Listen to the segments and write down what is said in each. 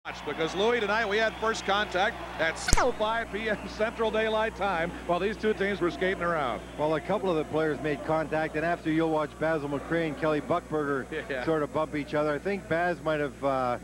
Because, Louis, tonight we had first contact at 5 p.m. Central Daylight Time while these two teams were skating around. Well, a couple of the players made contact, and after you'll watch Basil McRae and Kelly Buckberger sort of bump each other. I think Baz might have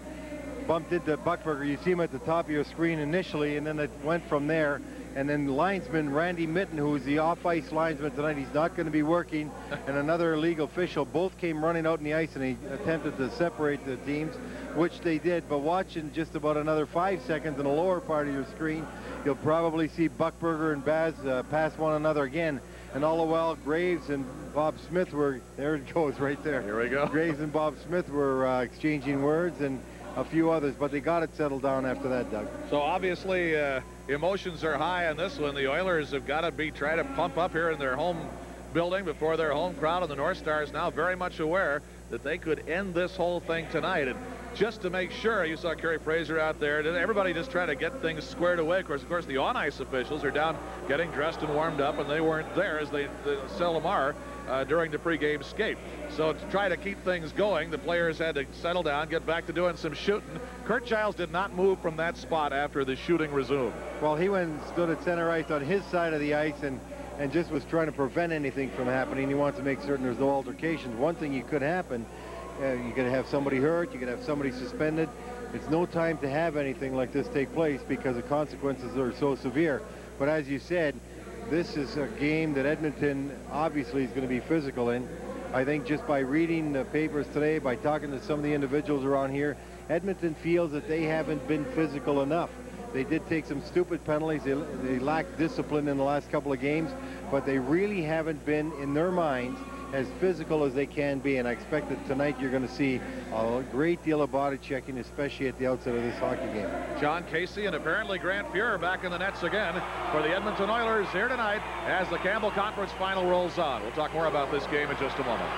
bumped into Buckberger. You see him at the top of your screen initially, and then it went from there. And then linesman Randy Mitten, who's the off-ice linesman tonight, he's not going to be working, and another league official, both came running out in the ice, and he attempted to separate the teams, which they did. But watching just about another 5 seconds in the lower part of your screen, you'll probably see Buckberger and Baz pass one another again. And all the while, Graves and Bob Smith were, there it goes right there. Here we go. Graves and Bob Smith were exchanging words, and a few others, but they got it settled down after that, Doug. So obviously emotions are high on this one. The Oilers have got to be trying to pump up here in their home building before their home crowd, and the North Stars now very much aware that they could end this whole thing tonight. And just to make sure, you saw Kerry Fraser out there, everybody just trying to get things squared away. Of course, the on-ice officials are down getting dressed and warmed up, and they weren't there, as they seldom are, during the pregame skate. So to try to keep things going, the players had to settle down, get back to doing some shooting. Kurt Giles did not move from that spot after the shooting resumed. Well, he went and stood at center ice on his side of the ice and just was trying to prevent anything from happening. He wants to make certain there's no altercations. One thing could happen, you could have somebody hurt, you could have somebody suspended. It's no time to have anything like this take place because the consequences are so severe. But as you said, this is a game that Edmonton obviously is going to be physical in. I think just by reading the papers today, by talking to some of the individuals around here, Edmonton feels that they haven't been physical enough. They did take some stupid penalties. They lacked discipline in the last couple of games, but they really haven't been, in their minds, as physical as they can be. And I expect that tonight you're going to see a great deal of body checking, especially at the outset of this hockey game. John Casey and apparently Grant Fuhrer back in the nets again for the Edmonton Oilers here tonight as the Campbell Conference Final rolls on. We'll talk more about this game in just a moment.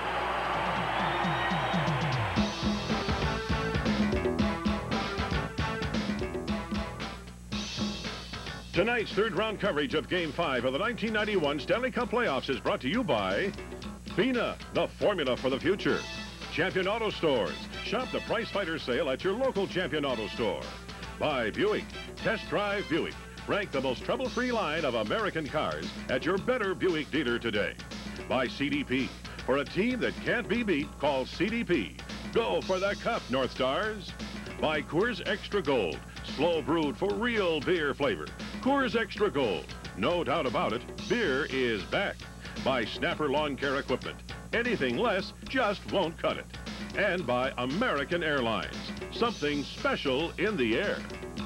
Tonight's third-round coverage of Game 5 of the 1991 Stanley Cup Playoffs is brought to you by FINA, the formula for the future. Champion Auto Stores. Shop the Price Fighter sale at your local Champion Auto Store. By Buick. Test drive Buick. Rank the most trouble-free line of American cars at your better Buick dealer today. By CDP. For a team that can't be beat, call CDP. Go for the cup, North Stars. By Coors Extra Gold. Slow brewed for real beer flavor. Coors Extra Gold. No doubt about it, beer is back. By Snapper Lawn Care Equipment. Anything less just won't cut it. And by American Airlines. Something special in the air.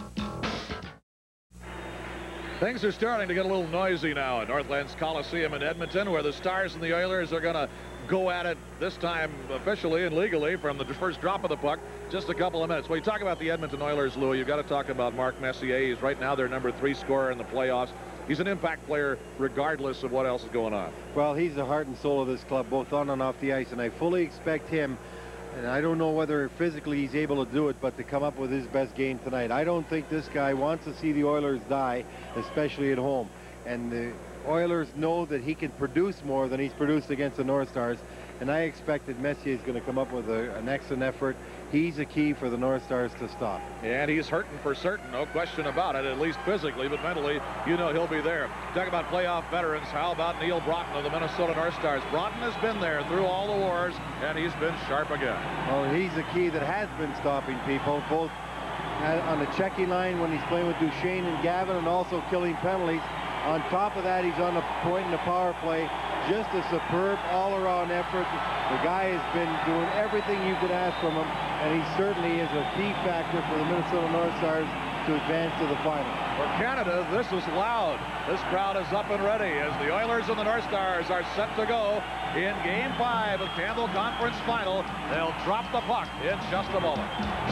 Things are starting to get a little noisy now at Northlands Coliseum in Edmonton, where the Stars and the Oilers are going to go at it this time officially and legally from the first drop of the puck. Just a couple of minutes. When you talk about the Edmonton Oilers, Louis, you've got to talk about Mark Messier. He's right now their #3 scorer in the playoffs. He's an impact player regardless of what else is going on. Well, he's the heart and soul of this club, both on and off the ice, and I fully expect him, and I don't know whether physically he's able to do it, but to come up with his best game tonight. I don't think this guy wants to see the Oilers die, especially at home. And the Oilers know that he can produce more than he's produced against the North Stars, and I expect that Messier is going to come up with an excellent effort. He's a key for the North Stars to stop. And he's hurting for certain, no question about it, at least physically, but mentally, you know he'll be there. Talk about playoff veterans. How about Neil Broughton of the Minnesota North Stars? Broughton has been there through all the wars, and he's been sharp again. Well, he's the key that has been stopping people, both on the checking line when he's playing with Duchesne and Gavin, and also killing penalties. On top of that, he's on the point in the power play. Just a superb all-around effort. The guy has been doing everything you could ask from him, and he certainly is a key factor for the Minnesota North Stars to advance to the final. For Canada, this is loud. This crowd is up and ready as the Oilers and the North Stars are set to go in Game 5 of Campbell Conference Final. They'll drop the puck in just a moment.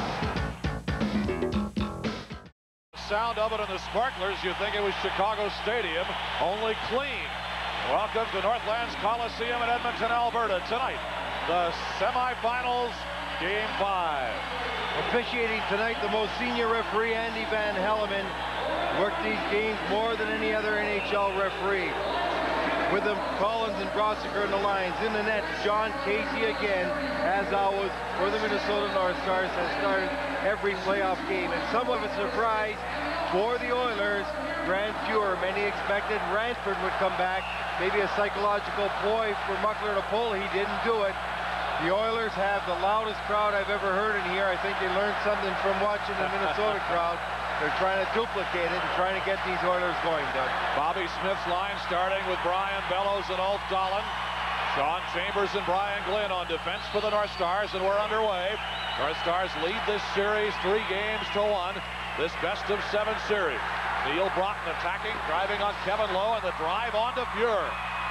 Sound of it in the sparklers, you think it was Chicago Stadium, only clean. Welcome to Northlands Coliseum in Edmonton, Alberta. Tonight, the semifinals, Game 5. Officiating tonight, the most senior referee, Andy Van Helleman, worked these games more than any other NHL referee. With them, Collins and Brossiker in the lines. In the net, John Casey again, as always, for the Minnesota North Stars, has started every playoff game. And somewhat of a surprise for the Oilers, Grant Fuhr. Many expected Ranford would come back. Maybe a psychological ploy for Muckler to pull. He didn't do it. The Oilers have the loudest crowd I've ever heard in here. I think they learned something from watching the Minnesota crowd. They're trying to duplicate it and trying to get these Oilers going, Doug. Bobby Smith's line starting with Brian Bellows and Ulf Dahlin. Sean Chambers and Brian Glynn on defense for the North Stars, and we're underway. North Stars lead this series 3-1. This best-of-7 series. Neil Broughton attacking, driving on Kevin Lowe, and the drive onto Fuhr.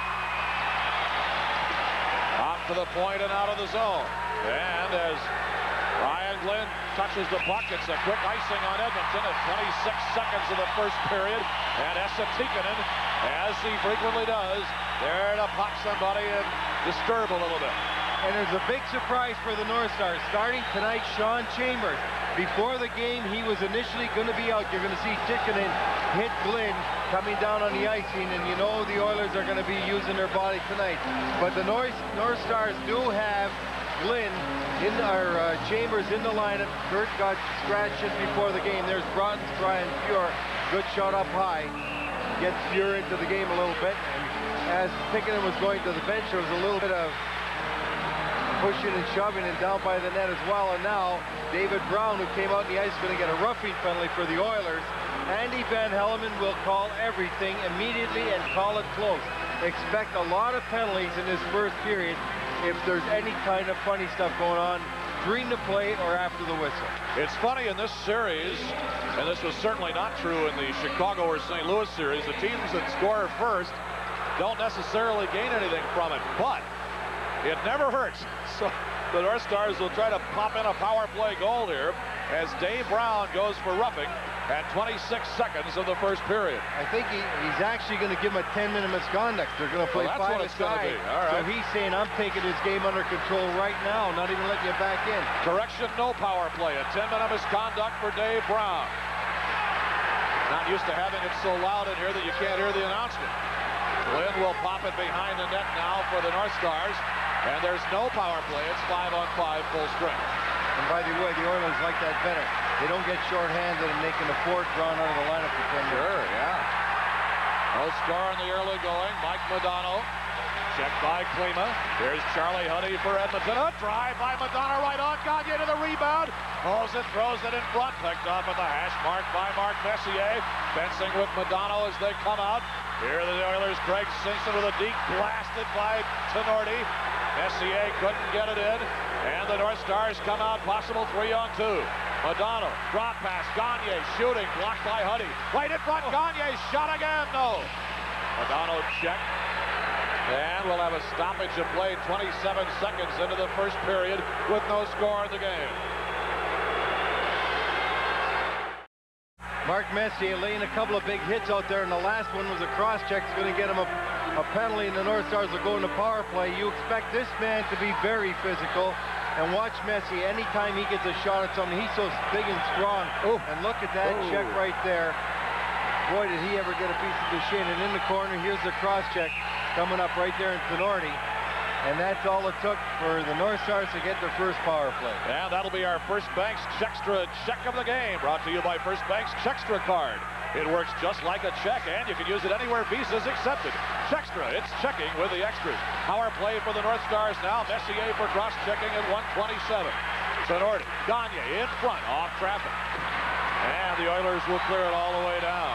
Out to the point and out of the zone. And as Brian Glynn touches the puck, it's a quick icing on Edmonton at 26 seconds of the first period. And Esa Tikkanen, as he frequently does, there to pop somebody and disturb a little bit. And there's a big surprise for the North Stars. Starting tonight, Sean Chambers. Before the game, he was initially going to be out. You're going to see Tikkanen hit Glynn coming down on the icing, and you know the Oilers are going to be using their body tonight. But the North Stars do have Glynn in our Chambers in the lineup. Kurt got scratched just before the game. There's Broughton's Brian Fuhr. Good shot up high. Gets Fuhr into the game a little bit. And as Tikkanen was going to the bench, there was a little bit of pushing and shoving and down by the net as well. And now David Brown, who came out in the ice, is going to get a roughing penalty for the Oilers. Andy Van Hellemond will call everything immediately and call it close. Expect a lot of penalties in this first period if there's any kind of funny stuff going on during the play or after the whistle. It's funny in this series, and this was certainly not true in the Chicago or St. Louis series, the teams that score first don't necessarily gain anything from it, but it never hurts. So the North Stars will try to pop in a power play goal here as Dave Brown goes for roughing at 26 seconds of the first period. I think he's actually going to give him a 10-minute misconduct. They're going to play 5 aside. All right. So he's saying, I'm taking this game under control right now, not even letting you back in. Correction, no power play. A 10-minute misconduct for Dave Brown. Not used to having it so loud in here that you can't hear the announcement. Glynn will pop it behind the net now for the North Stars. And there's no power play. It's 5-on-5 full strength. And by the way, the Oilers like that better. They don't get shorthanded and they can afford drawn out of the lineup for 10 minutes. Sure, yeah. No score in the early going. Mike Modano. Checked by Klima. Here's Charlie Huddy for Edmonton. A drive by Modano right on. Gagne to the rebound. Holds it, throws it in front. Picked off at the hash mark by Mark Messier. Fencing with Modano as they come out. Here are the Oilers. Greg Simpson with a deep blasted by Tenorti. Messier couldn't get it in, and the North Stars come out possible 3-on-2. Modano, drop pass, Gagne shooting, blocked by Huddy. Right in front, Gagne shot again, no. Modano checked, and we'll have a stoppage of play 27 seconds into the first period with no score in the game. Mark Messier laying a couple of big hits out there, and the last one was a cross-check. It's going to get him a penalty, and the North Stars will go into power play. You expect this man to be very physical, and watch Messier. Anytime he gets a shot at something, he's so big and strong. And look at that check right there. Boy, did he ever get a piece of the shin. And in the corner, here's the cross-check coming up right there in Tenorti. And that's all it took for the North Stars to get their first power play. And that'll be our First Bank's Checkstra check of the game, brought to you by First Bank's Checkstra card. It works just like a check, and you can use it anywhere Visa's accepted. Checkstra, it's checking with the extras. Power play for the North Stars now. Messier for cross-checking at 1:27. Tenorti, Gagne in front, off traffic. And the Oilers will clear it all the way down.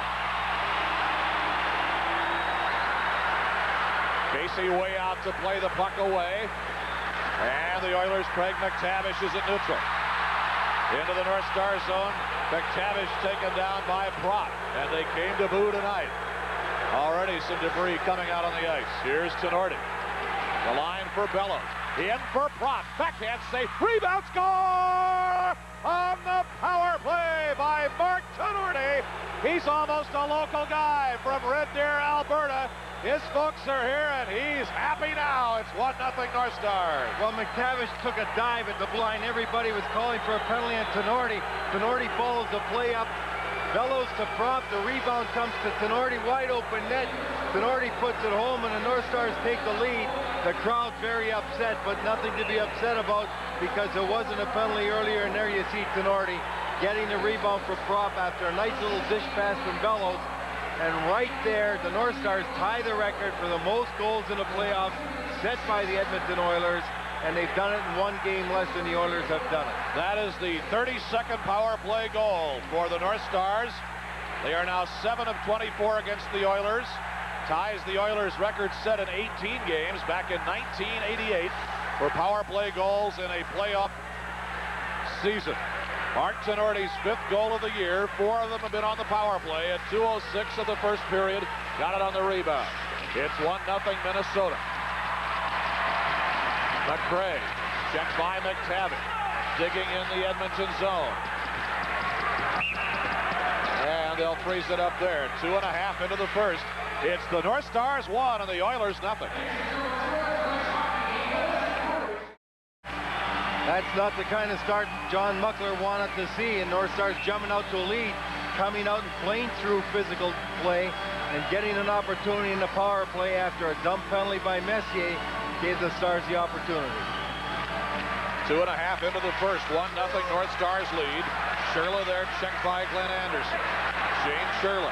Casey way out to play the puck away. And the Oilers' Craig McTavish is at neutral. Into the North Star zone. McTavish taken down by Pratt. And they came to boo tonight. Already some debris coming out on the ice. Here's Tenorti. The line for Bellows. In for Pratt. Backhand save. Rebound score! On the power play by Mark Tenorti. He's almost a local guy from Red Deer, Alberta. His folks are here, and he's happy now. It's 1-0 North Stars. Well, McTavish took a dive at the blind. Everybody was calling for a penalty on Tenorti. Tenorti follows the play up Bellows to Prop. The rebound comes to Tenorti. Wide open net. Tenorti puts it home, and the North Stars take the lead. The crowd's very upset, but nothing to be upset about because there wasn't a penalty earlier, and there you see Tenorti getting the rebound for Prop after a nice little dish pass from Bellows. And right there, the North Stars tie the record for the most goals in the playoffs set by the Edmonton Oilers, and they've done it in one game less than the Oilers have done it. That is the 32nd power play goal for the North Stars. They are now 7 of 24 against the Oilers. Ties the Oilers' record set in 18 games back in 1988 for power play goals in a playoff season. Mark Tenorti's 5th goal of the year. 4 of them have been on the power play at 2:06 of the first period. Got it on the rebound. It's 1-0 Minnesota. McRae, checked by McTavish, digging in the Edmonton zone. And they'll freeze it up there. 2.5 into the first. It's the North Stars 1 and the Oilers nothing. That's not the kind of start John Muckler wanted to see, and North Stars jumping out to a lead, coming out and playing through physical play and getting an opportunity in the power play after a dump penalty by Messier gave the Stars the opportunity. 2.5 into the first. 1-0 North Stars lead. Shirley there, checked by Glenn Anderson. Shane Shirley.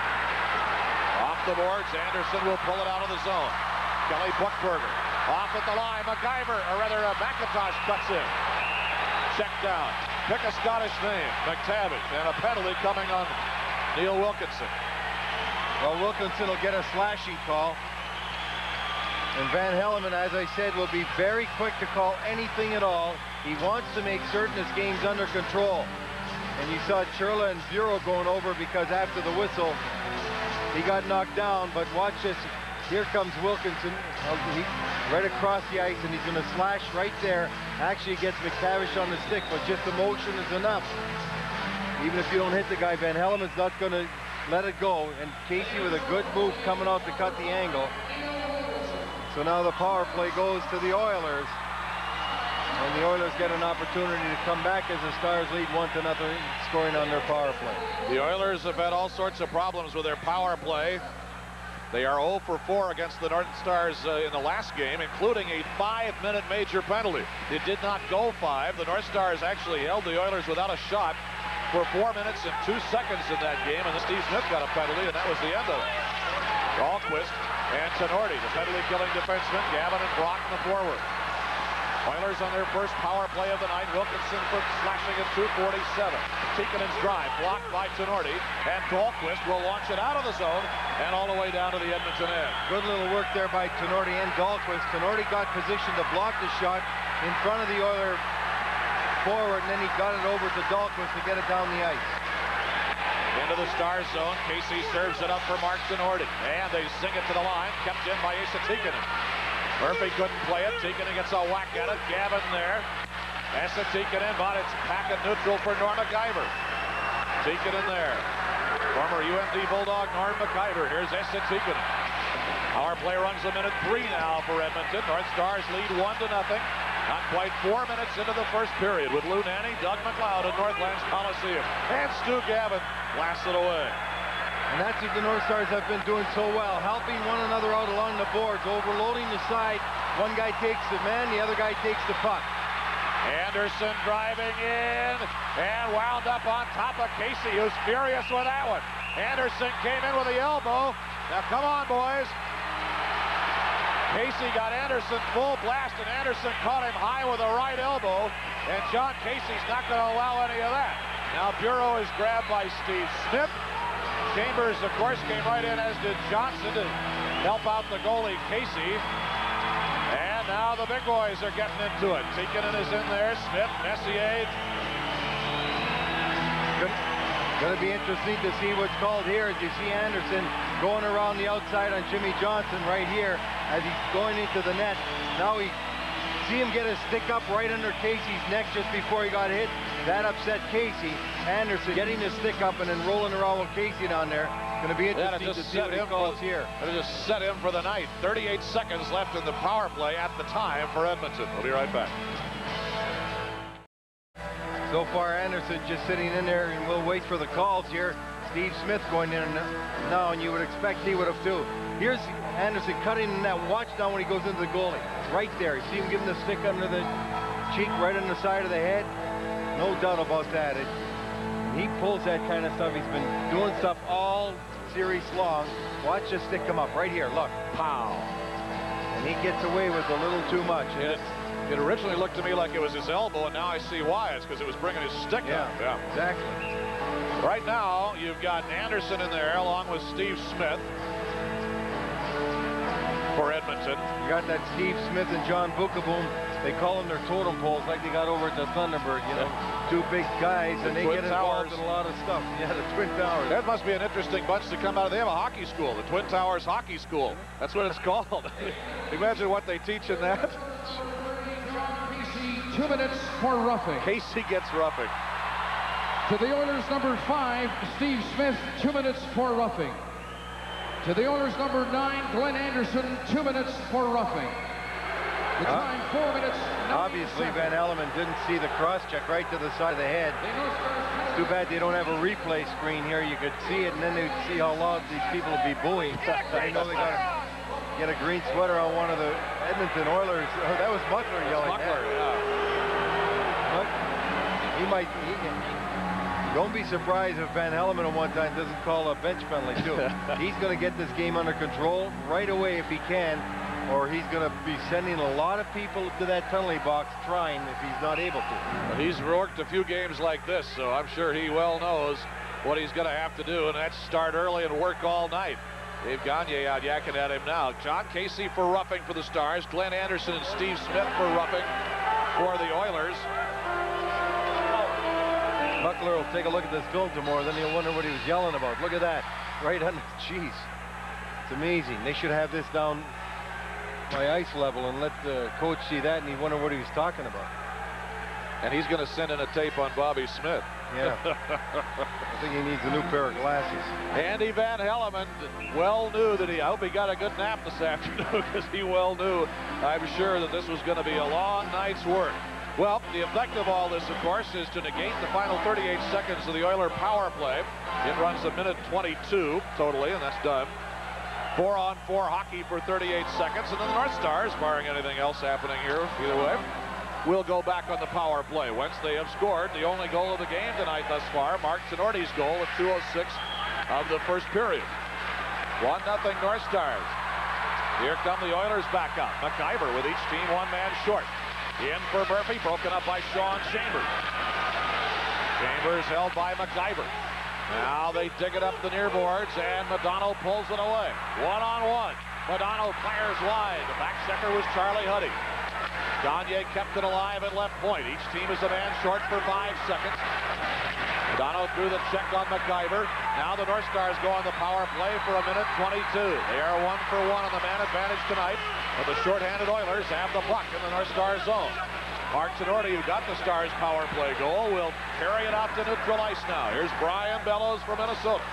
Off the boards, Anderson will pull it out of the zone. Kelly Buchberger off at the line. McIver, or rather McIntosh cuts in. Checked down. Pick a Scottish name. McTavish, and a penalty coming on Neil Wilkinson. Well, Wilkinson will get a slashing call. And Van Hellemond, as I said, will be very quick to call anything at all. He wants to make certain this game's under control. And you saw Churla and Bureau going over because after the whistle, he got knocked down. But watch this. Here comes Wilkinson right across the ice, and he's going to slash right there. Actually gets McTavish on the stick, but just the motion is enough. Even if you don't hit the guy, Van Hellemond's not going to let it go. And Casey with a good move coming out to cut the angle. So now the power play goes to the Oilers. And the Oilers get an opportunity to come back as the Stars lead 1-0, scoring on their power play. The Oilers have had all sorts of problems with their power play. They are 0 for 4 against the North Stars in the last game, including a 5-minute major penalty. It did not go 5. The North Stars actually held the Oilers without a shot for 4 minutes and 2 seconds in that game, and Steve Smith got a penalty, and that was the end of it. Dahlquist and Tenorti, the penalty-killing defenseman, Gavin and Brock in the forward. Oilers on their first power play of the night. Wilkinson for slashing at 2:47. Tikkanen's drive blocked by Tenorti, and Dahlquist will launch it out of the zone and all the way down to the Edmonton end. Good little work there by Tenorti and Dahlquist. Tenorti got positioned to block the shot in front of the Oiler forward, and then he got it over to Dahlquist to get it down the ice. Into the Stars zone. Casey serves it up for Mark Tenorti, and they sing it to the line, kept in by Asa Tikkanen. Murphy couldn't play it. Tikkanen gets a whack at it. Gavin there. Asa Tikkanen, but it's packet neutral for Norm McIver. Tikkanen there. Former UND Bulldog Norm McIver. Here's Asa Tikkanen. Power play runs a minute 3 now for Edmonton. North Stars lead 1-0. Not quite 4 minutes into the first period with Lou Nanne, Doug McLeod at Northlands Coliseum. And Stu Gavin blasts it away. And that's what the North Stars have been doing so well, helping one another out along the boards, overloading the side. One guy takes the man, the other guy takes the puck. Anderson driving in and wound up on top of Casey, who's furious with that one. Anderson came in with the elbow. Now come on, boys. Casey got Anderson full blast, and Anderson caught him high with the right elbow, and John Casey's not going to allow any of that. Now Bureau is grabbed by Steve Smith. Chambers, of course, came right in, as did Johnson, to help out the goalie, Casey. And now the big boys are getting into it. Tikkanen is in there. Smith, Messier. Going to be interesting to see what's called here as you see Anderson going around the outside on Jimmy Johnson right here as he's going into the net. Now we see him get his stick up right under Casey's neck just before he got hit. That upset Casey. Anderson getting his stick up and then rolling around with Casey down there. Going to be interesting to see what he calls here. It'll just set him for the night. 38 seconds left in the power play at the time for Edmonton. We'll be right back. So far, Anderson just sitting in there, and we'll wait for the calls here. Steve Smith going in now, and you would expect he would have too. Here's Anderson cutting in that. Watch now when he goes into the goalie. Right there. You see him giving the stick under the cheek, right on the side of the head. No doubt about that. He pulls that kind of stuff. He's been doing stuff all series long. Watch the stick come up right here. Look. Pow. And he gets away with a little too much. It originally looked to me like it was his elbow, and now I see why. It's because it was bringing his stick up. Yeah, exactly. Right now, you've got Anderson in there along with Steve Smith for Edmonton. You got that Steve Smith and John Bukaboom. They call them their totem poles, like they got over at the Thunderbird, you know. Two big guys, and they get involved in a lot of stuff. Yeah, the Twin Towers. That must be an interesting bunch to come out of. They have a hockey school, the Twin Towers Hockey School. That's what it's called. Imagine what they teach in that. 2 minutes for roughing. Casey gets roughing. To the Oilers, number 5, Steve Smith, 2 minutes for roughing. To the Oilers, number 9, Glenn Anderson, 2 minutes for roughing. The time, 4 minutes. Obviously, Van Hellemond didn't see the cross-check right to the side of the head. It's too bad they don't have a replay screen here. You could see it, and then they'd see how loud these people would be booing. I know they got to get a green sweater on one of the Edmonton Oilers. Oh, that was Muckler yelling. Muckler, Don't be surprised if Van Hellemond at one time doesn't call a bench penalty too. He's going to get this game under control right away if he can, or he's going to be sending a lot of people to that penalty box trying if he's not able to. Well, he's worked a few games like this, so I'm sure he well knows what he's going to have to do, and that's start early and work all night. Dave Gagne out yakking at him now. John Casey for roughing for the Stars. Glenn Anderson and Steve Smith for roughing for the Oilers. Muckler will take a look at this film tomorrow, then he'll wonder what he was yelling about. Look at that. Right on the cheese. It's amazing. They should have this down by ice level and let the coach see that, and he'd wonder what he was talking about. And he's going to send in a tape on Bobby Smith. Yeah. I think he needs a new pair of glasses. Andy Van Hellemond well knew that I hope he got a good nap this afternoon, because he well knew, I'm sure, that this was going to be a long night's work. Well, the effect of all this, of course, is to negate the final 38 seconds of the Oiler power play. It runs a minute 22 totally, and that's done. 4-on-4 hockey for 38 seconds, and then the North Stars, barring anything else happening here, either way, will go back on the power play. Once they have scored the only goal of the game tonight thus far, Mark Tenorti's goal at 2:06 of the first period. 1-0 North Stars. Here come the Oilers back up. McIver with each team one man short. In for Murphy, broken up by Sean Chambers. Chambers held by McIver. Now they dig it up the near boards, and Madonna pulls it away. 1-on-1. Madonna fires wide. The back checker was Charlie Huddy. Gagne kept it alive at left point. Each team is a man short for 5 seconds. Madonna threw the check on McIver. Now the North Stars go on the power play for a minute 22. They are 1 for 1 on the man advantage tonight. But the shorthanded Oilers have the puck in the North Stars zone. Mark Tenorti, who got the Stars power play goal, will carry it out to neutral ice now. Here's Brian Bellows from Minnesota.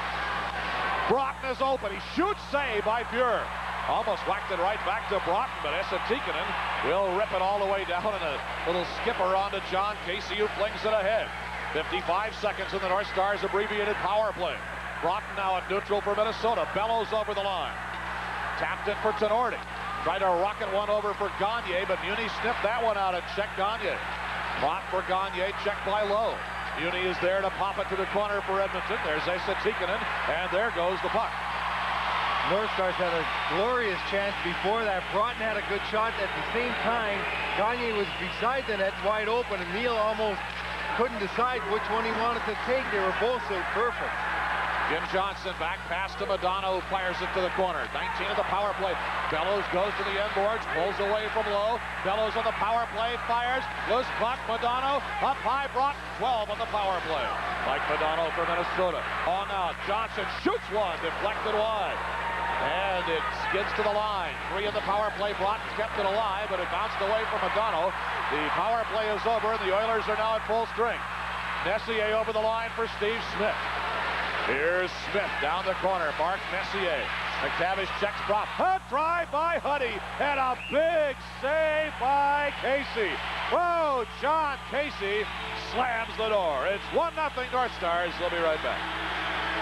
Broughton is open. He shoots, save by Fuhr. Almost whacked it right back to Broughton, but Tikkanen will rip it all the way down, and a little skipper onto John Casey, who flings it ahead. 55 seconds in the North Stars abbreviated power play. Broughton now at neutral for Minnesota. Bellows over the line. Tapped it for Tenorti. Tried to rocket one over for Gagne, but Muni sniffed that one out and checked Gagne. Bought for Gagne, checked by Lowe. Muni is there to pop it to the corner for Edmonton. There's Tikkanen, and there goes the puck. North Stars had a glorious chance before that. Broughton had a good shot. At the same time, Gagne was beside the net, wide open, and Neal almost couldn't decide which one he wanted to take. They were both so perfect. Jim Johnson back pass to Madonna, who fires it to the corner. 19 of the power play. Bellows goes to the end boards, pulls away from Lowe. Bellows on the power play, fires. Loose puck, Madonna up high, Broughton 12 on the power play. Mike Madonna for Minnesota. On now, Johnson shoots one, deflected wide. And it skids to the line. 3 in the power play. Broughton kept it alive, but it bounced away from Madonna. The power play is over, and the Oilers are now at full strength. Messier over the line for Steve Smith. Here's Smith down the corner. Mark Messier. McTavish checks prop. A drive by Huddy, and a big save by Casey. Whoa, John Casey slams the door. It's 1-0 North Stars. They'll be right back.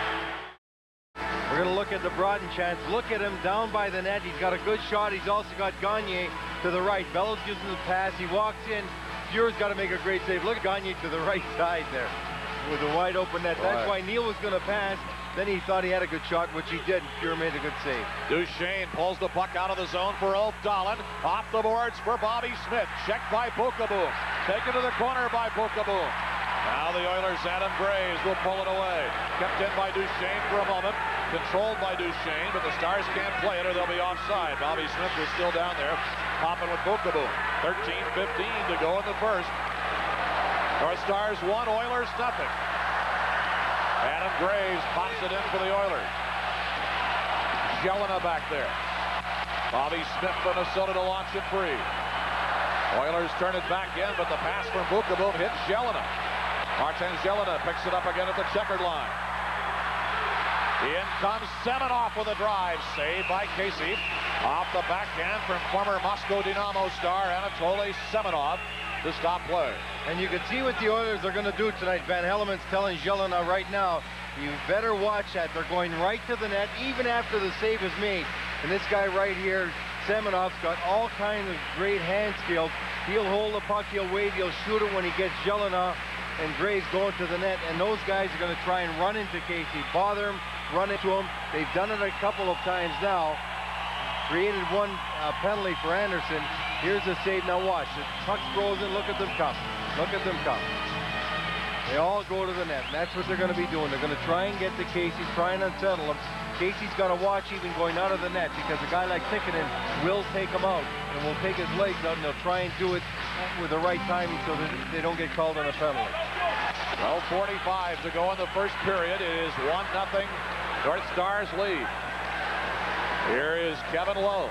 We're going to look at the Broughton chance. Look at him down by the net. He's got a good shot. He's also got Gagne to the right. Bellows gives him the pass. He walks in. Fuhr's got to make a great save. Look at Gagne to the right side there with a wide open net. That's why Neil was going to pass. Then he thought he had a good shot, which he did. Fuhr made a good save. Duchesne pulls the puck out of the zone for Ulf Dahlin. Off the boards for Bobby Smith. Checked by Bookaboo. Taken to the corner by Bookaboo. Now the Oilers' Adam Graves will pull it away. Kept in by Duchesne for a moment. Controlled by Duchesne, but the Stars can't play it or they'll be offside. Bobby Smith was still down there, popping with Bookaboo. 13-15 to go in the first. North Stars 1, Oilers nothing. Adam Graves pops it in for the Oilers. Jelena back there. Bobby Smith, Minnesota to launch it free. Oilers turn it back in, but the pass from Bookaboo hits Jelena. Martin Jelena picks it up again at the checkered line. In comes Semenoff with a drive. Saved by Casey. Off the backhand from former Moscow Dynamo star Anatoly Semenoff to stop play. And you can see what the Oilers are going to do tonight. Van Helleman's telling Jelena right now, you better watch that. They're going right to the net even after the save is made. And this guy right here, Semenoff's got all kinds of great hand skills. He'll hold the puck, he'll wait, he'll shoot it when he gets Jelena and Graves going to the net. And those guys are going to try and run into Casey, bother him, run into him. They've done it a couple of times now. Created one penalty for Anderson. Here's the save. Now watch. The puck's frozen. Look at them come. Look at them come. They all go to the net. And that's what they're going to be doing. They're going to try and get to Casey, try and unsettle him. Casey's got to watch even going out of the net because a guy like Tikkanen will take him out and will take his legs out, and they'll try and do it with the right timing so that they don't get called on a penalty. 12:45 to go in the first period. It is 1-0 North Stars lead. Here is Kevin Lowe.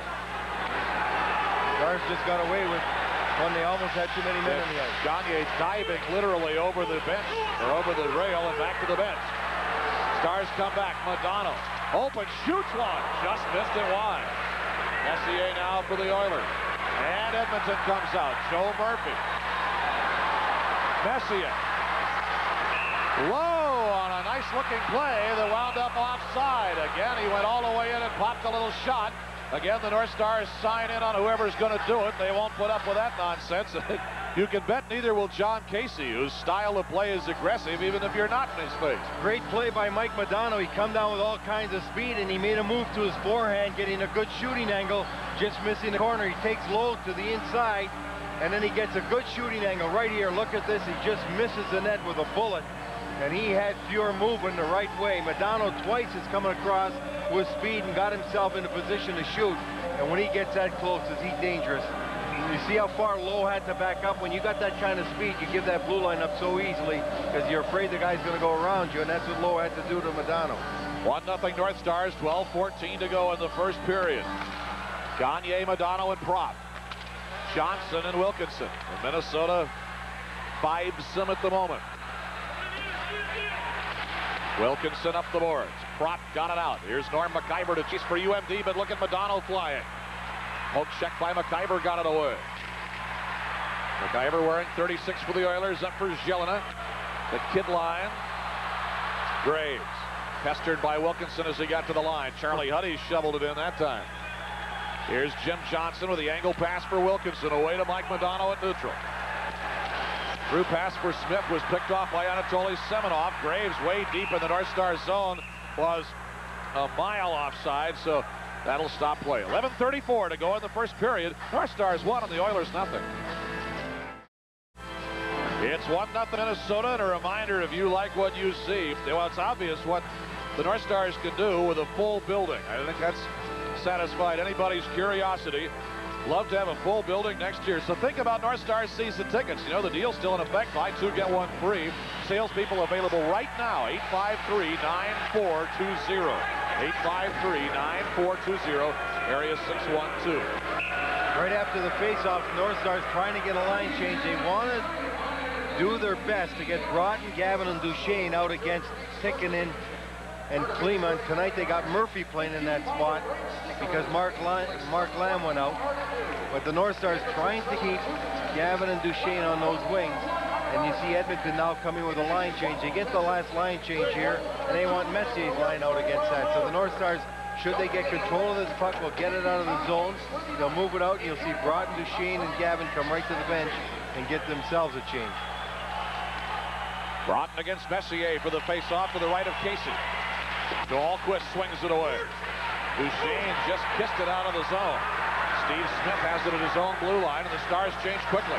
Stars just got away with when they almost had too many men in the ice. Gagne diving literally over the bench, or over the rail and back to the bench. Stars come back. Madonna open, shoots one, just missed it wide. Messier now for the Oilers. And Edmonton comes out. Joe Murphy. Messier. Low on a nice looking play that wound up offside. Again, he went all the way in and popped a little shot. Again, the North Stars sign in on whoever's going to do it. They won't put up with that nonsense. You can bet neither will John Casey, whose style of play is aggressive, even if you're not in his face. Great play by Mike Modano. He come down with all kinds of speed, and he made a move to his forehand, getting a good shooting angle, just missing the corner. He takes Lowe to the inside, and then he gets a good shooting angle right here. Look at this. He just misses the net with a bullet, and he had Fuhr moving the right way. Modano twice is coming across with speed and got himself in a position to shoot, and when he gets that close, is he dangerous. You see how far Lowe had to back up. When you got that kind of speed, you give that blue line up so easily because you're afraid the guy's going to go around you, and that's what Lowe had to do to Modano. 1-0 North Stars, 12:14 to go in the first period. Gagne, Modano, and Prop. Johnson and Wilkinson. And Minnesota vibes them at the moment. Wilkinson up the boards. Prop got it out. Here's Norm McIver to chase for UMD, but look at Modano flying. Poke check by McIver, got it away. McIver wearing 36 for the Oilers, up for Jelena. The kid line. Graves pestered by Wilkinson as he got to the line. Charlie Huddy shoveled it in that time. Here's Jim Johnson with the angle pass for Wilkinson, away to Mike Modano at neutral. Through pass for Smith was picked off by Anatoly Semenoff. Graves way deep in the North Star zone, was a mile offside, so that'll stop play. 11:34 to go in the first period. North Stars 1 and the Oilers nothing. It's 1-0 Minnesota, and a reminder, if you like what you see, well, it's obvious what the North Stars can do with a full building. I think that's satisfied anybody's curiosity. Love to have a full building next year. So think about North Stars season tickets. You know, the deal's still in effect. Buy 2, get 1 free. Salespeople available right now. 853-9420. 853-9420. Area 612. Right after the faceoff, North Stars trying to get a line change. They want to do their best to get Broughton, Gavin, and Duchesne out against Tikkanen and Klima. Tonight they got Murphy playing in that spot because Mark Lamb went out. But the North Stars trying to keep Gavin and Duchesne on those wings. And you see Edmonton now coming with a line change. They get the last line change here, and they want Messier's line out against that. So the North Stars, should they get control of this puck, will get it out of the zones. They'll move it out, and you'll see Broughton, Duchesne, and Gavin come right to the bench and get themselves a change. Broughton against Messier for the face-off to the right of Casey. Dahlquist swings it away. Duchesne just kissed it out of the zone. Steve Smith has it at his own blue line, and the Stars change quickly.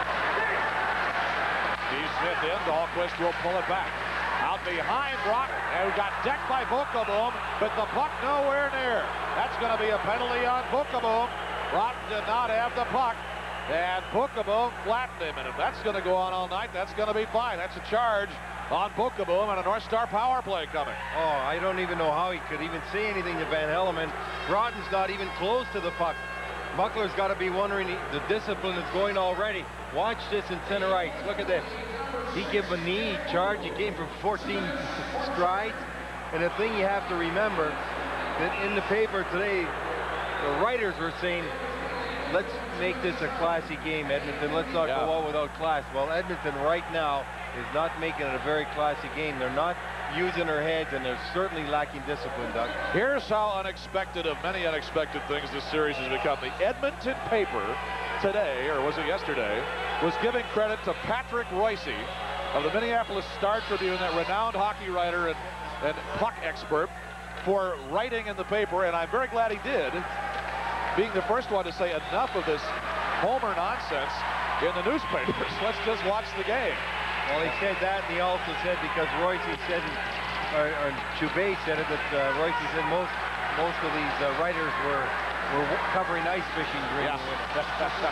Steve Smith in, Dahlquist will pull it back. Out behind Broughton, who got decked by Bookeboom, but the puck nowhere near. That's going to be a penalty on Bookeboom. Broughton did not have the puck, and Bookeboom flattened him. And if that's going to go on all night, that's going to be fine. That's a charge on Bookeboom and a North Star power play coming. Oh, I don't even know how he could even say anything to Van Helleman. Broughton's not even close to the puck. Buckler's got to be wondering, the discipline is going already. Watch this in center ice. Look at this. He gave a knee charge. He came from 14 strides. And the thing you have to remember, that in the paper today, the writers were saying, let's make this a classy game, Edmonton. Let's not go out without class. Well, Edmonton right now is not making it a very classy game. They're not using their heads, and they're certainly lacking discipline, Doug. Here's how unexpected of many unexpected things this series has become. The Edmonton paper today, or was it yesterday, was giving credit to Patrick Royce of the Minneapolis Star-Tribune, that renowned hockey writer and puck expert, for writing in the paper, and I'm very glad he did, being the first one to say enough of this Homer nonsense in the newspapers. Let's just watch the game. Well, he said that, and he also said, because Royce said, or Chubet said it, that Royce said most of these writers were covering ice fishing during the winter.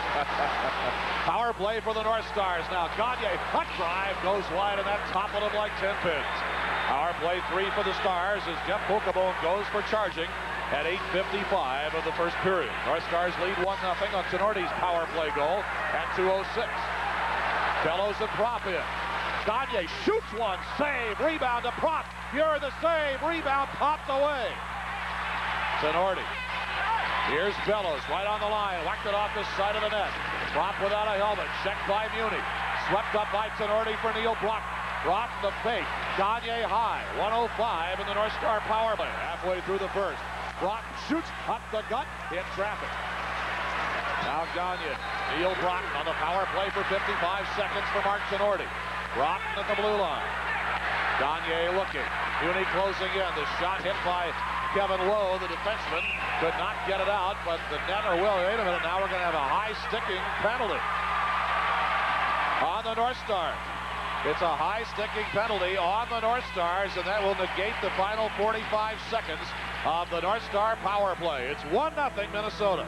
Power play for the North Stars now. Gagne, hot drive, goes wide, and that toppled him like 10 pins. Power play 3 for the Stars as Jeff Bookeboom goes for charging at 8:55 of the first period. North Stars lead 1-0 on Tenorti's power play goal at 2:06. Bellows and Prop in. Gagne shoots one, save, rebound to Prop. You're the save, rebound popped away. Tenorti. Here's Bellows right on the line, whacked it off the side of the net. Prop without a helmet, checked by Muni. Swept up by Tenorti for Neil Brock. Brock the fake. Gagne high. 1:05 in the North Star power play. Halfway through the first. Brock shoots up the gut in traffic. Now Gagne. Neil Brock on the power play for 55 seconds for Mark Tenorti. Brock at the blue line. Gagne looking. Muni closing in. The shot hit by Kevin Lowe, the defenseman. Could not get it out, but the netter will. Wait a minute. Now we're going to have a high sticking penalty on the North Stars. It's a high sticking penalty on the North Stars, and that will negate the final 45 seconds of the North Star power play. It's 1-0 Minnesota.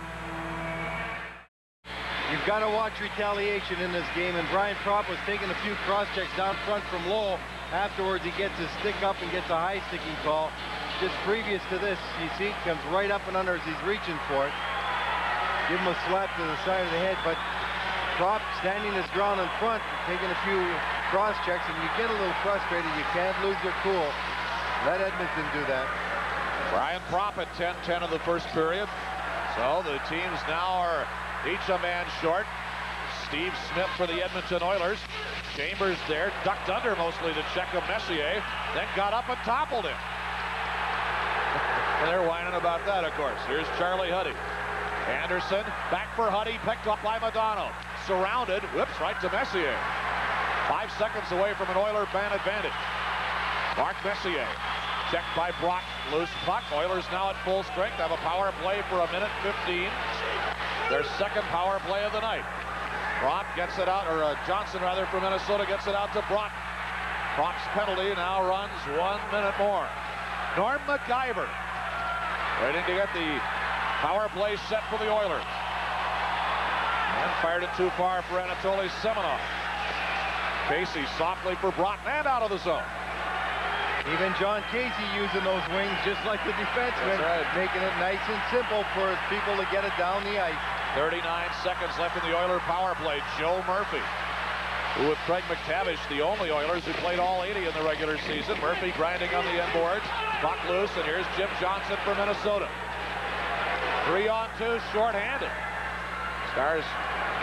You've got to watch retaliation in this game, and Brian Prop was taking a few cross-checks down front from Lowell. Afterwards, he gets his stick up and gets a high-sticking call. Just previous to this, you see, comes right up and under as he's reaching for it. Give him a slap to the side of the head, but Prop standing his ground in front, taking a few cross-checks, and you get a little frustrated. You can't lose your cool. Let Edmonton do that. Brian Prop at 10-10 of the first period. So the teams now are each a man short. Steve Smith for the Edmonton Oilers. Chambers there, ducked under mostly to check a Messier, then got up and toppled him. And they're whining about that, of course. Here's Charlie Huddy. Anderson, back for Huddy, picked up by Madonna. Surrounded, whips right to Messier. 5 seconds away from an Oiler fan advantage. Mark Messier, checked by Brock, loose puck. Oilers now at full strength, have a power play for 1:15. Their second power play of the night. Prop gets it out, or Johnson rather, for Minnesota gets it out to Brock. Prop's penalty now runs 1 minute more. Norm MacIver waiting to get the power play set for the Oilers. And fired it too far for Anatoly Semenov. Casey softly for Brock and out of the zone. Even John Casey using those wings just like the defenseman, making it nice and simple for people to get it down the ice. 39 seconds left in the Oiler power play. Joe Murphy, who with Craig McTavish, the only Oilers who played all 80 in the regular season. Murphy grinding on the end boards. Puck loose, and here's Jim Johnson for Minnesota. 3-on-2, short-handed. Stars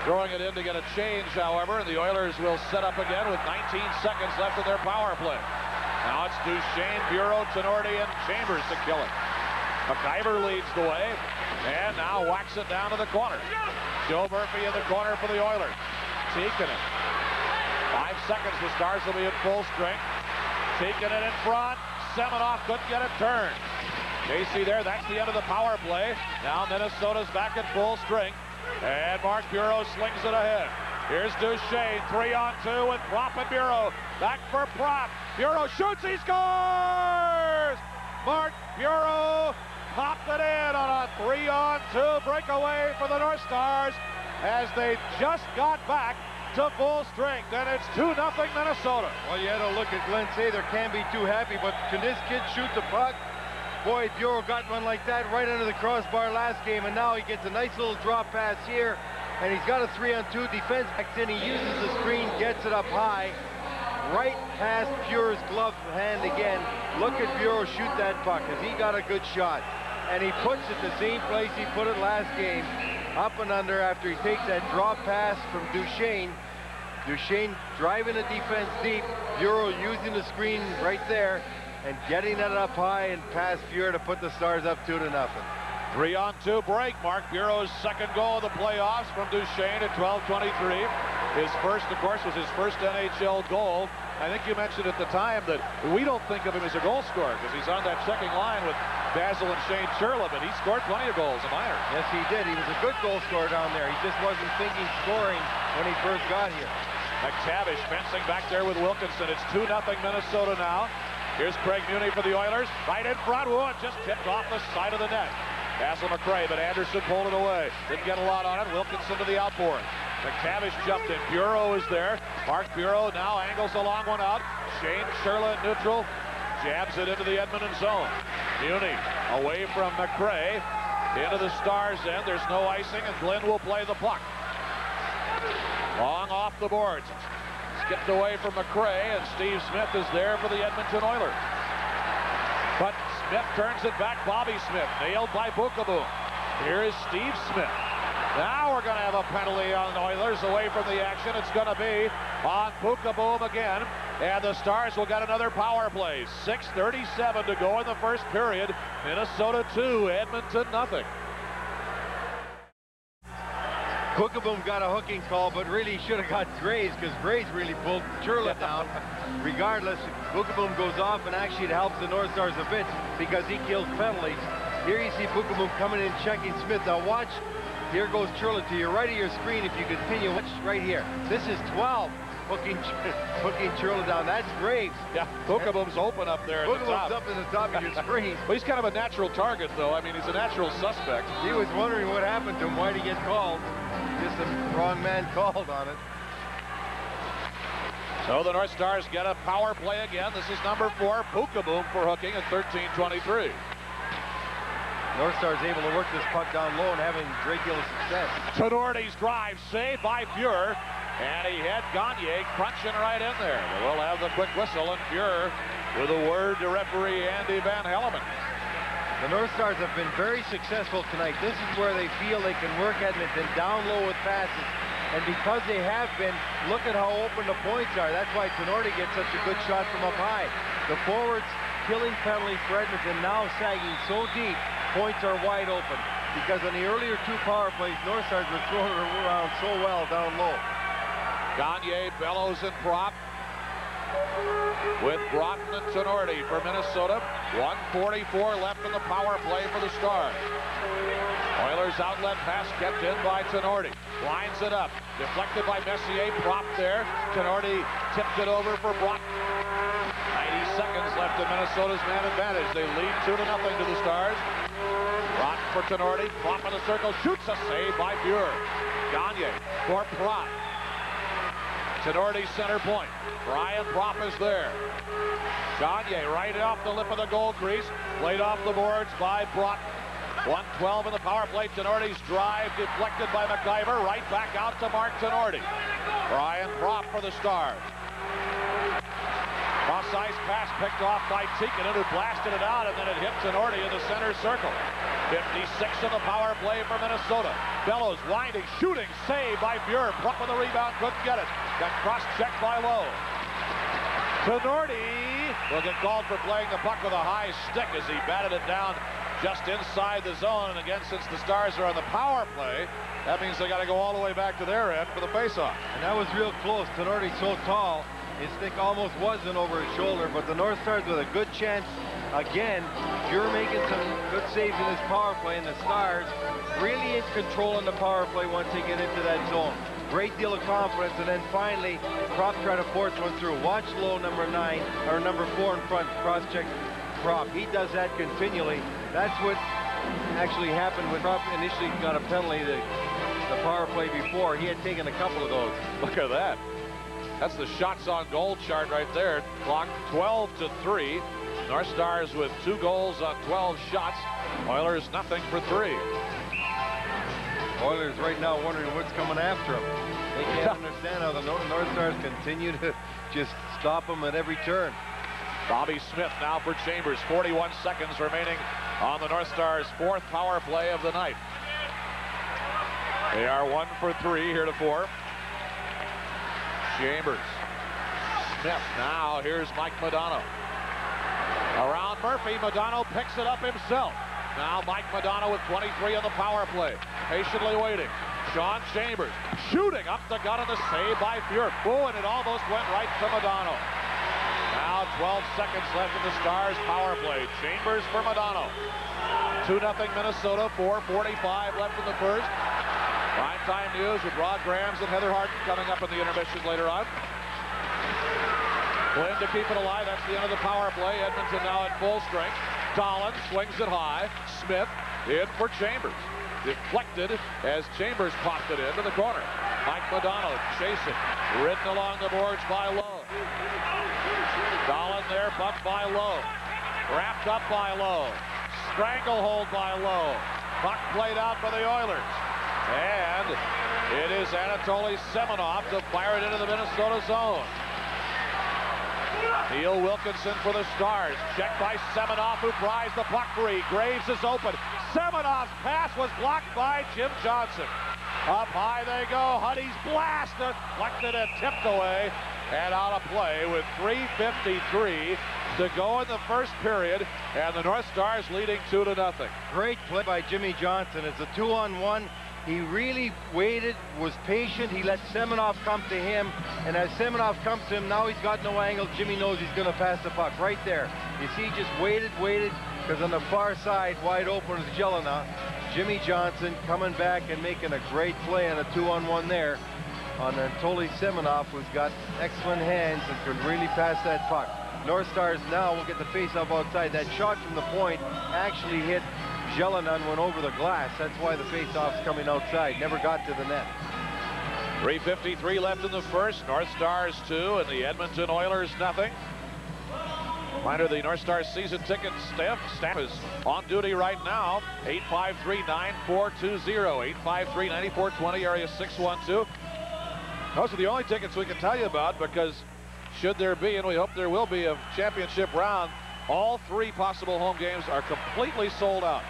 Throwing it in to get a change, however, and the Oilers will set up again with 19 seconds left in their power play. Now it's Duchesne, Bureau, Tenorti, and Chambers to kill it. McIver leads the way, and now whacks it down to the corner. Joe Murphy in the corner for the Oilers. Tikkanen. 5 seconds, the Stars will be at full strength. Tikkanen in front. Semenoff couldn't get it turned. Casey there, that's the end of the power play. Now Minnesota's back at full strength. And Mark Bureau slings it ahead. Here's Duchesne, 3-on-2 with Propp and Bureau. Back for Propp. Bureau shoots, he scores! Mark Bureau popped it in on a 3-on-2 breakaway for the North Stars as they just got back to full strength, and it's 2-0 Minnesota. Well, you had to look at Glenn Sather, can't be too happy, but can this kid shoot the puck? Boy, Bureau got one like that right under the crossbar last game, and now he gets a nice little drop pass here, and he's got a 3-on-2 defense back in. He uses the screen, gets it up high, right past Pure's glove hand again. Look at Bureau shoot that puck, as he got a good shot. And he puts it the same place he put it last game, up and under after he takes that drop pass from Duchesne. Duchesne driving the defense deep, Bureau using the screen right there, and getting it up high and past Fuhr to put the Stars up 2-0. 3-on-2 break. Mark Bureau's second goal of the playoffs from Duchesne at 12:23. His first, of course, was his first NHL goal. I think you mentioned at the time that we don't think of him as a goal scorer because he's on that second line with Basil and Shane Churla, but he scored plenty of goals in minors. Yes, he did. He was a good goal scorer down there. He just wasn't thinking scoring when he first got here. McTavish fencing back there with Wilkinson. It's 2-0 Minnesota now. Here's Craig Muni for the Oilers. Right in front. Wood just tipped off the side of the net. Basil McRae, but Anderson pulled it away. Didn't get a lot on it. Wilkinson to the outboard. McTavish jumped in. Bureau is there. Mark Bureau now angles a long one out. Shane Churla at neutral. Jabs it into the Edmonton zone. Muni away from McRae. Into the Stars end. There's no icing, and Glenn will play the puck. Long off the boards. Skipped away from McRae, and Steve Smith is there for the Edmonton Oilers. But Smith turns it back. Bobby Smith nailed by Bukaboom. Here is Steve Smith. Now we're going to have a penalty on the Oilers away from the action. It's going to be on Bukaboom again, and the Stars will get another power play. 6:37 to go in the first period. Minnesota 2, Edmonton 0. Bukaboom got a hooking call, but really should have got Graves because Graves really pulled Churla down. Regardless, Bukaboom goes off, and actually it helps the North Stars a bit because he kills penalties. Here you see Bukaboom coming in, checking Smith. Now watch. Here goes Churla to your right of your screen. If you continue, watch right here. This is 12. Hooking Churla down. That's Graves. Yeah, Bukaboom's open up there at the top. Bukaboom's up in the top of your screen. Well, he's kind of a natural target, though. I mean, he's a natural suspect. He was wondering what happened to him. Why did he get called? Just the wrong man called on it. So the North Stars get a power play again. This is number 4, Bukaboom for hooking at 13:23. North Stars able to work this puck down low and having a great deal of success. Tenorti's drive saved by Fuhr, and he had Gagne crunching right in there. We'll have the quick whistle, and Fuhr with a word to referee Andy Van Hellemond. The North Stars have been very successful tonight. This is where they feel they can work Edmonton down low with passes. And because they have been, look at how open the points are. That's why Tenorti gets such a good shot from up high. The forwards killing penalties for Edmonton, now sagging so deep, points are wide open. Because on the earlier 2 power plays, North Stars were throwing it around so well down low. Gagne, Bellows, and Propp. With Broughton and Tenorti for Minnesota. 1:44 left in the power play for the Stars. Oilers outlet pass kept in by Tenorti. Lines it up. Deflected by Messier. Propp there. Tenorti tipped it over for Broughton. 90 seconds left in Minnesota's man advantage. They lead 2-0 to the Stars. Broughton for Tenorti. Propp in the circle. Shoots a save by Fuhr. Gagne for Propp. Tenorti center point. Brian Propp is there. Gagne right off the lip of the goal crease. Played off the boards by Broughton. 1:12 in the power play. Tenorti's drive deflected by McIver. Right back out to Mark Tenorti. Brian Propp for the Stars. Cross Undersized pass picked off by Tikkanen, who blasted it out, and then it hit Tenorti in the center circle. 56 on the power play for Minnesota. Bellows winding, shooting, save by Bjork. Pluck with the rebound, couldn't get it. Got cross-checked by Lowe. Tenorti will get called for playing the puck with a high stick as he batted it down just inside the zone. And again, since the Stars are on the power play, that means they got to go all the way back to their end for the faceoff. And that was real close. Tenorti's so tall, his stick almost wasn't over his shoulder, but the North Stars with a good chance. Again, you're making some good saves in this power play, and the Stars really in control in the power play once they get into that zone. Great deal of confidence, and then finally, Prop try to force one through. Watch Lowe, number 9, or number 4 in front, cross-check Prop. He does that continually. That's what actually happened when Prop initially got a penalty the power play before. He had taken a couple of those. Look at that. That's the shots on goal chart right there. Clock 12-3. North Stars with 2 goals on 12 shots. Oilers nothing for 3. Oilers right now wondering what's coming after them. They can't understand how the North Stars continue to just stop them at every turn. Bobby Smith now for Chambers. 41 seconds remaining on the North Stars' 4th power play of the night. They are 1 for 3 heretofore. Chambers. Smith now. Here's Mike Modano. Around Murphy. Modano picks it up himself. Now Mike Modano with 23 on the power play. Patiently waiting. Sean Chambers shooting up the gut of the save by Bjork. Oh, and it almost went right to Modano. Now 12 seconds left in the Stars power play. Chambers for Modano. 2-0 Minnesota. 4:45 left in the first. Primetime news with Rod Grams and Heather Harden coming up in the intermission later on. Flynn to keep it alive. That's the end of the power play. Edmonton now at full strength. Dolan swings it high. Smith in for Chambers. Deflected as Chambers popped it into the corner. Mike Modano chasing. Ridden along the boards by Lowe. Dolan there, bumped by Lowe. Wrapped up by Lowe. Stranglehold by Lowe. Puck played out for the Oilers. And it is Anatoly Semenov to fire it into the Minnesota zone. Neil Wilkinson for the Stars. Checked by Semenov, who pries the puck free. Graves is open. Semenov's pass was blocked by Jim Johnson. Up high they go. Huddy's blast deflected and tipped away and out of play with 3:53 to go in the first period, and the North Stars leading 2-0. Great play by Jimmy Johnson. It's a 2-on-1. He really waited, was patient. He let Semenov come to him, and as Semenov comes to him, now he's got no angle. Jimmy knows he's going to pass the puck right there. You see, just waited, because on the far side, wide open is Jelena. Jimmy Johnson coming back and making a great play on a 2-on-1 there on Anatoly Semenov, who's got excellent hands and can really pass that puck. North Stars now will get the face-off outside. That shot from the point actually hit Jelena and went over the glass. That's why the face-off's coming outside. Never got to the net. 3:53 left in the first. North Stars 2 and the Edmonton Oilers nothing. Reminder, the North Stars season ticket staff is on duty right now. 853-9420. 853-9420, area 612. Those are the only tickets we can tell you about, because should there be, and we hope there will be, a championship round, all 3 possible home games are completely sold out.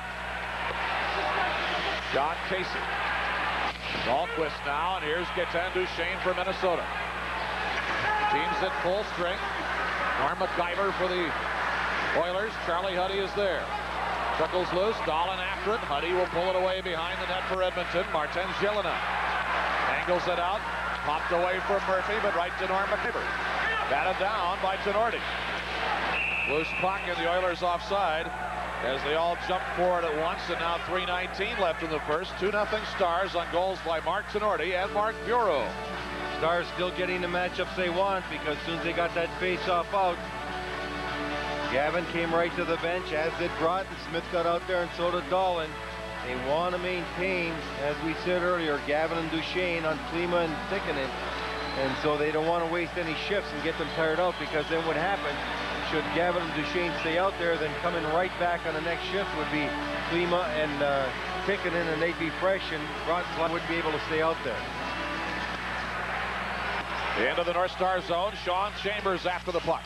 John Casey. Dahlquist now, and here's Gaetan Duchesne for Minnesota. Team's at full strength. Norm McIver for the Oilers. Charlie Huddy is there. Trickles loose. Dahlin after it. Huddy will pull it away behind the net for Edmonton. Martin Jelena angles it out. Popped away from Murphy, but right to Norm McIver. Batted down by Tenorti. Loose puck, and the Oilers offside as they all jump for it at once, and now 3:19 left in the first. 2-0 Stars on goals by Mark Tenorti and Mark Bureau. Stars still getting the matchups they want, because as soon as they got that face-off out, Gavin came right to the bench, as did Broughton. Smith got out there, and so did Dahlin. They want to maintain, as we said earlier, Gavin and Duchesne on Klima and Tikkanen, and so they don't want to waste any shifts and get them tired out, because then what happens, should Gavin and Duchesne stay out there, then coming right back on the next shift would be Klima and Tikkanen, and they'd be fresh, and Broughton would be able to stay out there. The end of the North Star zone. Sean Chambers after the puck.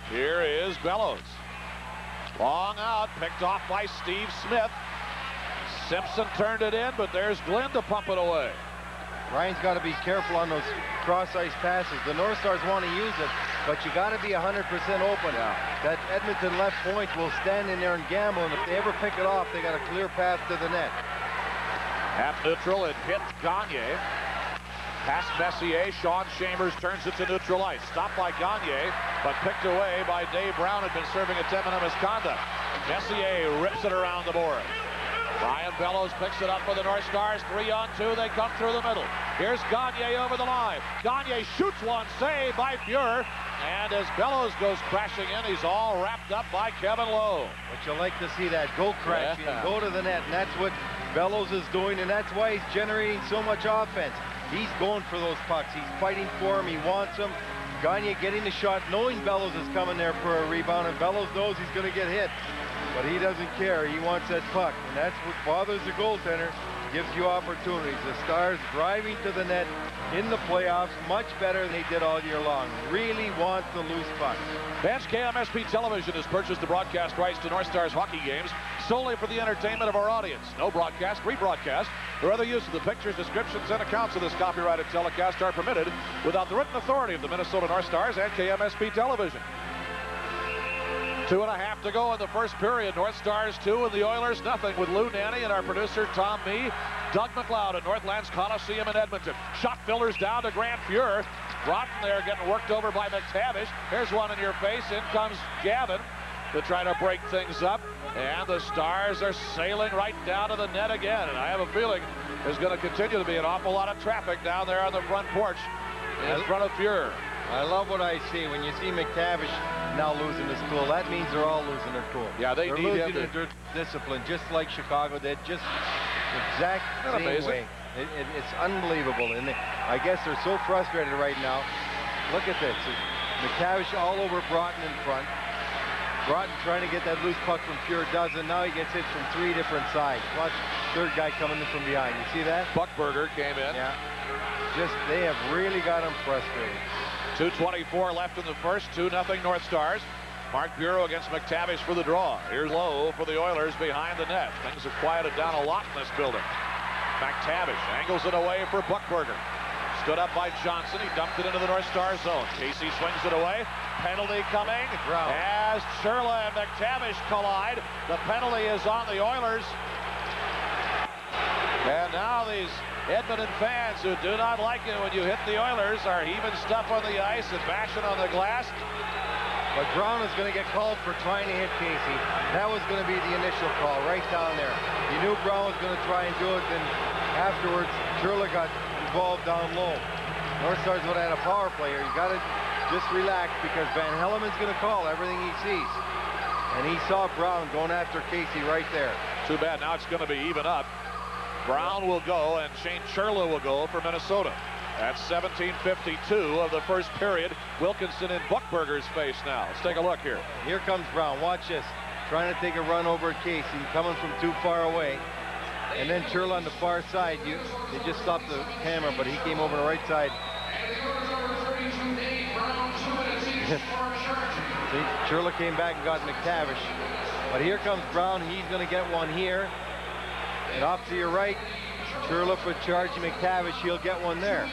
Here is Bellows. Long out, picked off by Steve Smith. Simpson turned it in, but there's Glenn to pump it away. Ryan's got to be careful on those cross-ice passes. The North Stars want to use it, but you got to be 100% open. Yeah. That Edmonton left point will stand in there and gamble, and if they ever pick it off, they got a clear path to the net. Half neutral, it hit Gagne. Past Messier, Sean Chambers turns it to neutral ice. Stopped by Gagne, but picked away by Dave Brown, had been serving a 10-minute misconduct. Messier rips it around the board. Brian Bellows picks it up for the North Stars. 3-on-2, they come through the middle. Here's Gagne over the line. Gagne shoots one, saved by Fuhr. And as Bellows goes crashing in, he's all wrapped up by Kevin Lowe. But you like to see that, go crashing, go to the net, and that's what Bellows is doing, and that's why he's generating so much offense. He's going for those pucks. He's fighting for him. He wants them. Gagne getting the shot, knowing Bellows is coming there for a rebound, and Bellows knows he's going to get hit. But he doesn't care. He wants that puck, and that's what bothers the goaltender. Gives you opportunities. The Stars driving to the net in the playoffs much better than they did all year long. Really want the loose puck. Fans, KMSP Television has purchased the broadcast rights to North Stars hockey games solely for the entertainment of our audience. No broadcast, rebroadcast, or other use of the pictures, descriptions, and accounts of this copyrighted telecast are permitted without the written authority of the Minnesota North Stars and KMSP Television. 2.5 to go in the first period. North Stars 2 and the Oilers nothing, with Lou Nanny and our producer Tom Mee. Doug McLeod at Northlands Coliseum in Edmonton. Shot fillers down to Grant Fuhr. Broughton there getting worked over by McTavish. Here's one in your face. In comes Gavin to try to break things up. And the Stars are sailing right down to the net again. And I have a feeling there's going to continue to be an awful lot of traffic down there on the front porch in front of Fuhr. I love what I see. When you see McTavish now losing his cool, that means they're all losing their cool. Yeah, they're losing their discipline, just like Chicago did, just exact same way. It's unbelievable, and I guess they're so frustrated right now. Look at this. McTavish all over Broughton in front. Broughton trying to get that loose puck from Fuhr, doesn't. Now he gets hit from 3 different sides. Watch, third guy coming in from behind. You see that? Buckberger came in. Yeah. Just, they have really got him frustrated. 2:24 left in the first. 2-0 North Stars. Mark Bureau against McTavish for the draw. Here's Lowe for the Oilers behind the net. Things have quieted down a lot in this building. McTavish angles it away for Buckberger. Stood up by Johnson. He dumped it into the North Star zone. Casey swings it away. Penalty coming as Churla and McTavish collide. The penalty is on the Oilers. And now these Edmonton fans who do not like it when you hit the Oilers are heaving stuff on the ice and bashing on the glass. But Brown is going to get called for trying to hit Casey. That was going to be the initial call right down there. You knew Brown was going to try and do it, then afterwards Churla got involved down low. North Stars would have had a power play here. You got to just relax because Van Helleman's going to call everything he sees. And he saw Brown going after Casey right there. Too bad. Now it's going to be even up. Brown will go and Shane Churla will go for Minnesota. That's 17:52 of the first period. Wilkinson in Buckberger's face now. Let's take a look here. Here comes Brown. Watch this. Trying to take a run over at Casey, coming from too far away. And then Churla on the far side. They just stopped the camera, but he came over the right side. See, Churla came back and got McTavish. But here comes Brown. He's going to get one here. And off to your right, Churla for charging McTavish. He'll get one there.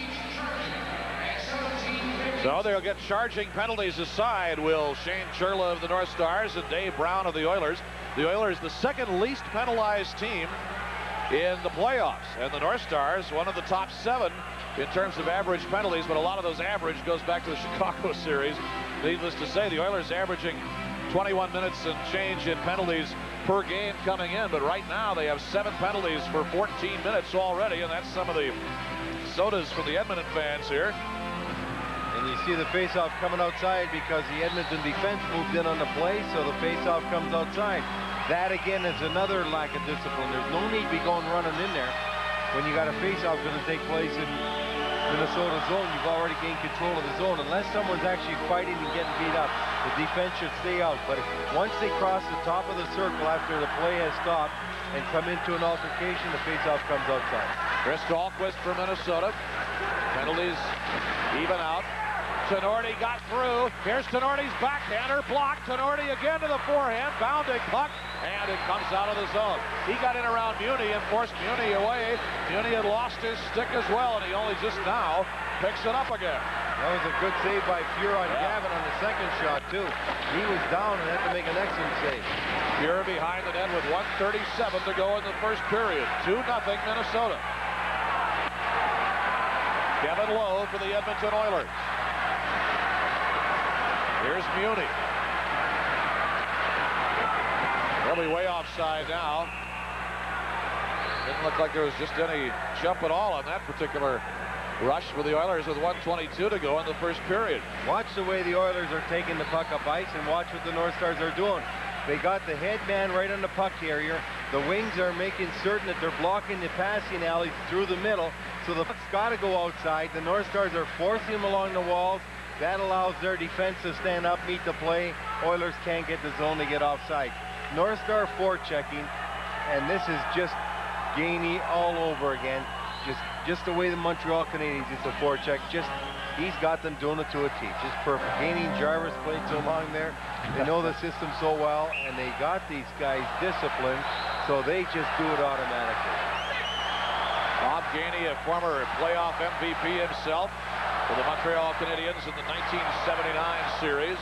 So they'll get charging penalties aside, will Shane Churla of the North Stars and Dave Brown of the Oilers. The Oilers, the second least penalized team in the playoffs. And the North Stars, one of the top 7 in terms of average penalties, but a lot of those average goes back to the Chicago series. Needless to say, the Oilers averaging 21 minutes and change in penalties per game coming in, but right now they have 7 penalties for 14 minutes already, and that's some of the sodas from the Edmonton fans here. And you see the faceoff coming outside because the Edmonton defense moved in on the play, so the faceoff comes outside. That again is another lack of discipline. There's no need to be going running in there when you got a faceoff going to take place in Minnesota zone. You've already gained control of the zone. Unless someone's actually fighting and getting beat up, the defense should stay out. But once they cross the top of the circle after the play has stopped and come into an altercation, the faceoff comes outside. Chris Dahlquist for Minnesota. Penalties even out. Tenorti got through. Here's Tenorti's backhander, blocked. Tenorti again to the forehand, bounding puck, and it comes out of the zone. He got in around Muni and forced Muni away. Muni had lost his stick as well, and he only just now picks it up again. That was a good save by Fuhr on Gavin on the second shot, too. He was down and had to make an excellent save. Fuhr behind the net with 1:37 to go in the first period. 2-0 Minnesota. Kevin Lowe for the Edmonton Oilers. Here's Muni. They'll be way offside now. Didn't look like there was just any jump at all on that particular rush for the Oilers with 1:22 to go in the first period. Watch the way the Oilers are taking the puck up ice and watch what the North Stars are doing. They got the head man right on the puck carrier. The wings are making certain that they're blocking the passing alleys through the middle, so the puck's got to go outside. The North Stars are forcing them along the walls. That allows their defense to stand up, meet the play. Oilers can't get the zone to get offside. North Star forechecking, and this is just Gainey all over again. Just the way the Montreal Canadiens did the forecheck. He's got them doing it to a T. Just perfect. Gainey and Jarvis played so long there. They know the system so well, and they got these guys disciplined, so they just do it automatically. Bob Gainey, a former playoff MVP himself for the Montreal Canadiens in the 1979 series.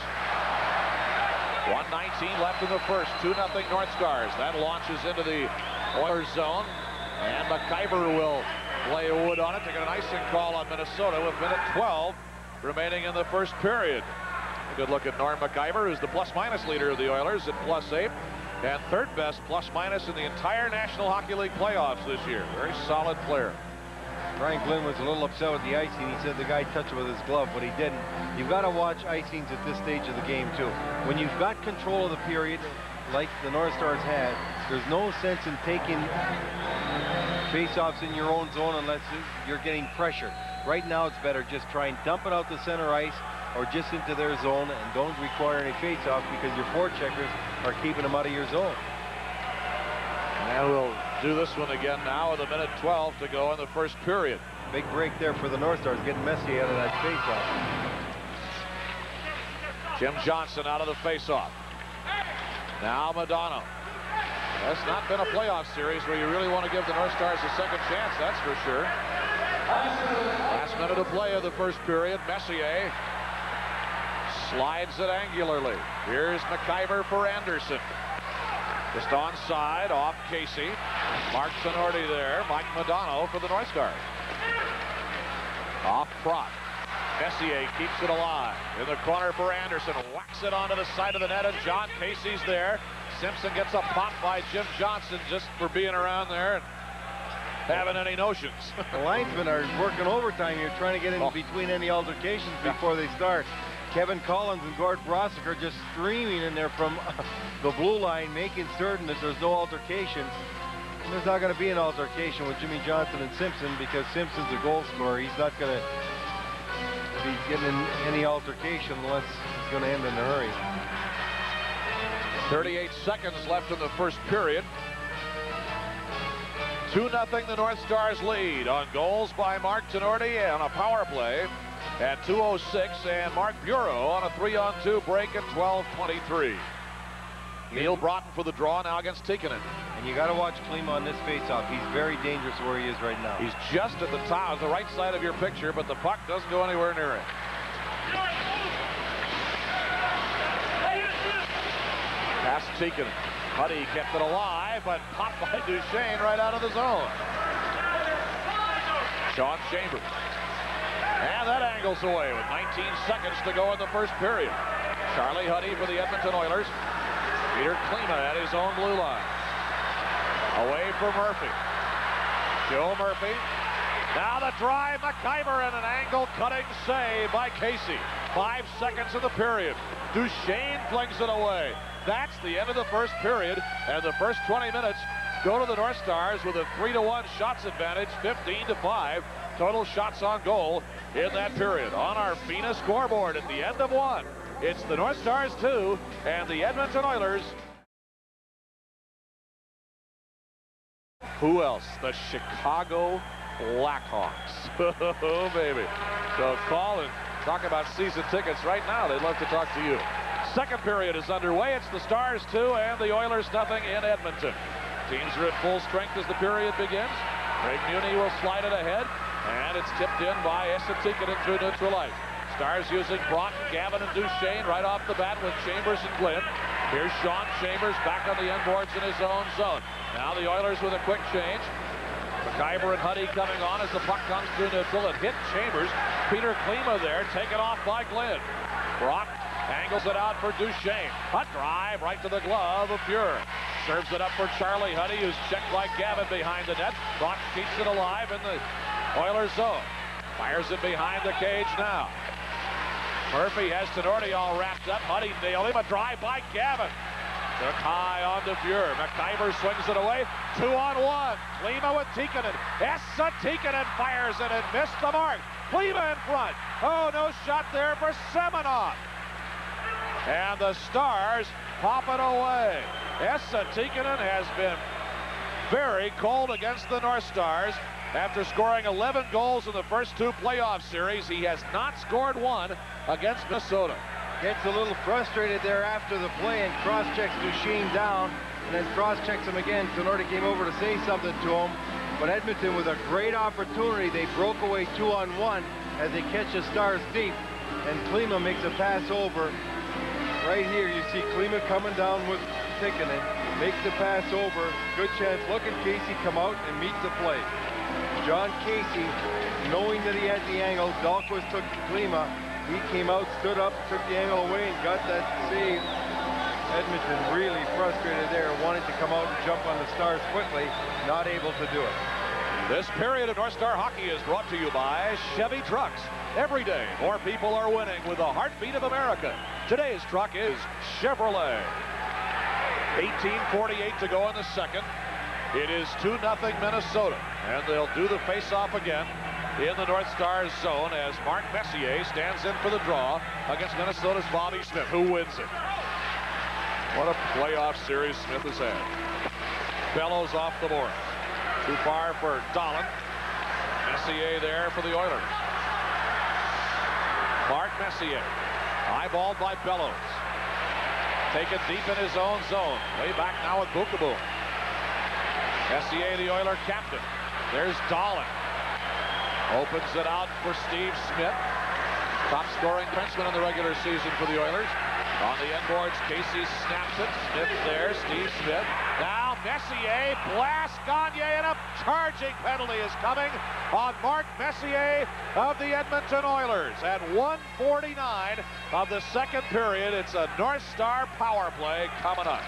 1:19 left in the first. 2-0 North Stars. That launches into the Oilers zone, and McIver will lay a wood on it. They got an icing call on Minnesota with 1:12 remaining in the first period. A good look at Norm McIver, who's the plus-minus leader of the Oilers at +8, and third best plus-minus in the entire National Hockey League playoffs this year. Very solid player. Brian Glynn was a little upset with the icing. He said the guy touched it with his glove, but he didn't. You've got to watch icings at this stage of the game, too. When you've got control of the period, like the North Stars had, there's no sense in taking face-offs in your own zone unless you're getting pressure. Right now, it's better just try and dump it out to center ice or just into their zone and don't require any face-offs because your forecheckers are keeping them out of your zone. And we'll do this one again now with 1:12 to go in the first period. Big break there for the North Stars, getting Messier out of that face-off. Jim Johnson out of the face-off. Now Madonna. That's not been a playoff series where you really want to give the North Stars a second chance, that's for sure. Last minute of play of the first period. Messier slides it angularly. Here's McIver for Anderson. Just onside, off Casey. Mark Tenorti there. Mike Modano for the North Stars. Off Prott. Messier keeps it alive. In the corner for Anderson. Whacks it onto the side of the net, and John Casey's there. Simpson gets a pop by Jim Johnson just for being around there and having any notions. The linesmen are working overtime here, trying to get in between any altercations before they start. Kevin Collins and Gord Brosick are just streaming in there from the blue line, making certain that there's no altercation. And there's not going to be an altercation with Jimmy Johnson and Simpson because Simpson's a goal scorer. He's not going to be getting in any altercation unless it's going to end in a hurry. 38 seconds left in the first period. 2-0 the North Stars lead on goals by Mark Tenorti and a power play at 2:06, and Mark Bureau on a 3-on-2 break at 12:23. Neil Broughton for the draw now against Tikkanen. And you got to watch Klima on this faceoff. He's very dangerous where he is right now. He's just at the top, the right side of your picture, but the puck doesn't go anywhere near it. Past Tikkanen. Huddy kept it alive, but popped by Duchesne right out of the zone. Sean Chambers. And that angles away with 19 seconds to go in the first period. Charlie Huddy for the Edmonton Oilers. Peter Klima at his own blue line. Away for Murphy. Joe Murphy. Now the drive, McIver, and an angle cutting save by Casey. 5 seconds of the period. Duchesne flings it away. That's the end of the first period, and the first 20 minutes go to the North Stars with a 3-1 shots advantage, 15-5 total shots on goal in that period. On our FINA scoreboard at the end of one, it's the North Stars 2 and the Edmonton Oilers. Who else? The Chicago Blackhawks. Oh, baby. So Colin Talk about season tickets right now. They'd love to talk to you. Second period is underway. It's the Stars 2 and the Oilers nothing in Edmonton. Teams are at full strength as the period begins. Craig Muni will slide it ahead, and it's tipped in by Tikkanen through neutral ice. Stars using Broughton, Gavin, and Duchesne right off the bat with Chambers and Glynn. Here's Sean Chambers back on the end boards in his own zone. Now the Oilers with a quick change. McIver and Huddy coming on as the puck comes through neutral. It hit Chambers. Peter Klima there, taken off by Glynn. Brock angles it out for Duchesne. Hut drive right to the glove of Fuhr. Serves it up for Charlie Huddy, who's checked by Gavin behind the net. Brock keeps it alive in the Oilers zone. Fires it behind the cage now. Murphy has Tenorti all wrapped up. Huddy nailed him. A drive by Gavin. Took high on to Fuhr. McIver swings it away. 2-on-1. Klima with Tikkanen. Tikkanen fires it and missed the mark. Klima in front. Oh, no shot there for Semenov. And the Stars pop it away. Tikkanen has been very cold against the North Stars. After scoring 11 goals in the first 2 playoff series, he has not scored one against Minnesota. Gets a little frustrated there after the play and cross-checks Duchesne down and then cross-checks him again. Tenorti came over to say something to him, but Edmonton with a great opportunity. They broke away 2-on-1 as they catch the Stars deep, and Klima makes a pass over. Right here you see Klima coming down with Tikkanen, makes the pass over. Good chance. Look at Casey come out and meet the play. John Casey, knowing that he had the angle, Dahlquist took Klima. He came out, stood up, took the angle away, and got that save. Edmonton really frustrated there, wanting to come out and jump on the Stars quickly, not able to do it. This period of North Star Hockey is brought to you by Chevy Trucks. Every day, more people are winning with the heartbeat of America. Today's truck is Chevrolet. 18:48 to go in the second. It is 2-0 Minnesota, and they'll do the face-off again in the North Stars zone as Mark Messier stands in for the draw against Minnesota's Bobby Smith, who wins it. What a playoff series Smith has had. Bellows off the board. Too far for Dahlin. Messier there for the Oilers. Mark Messier, eyeballed by Bellows. Taken deep in his own zone. Way back now with Bukaboom. Messier, the Oiler captain. There's Dahlin. Opens it out for Steve Smith. Top scoring defenseman in the regular season for the Oilers. On the end boards, Casey snaps it. Smith there, Steve Smith. Now Messier blasts Gagne, and a charging penalty is coming on Mark Messier of the Edmonton Oilers. At 1:49 of the second period, it's a North Star power play coming up.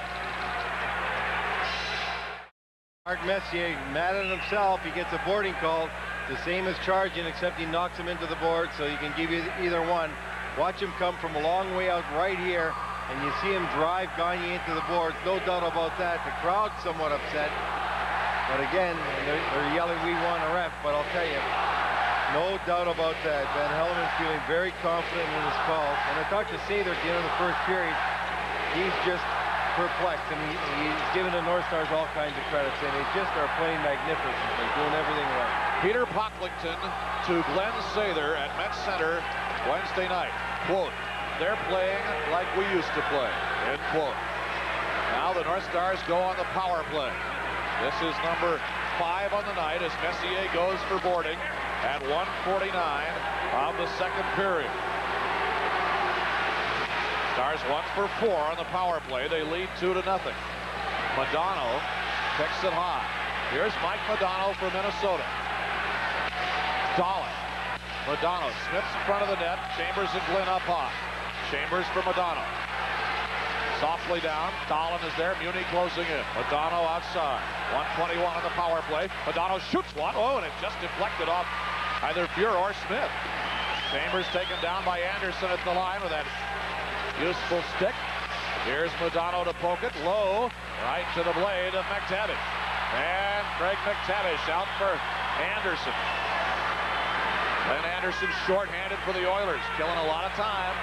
Mark Messier, mad at himself, he gets a boarding call. The same as charging, except he knocks him into the board, so you can give you either one. Watch him come from a long way out right here, and you see him drive Gagne into the boards. No doubt about that. The crowd's somewhat upset. But again, they're yelling, "We want a ref," but I'll tell you, no doubt about that. Van Helleman's feeling very confident in his calls. And I talked to Sather at the end of the first period. He's just perplexed, and he's giving the North Stars all kinds of credit, saying they just are playing magnificently, doing everything right. Peter Pocklington to Glenn Sather at Met Center Wednesday night. Quote, "They're playing like we used to play," end quote. Now the North Stars go on the power play. This is number 5 on the night as Messier goes for boarding at 1:49 of the second period. Stars 1 for 4 on the power play. They lead 2-0. Modano picks it high. Here's Mike Modano for Minnesota. Dahlin. Modano. Smith's in front of the net. Chambers and Glynn up high. Chambers for Modano. Softly down. Dahlin is there. Muni closing in. Modano outside. 1:21 on the power play. Modano shoots one. Oh, and it just deflected off either Fuhr or Smith. Chambers taken down by Anderson at the line with that useful stick. Here's Modano to poke it low, right to the blade of McTavish. And Craig McTavish out for Anderson. And Anderson shorthanded for the Oilers, killing a lot of time.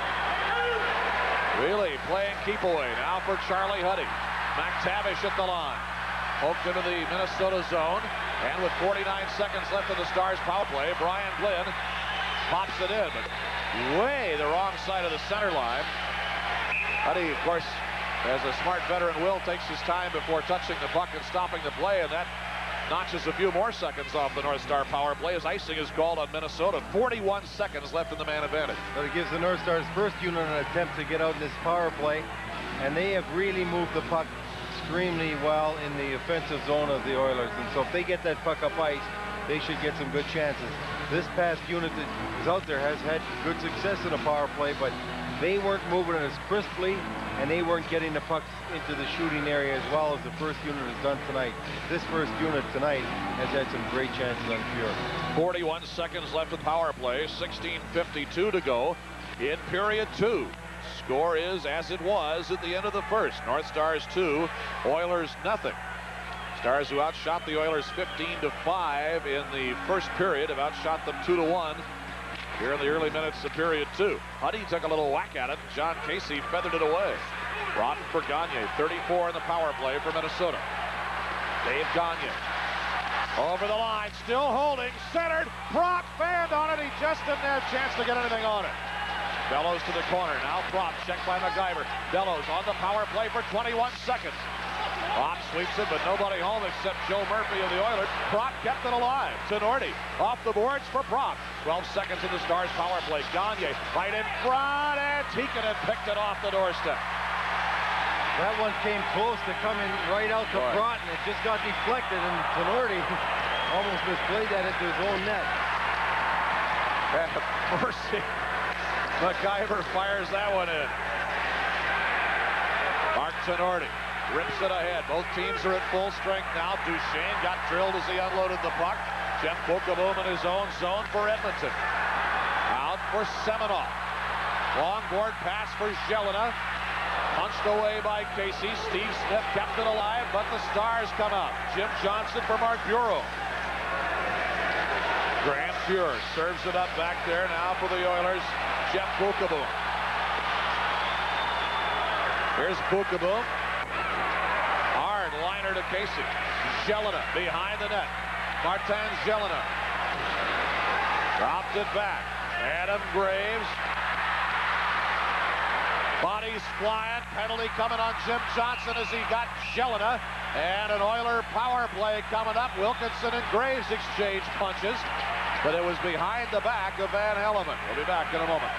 Really playing keep away now for Charlie Huddy. McTavish at the line. Poked into the Minnesota zone. And with 49 seconds left in the Stars power play, Brian Glynn pops it in, but way the wrong side of the center line. Huddy, of course, as a smart veteran will, takes his time before touching the puck and stopping the play, and that notches a few more seconds off the North Star power play as icing is called on Minnesota. 41 seconds left in the man advantage. But it gives the North Stars first unit an attempt to get out in this power play, and they have really moved the puck extremely well in the offensive zone of the Oilers. And so if they get that puck up ice, they should get some good chances. This past unit that is out there has had good success in a power play, but they weren't moving it as crisply, and they weren't getting the pucks into the shooting area as well as the first unit has done tonight. This first unit tonight has had some great chances on pure. 41 seconds left in power play, 16:52 to go in period 2. Score is as it was at the end of the first. North Stars 2, Oilers nothing. Stars who outshot the Oilers 15-5 in the first period have outshot them 2-1 here in the early minutes of period 2. Huddy took a little whack at it. John Casey feathered it away. Broughton for Gagne, 34 in the power play for Minnesota. Dave Gagne over the line, still holding, centered. Propp fanned on it. He just didn't have a chance to get anything on it. Bellows to the corner. Now Propp checked by MacGyver. Bellows on the power play for 21 seconds. Propp sweeps it, but nobody home except Joe Murphy of the Oilers. Propp kept it alive. Tenorti off the boards for Propp. 12 seconds in the Stars power play. Gagne right in front, and Tikkanen picked it off the doorstep. That one came close to coming right out to Broughton. It just got deflected, and Tenorti almost misplayed that into his own net. Mercy. MacGyver fires that one in. Mark Tenorti rips it ahead. Both teams are at full strength now. Duchesne got drilled as he unloaded the puck. Jeff Bookeboom in his own zone for Edmonton. Out for Semenoff. Long board pass for Jelena. Punched away by Casey. Steve Smith kept it alive, but the Stars come out. Jim Johnson for Mark Bureau. Graham Fuhr serves it up back there now for the Oilers. Jeff Bookeboom. Here's Bookeboom. Hard liner to Casey. Jelena behind the net. Martin Jelena dropped it back. Adam Graves. Bodies flying. Penalty coming on Jim Johnson as he got Jelena. And an Oiler power play coming up. Wilkinson and Graves exchange punches, but it was behind the back of Van Hellemond. We'll be back in a moment.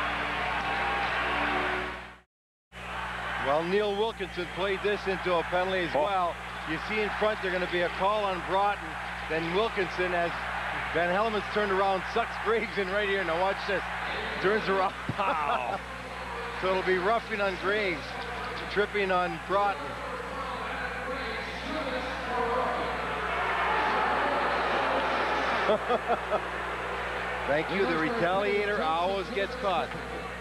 Well, Neil Wilkinson played this into a penalty as well. You see in front they're going to be a call on Broughton. Then Wilkinson, as Van Hellemond's turned around, sucks Graves in right here. Now watch this. Turns around. Wow. So it'll be roughing on Graves, tripping on Broughton. Thank you. The retaliator always gets caught.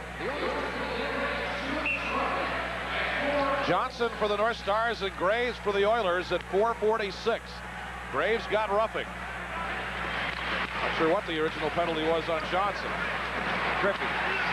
Johnson for the North Stars and Graves for the Oilers at 4:46. Graves got roughing. Not sure what the original penalty was on Johnson. Tripping.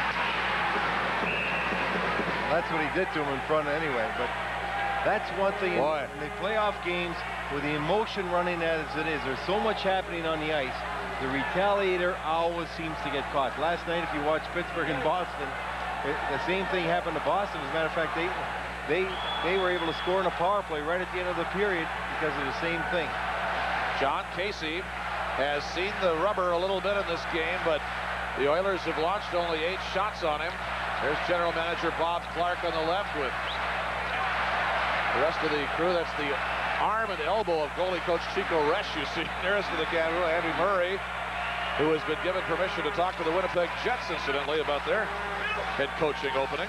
That's what he did to him in front anyway, but that's one thing in the playoff games with the emotion running as it is. There's so much happening on the ice. The retaliator always seems to get caught. Last night, if you watch Pittsburgh and Boston, the same thing happened to Boston. As a matter of fact, they were able to score in a power play right at the end of the period because of the same thing. John Casey has seen the rubber a little bit in this game, but the Oilers have launched only 8 shots on him. There's General Manager Bob Clark on the left with the rest of the crew. That's the arm and elbow of goalie coach Chico Resch, you see nearest to the camera. Andy Murray, who has been given permission to talk to the Winnipeg Jets, incidentally, about their head coaching opening.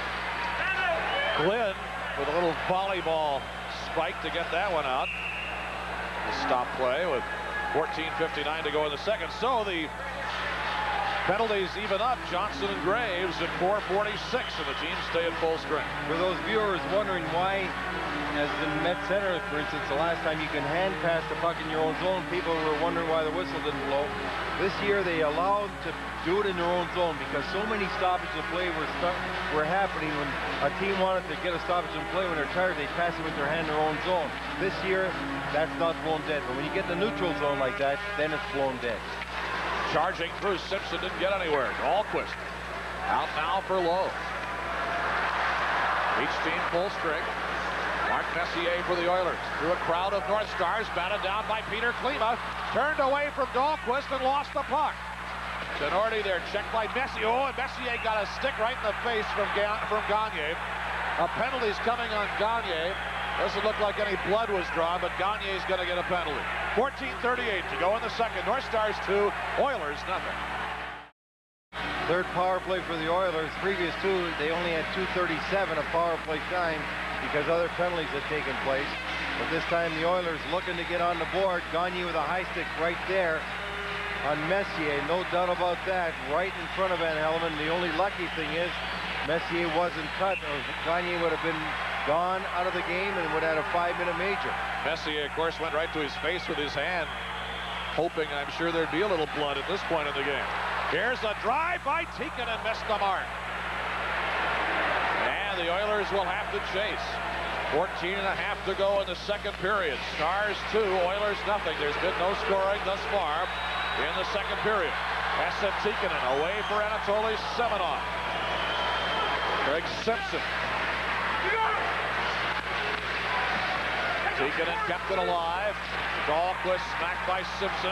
Glenn with a little volleyball spike to get that one out. The stop play with 14:59 to go in the second. So the penalties even up. Johnson and Graves at 4:46, and the teams stay at full strength. For those viewers wondering why, as in Met Center, for instance, the last time you can hand pass the puck in your own zone, people were wondering why the whistle didn't blow. This year they allowed to do it in their own zone because so many stoppages of play were happening when a team wanted to get a stoppage in play. When they're tired, they pass it with their hand in their own zone. This year, that's not blown dead. But when you get in the neutral zone like that, then it's blown dead. Charging through, Simpson didn't get anywhere. Dahlquist out now for Lowe. Each team full string. Mark Messier for the Oilers. Through a crowd of North Stars, batted down by Peter Klima. Turned away from Dahlquist and lost the puck. Tenorti there, checked by Messier. Oh, and Messier got a stick right in the face from Gagne. A penalty's coming on Gagne. Doesn't look like any blood was drawn, but Gagne's going to get a penalty. 14:38 to go in the second. North Stars 2, Oilers nothing. Third power play for the Oilers. Previous two, they only had 2:37 of power play time because other penalties had taken place. But this time the Oilers looking to get on the board. Gagne with a high stick right there on Messier. No doubt about that. Right in front of Van Hellemond. The only lucky thing is Messier wasn't cut, or Gagne would have been gone out of the game and would have had a 5-minute major. Messier, of course, went right to his face with his hand, hoping, I'm sure, there'd be a little blood at this point in the game. Here's a drive by Tikin and missed the mark. And the Oilers will have to chase. 14.5 to go in the second period. Stars 2, Oilers nothing. There's been no scoring thus far in the second period. Esa Tikkanen away for Anatoly Semenov. Craig Simpson. Tikkanen kept it alive. Dahlquist smacked by Simpson.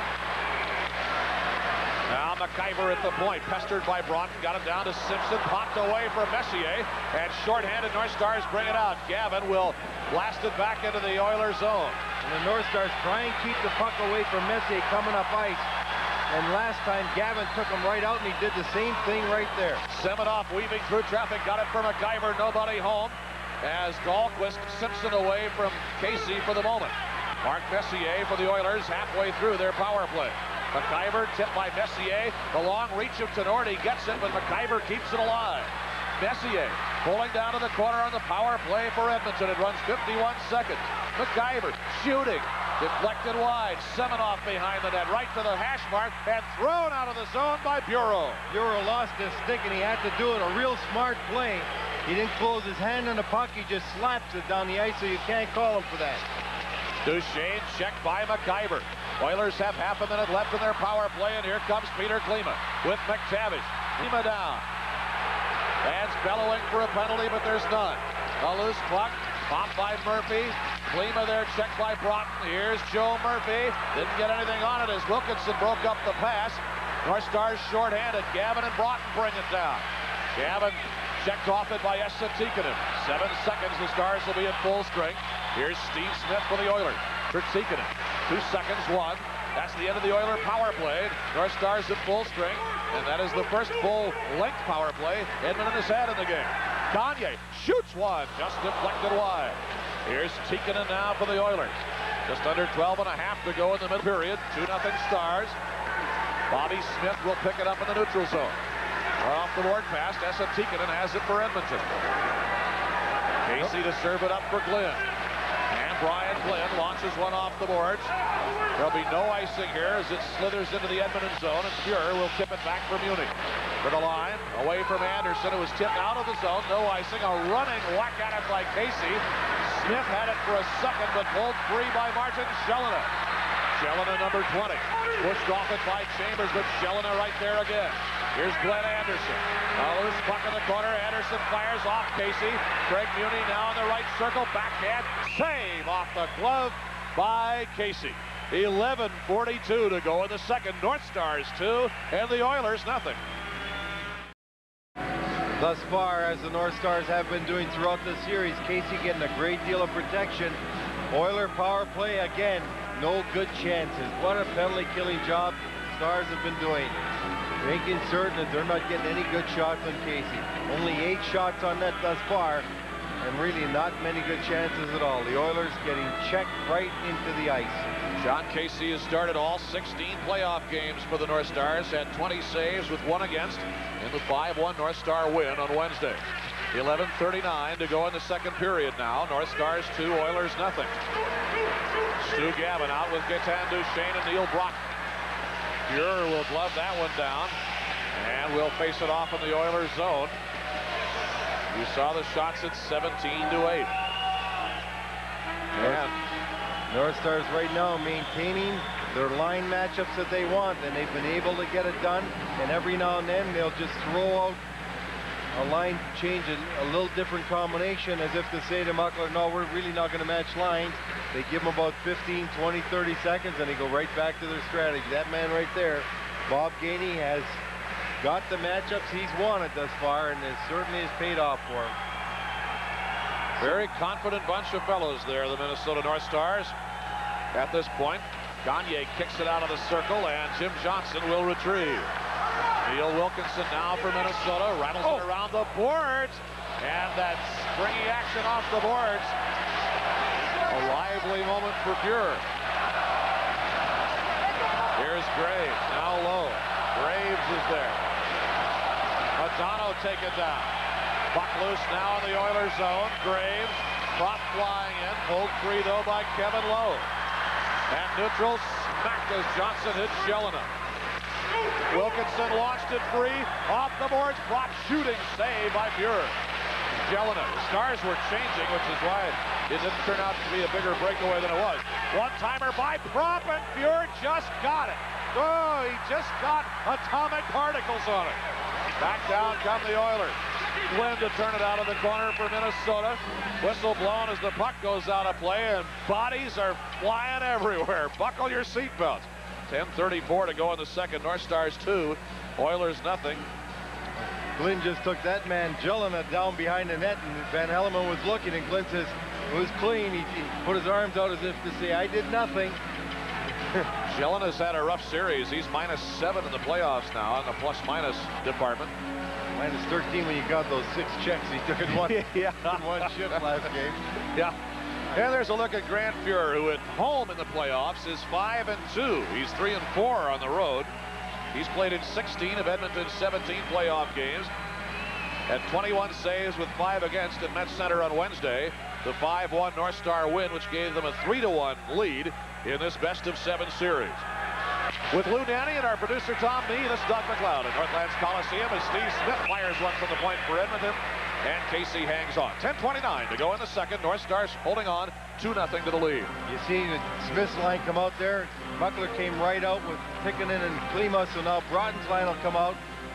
Now McIver at the point, pestered by Broughton, got it down to Simpson, popped away from Messier, and shorthanded North Stars bring it out. Gavin will blast it back into the Oilers zone. And the North Stars try and keep the puck away from Messier coming up ice. And last time Gavin took him right out, and he did the same thing right there. Semenov weaving through traffic, got it for McIver, nobody home. As Dahlquist, Simpson away from Casey for the moment. Mark Messier for the Oilers halfway through their power play. McIver tipped by Messier. The long reach of Tenorti gets it, but McIver keeps it alive. Messier pulling down to the corner on the power play for Edmonton. It runs 51 seconds. McIver shooting. Deflected wide. Semenov behind the net. Right to the hash mark and thrown out of the zone by Bureau. Bureau lost his stick and he had to do it. A real smart play. He didn't close his hand on the puck. He just slaps it down the ice, so you can't call him for that. Duchesne checked by McIver. Oilers have half a minute left in their power play, and here comes Peter Klima with McTavish. Klima down. Fans bellowing for a penalty, but there's none. A loose puck, popped by Murphy. Klima there checked by Broughton. Here's Joe Murphy. Didn't get anything on it as Wilkinson broke up the pass. North Stars shorthanded. Gavin and Broughton bring it down. Gavin checked off it by Esa Tikkanen. 7 seconds, the Stars will be at full strength. Here's Steve Smith for the Oilers. For Tikkanen. 2 seconds, 1. That's the end of the Oiler power play. North Stars at full strength, and that is the first full-length power play Edmonton has had in the game. Gagne shoots one, just deflected wide. Here's Tikkanen now for the Oilers. Just under 12.5 to go in the middle period. 2-0 Stars. Bobby Smith will pick it up in the neutral zone. Off the board pass, Esa Tikkanen has it for Edmonton. Casey to serve it up for Glenn. And Brian Glenn launches one off the boards. There'll be no icing here as it slithers into the Edmonton zone, and Fuhrer will tip it back for Munich. For the line, away from Anderson, who was tipped out of the zone. No icing, a running whack at it by Casey. Smith had it for a second, but pulled free by Martin Chelina. Chelina, number 20. Pushed off it by Chambers, but Chelina right there again. Here's Glenn Anderson. A loose puck in the corner. Anderson fires off Casey. Craig Muni now in the right circle. Backhand save off the glove by Casey. 11:42 to go in the second. North Stars 2 and the Oilers nothing. Thus far, as the North Stars have been doing throughout the series, Casey getting a great deal of protection. Oiler power play again. No good chances. What a penalty killing job Stars have been doing. Making certain that they're not getting any good shots on Casey. Only 8 shots on net thus far, and really not many good chances at all. The Oilers getting checked right into the ice. John Casey has started all 16 playoff games for the North Stars, had 20 saves with 1 against in the 5-1 North Star win on Wednesday. 11:39 to go in the second period now. North Stars 2, Oilers nothing. Stu Gavin out with Gaetan Duchesne and Neil Brock. Fuhrer will glove that one down, and will face it off in the Oilers zone. You saw the shots at 17-8. And North Stars right now maintaining their line matchups that they want, and they've been able to get it done. And every now and then they'll just throw out a line change, a little different combination, as if to say to Muckler, no, we're really not going to match lines. They give them about 15, 20, 30 seconds, and they go right back to their strategy. That man right there, Bob Gainey, has got the matchups he's wanted thus far, and it certainly has paid off for him. Very confident bunch of fellows there, the Minnesota North Stars. At this point, Gagne kicks it out of the circle, and Jim Johnson will retrieve. Neil Wilkinson now for Minnesota, rattles it around the boards, and that springy action off the boards. A lively moment for Fuhr. Here's Graves, now low. Graves is there. Madonna taken down. Puck loose now in the Oilers zone. Graves, prop flying in, pulled free though by Kevin Lowe. And neutral smacked as Johnson hits Jelena. Wilkinson launched it free, off the boards, prop shooting save by Fuhr. Jelena, the Stars were changing, which is why it didn't turn out to be a bigger breakaway than it was. One-timer by Prop, and Fuhr just got it. Oh, he just got atomic particles on it. Back down come the Oilers. Flynn to turn it out of the corner for Minnesota. Whistle blown as the puck goes out of play, and bodies are flying everywhere. Buckle your seatbelts. 10:34 to go in the second. North Stars 2, Oilers nothing. Glenn just took that man, Jelena, down behind the net, and Van Hellemond was looking, and Glenn says, it was clean. He put his arms out as if to say, I did nothing. Jelena's had a rough series. He's -7 in the playoffs now in the plus-minus department. -13 when you got those 6 checks he took in one, in one shift last game. Yeah. And there's a look at Grant Fuhr, who at home in the playoffs is 5-2. He's 3-4 on the road. He's played in 16 of Edmonton's 17 playoff games. Had 21 saves with 5 against at Met Center on Wednesday. The 5-1 North Star win, which gave them a 3-1 lead in this best-of-7 series. With Lou Nanny and our producer Tom Mee, this is Doug McLeod at Northlands Coliseum as Steve Smith fires one from the point for Edmonton, and Casey hangs on. 10:29 to go in the second. North Stars holding on 2-0 to the lead. You see Smith's line come out there. Muckler came right out with Tikkanen and Klima, so now Broughton's line will come out.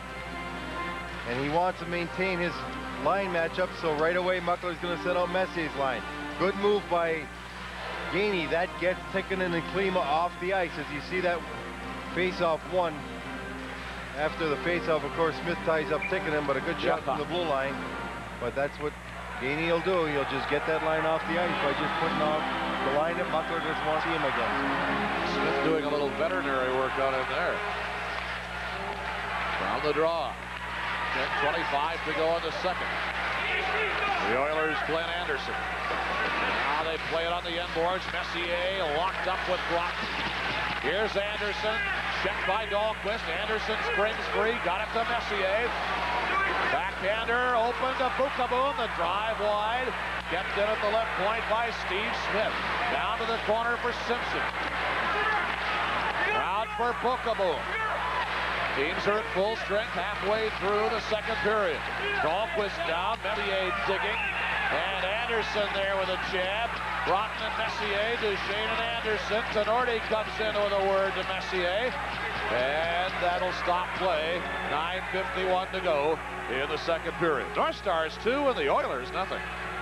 And he wants to maintain his line matchup, so right away Muckler's going to set out Messier's line. Good move by Gainey. That gets Tikkanen and Klima off the ice. As you see that face-off one. After the face-off, of course, Smith ties up Tikkanen, but a good shot from the blue line. But that's what Gainey will do. He'll just get that line off the ice by just putting off the line that Muckler doesn't want to see him again. Smith doing a little veterinary work on him there. From the draw. 10:25 to go in the second. The Oilers, Glenn Anderson. Now they play it on the end boards. Messier locked up with Brock. Here's Anderson. Checked by Dahlquist. Anderson springs free. Got it to Messier. Backhander open to Bukaboon. The drive wide. Kept in at the left point by Steve Smith. Down to the corner for Simpson. Out for Bukaboon. Teams are at full strength halfway through the second period. Dahlquist down, Messier digging, and Anderson there with a jab. Broughton and Messier, Duchesne and Anderson. Tenorti comes in with a word to Messier, and that'll stop play. 9:51 to go in the second period. North Stars 2 and the Oilers nothing.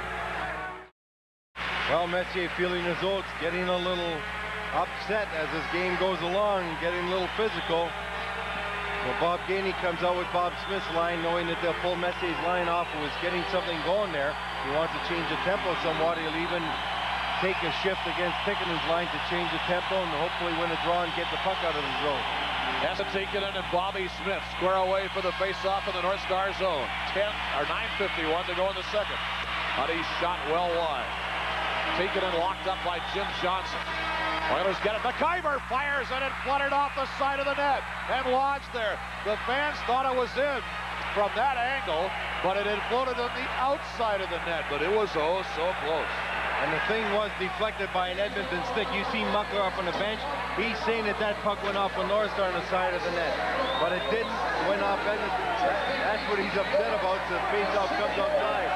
Well, Messier feeling his oats, getting a little upset as this game goes along, getting a little physical. Well, Bob Gainey comes out with Bob Smith's line, knowing that they'll pull Messier's line off and was getting something going there. He wants to change the tempo somewhat. He'll even take a shift against Tikkanen's line to change the tempo and hopefully win a draw and get the puck out of the zone. Esa Tikkanen and Bobby Smith square away for the face-off in the North Star zone. 9:51 to go in the second. Huddy's shot well wide. Tikkanen locked up by Jim Johnson. Oilers get it. McIver fires and it fluttered off the side of the net and lodged there. The fans thought it was in from that angle, but it had floated on the outside of the net, but it was oh so close. And the thing was deflected by an Edmonton stick. You see Muckler up on the bench. He's saying that that puck went off a North Star on the side of the net, but it didn't. It went off Edmonton. That's what he's upset about. So the faceoff comes outside.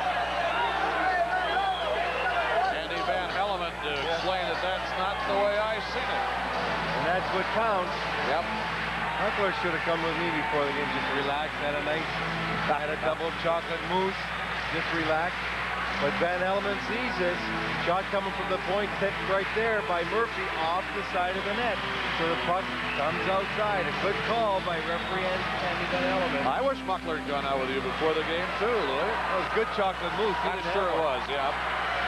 Van Hellemond to explain that that's not the way I seen it. And that's would count. Yep. Huckler should have come with me before the game. Just relax, had a double chocolate mousse, just relax. But Van Elman sees this. Shot coming from the point, tipped right there by Murphy off the side of the net. So the puck comes outside. A good call by referee Andy Van Elman. I wish Muckler had gone out with you before the game too, Louis. That was good chocolate mousse. I'm sure it was, yeah.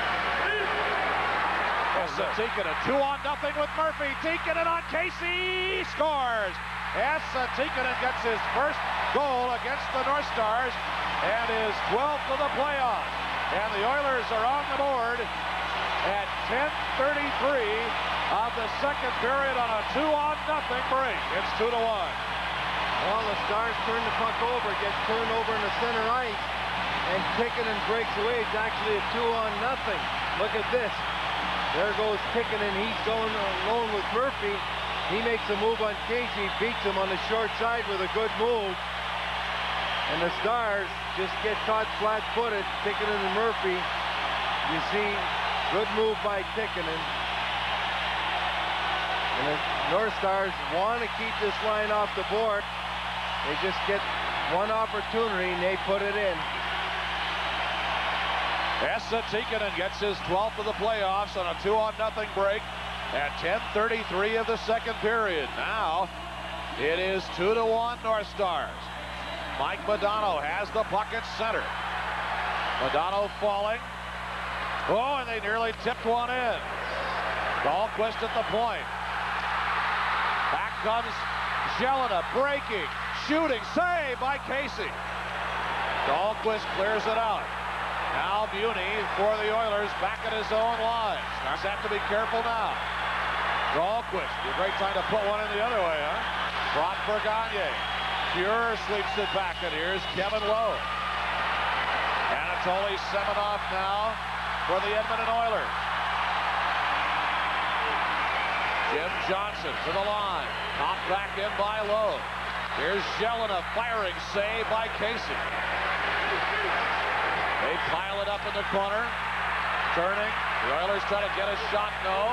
Tikkanen, 2-0 with Murphy. Tikkanen on Casey, scores. Tikkanen gets his first goal against the North Stars and his 12th of the playoffs. And the Oilers are on the board at 10:33 of the second period on a 2-0 break. It's 2-1. Well, the Stars turn the puck over, gets turned over in the center ice, and Tikkanen breaks away. It's actually a 2-0. Look at this. There goes Tikkanen. He's going alone with Murphy. He makes a move on Casey, beats him on the short side with a good move. And the Stars just get caught flat-footed, Tikkanen and Murphy. You see, good move by Tikkanen. And the North Stars want to keep this line off the board. They just get one opportunity and they put it in. Tikkanen gets his 12th of the playoffs on a 2-0 break at 10:33 of the second period. Now it is 2-1 North Stars. Mike Modano has the puck at center. Modano falling. Oh, and they nearly tipped one in. Dahlquist at the point. Back comes Jelena, breaking, shooting, save by Casey. Dahlquist clears it out. Now Muni for the Oilers back at his own line. Stars have to be careful now. Dahlquist, a great time to put one in the other way, huh? Brought for Gagne. Pure sweeps it back, and here's Kevin Lowe. Anatoly Semenov now for the Edmonton Oilers. Jim Johnson to the line. Popped back in by Lowe. Here's Jelena firing, save by Casey. They pile it up in the corner. Turning. The Oilers try to get a shot. No.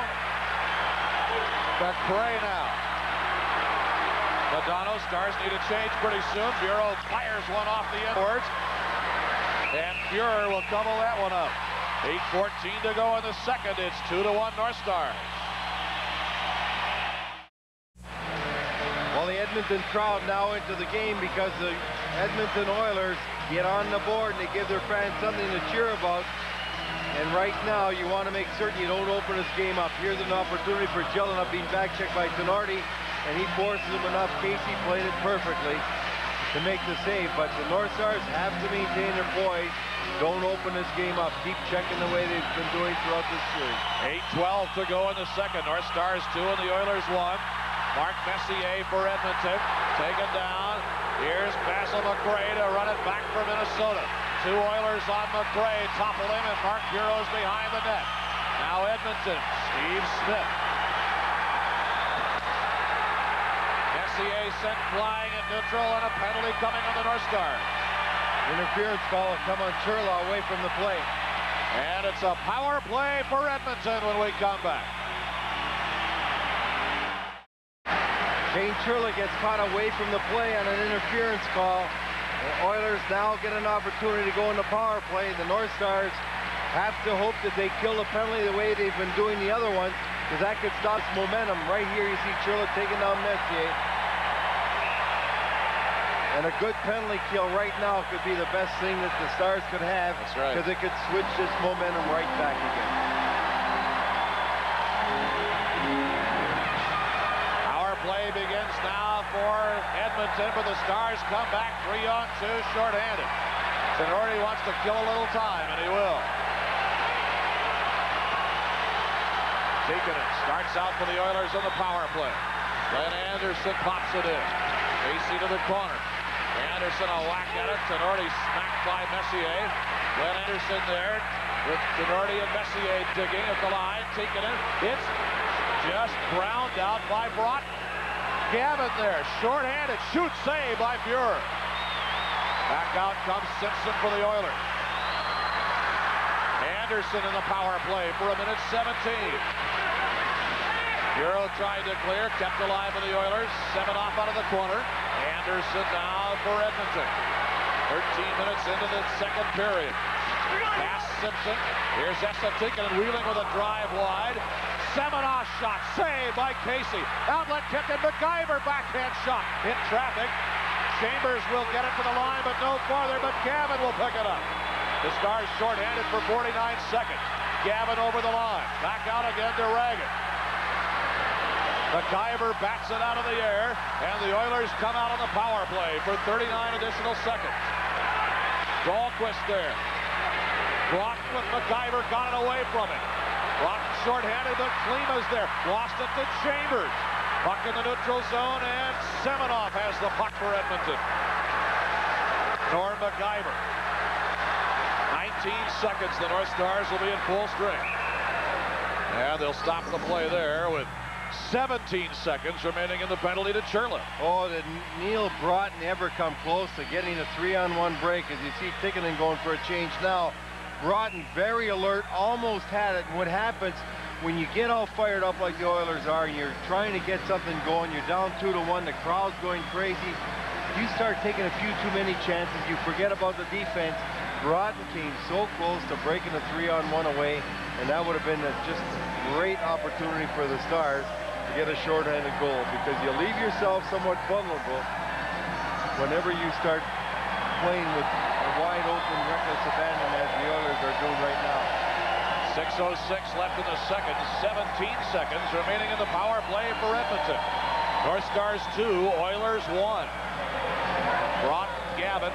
McRae now. Modano, Stars need a change pretty soon. Bureau fires one off the inboards. And Fuhrer will double that one up. 8:14 to go in the second. It's 2-1 North Stars. Well, the Edmonton crowd now into the game because the Edmonton Oilers get on the board and they give their fans something to cheer about. And right now, you want to make certain you don't open this game up. Here's an opportunity for Jelena being back checked by Tenorti, and he forces him enough. Casey played it perfectly to make the save, but the North Stars have to maintain their poise. Don't open this game up. Keep checking the way they've been doing throughout this series. 8:12 to go in the second. North Stars 2 and the Oilers 1. Mark Messier for Edmonton. Taken down. Here's Basil McRae to run it back for Minnesota. 2 Oilers on McRae. Topple him, and Mark Bureau's behind the net. Now Edmonton. Steve Smith. Messier sent flying in neutral, and a penalty coming on the North Stars. Interference call will come on Churla away from the play. And it's a power play for Edmonton when we come back. Shane Churla gets caught away from the play on an interference call. The Oilers now get an opportunity to go in the power play. The North Stars have to hope that they kill the penalty the way they've been doing the other ones, because that could stop momentum. Right here you see Churla taking down Messier. And a good penalty kill right now could be the best thing that the Stars could have. That's right. Because it could switch this momentum right back again. Play begins now for Edmonton, but the Stars come back 3-on-2 shorthanded. Tenorti wants to kill a little time, and he will. Tikkanen starts out for the Oilers on the power play. Glenn Anderson pops it in. Casey to the corner. Anderson a whack at it. Tenorti smacked by Messier. Glenn Anderson there with Tenorti and Messier digging at the line. Tikkanen hits, just ground out by Broughton. Gavin there, short-handed, shoot, save by Fuhrer. Back out comes Simpson for the Oilers. Anderson in the power play for 1:17. Bureau tried to clear, kept alive by the Oilers. Semenoff out of the corner. Anderson now for Edmonton. 13 minutes into the second period. Pass Simpson. Here's Essetic and Wheeling with a drive wide. Semenoff shot saved by Casey. Outlet kick and MacGyver backhand shot. Hit traffic. Chambers will get it to the line, but no farther, but Gavin will pick it up. The Stars shorthanded for 49 seconds. Gavin over the line. Back out again to Raggett. MacGyver bats it out of the air, and the Oilers come out on the power play for 39 additional seconds. Dahlquist there. Brock with MacGyver, got it away from him. Brock shorthanded, but Klima's there. Lost it to Chambers. Puck in the neutral zone, and Semenoff has the puck for Edmonton. Norm MacGyver. 19 seconds, the North Stars will be in full strength. And they'll stop the play there with 17 seconds remaining in the penalty to Churla. Oh, did Neil Broughton ever come close to getting a 3-on-1 break? As you see Tikkanen going for a change now. Broughton very alert, almost had it. And what happens when you get all fired up like the Oilers are and you're trying to get something going, you're down 2-1, the crowd's going crazy. You start taking a few too many chances, you forget about the defense. Broughton came so close to breaking a 3-on-1 away, and that would have been just a great opportunity for the Stars to get a shorthanded goal, because you leave yourself somewhat vulnerable whenever you start playing with a wide open, reckless abandon as the Oilers are doing right now. 6:06 left in the second, 17 seconds remaining in the power play for Edmonton. North Stars 2, Oilers 1. Broughton, Gavin,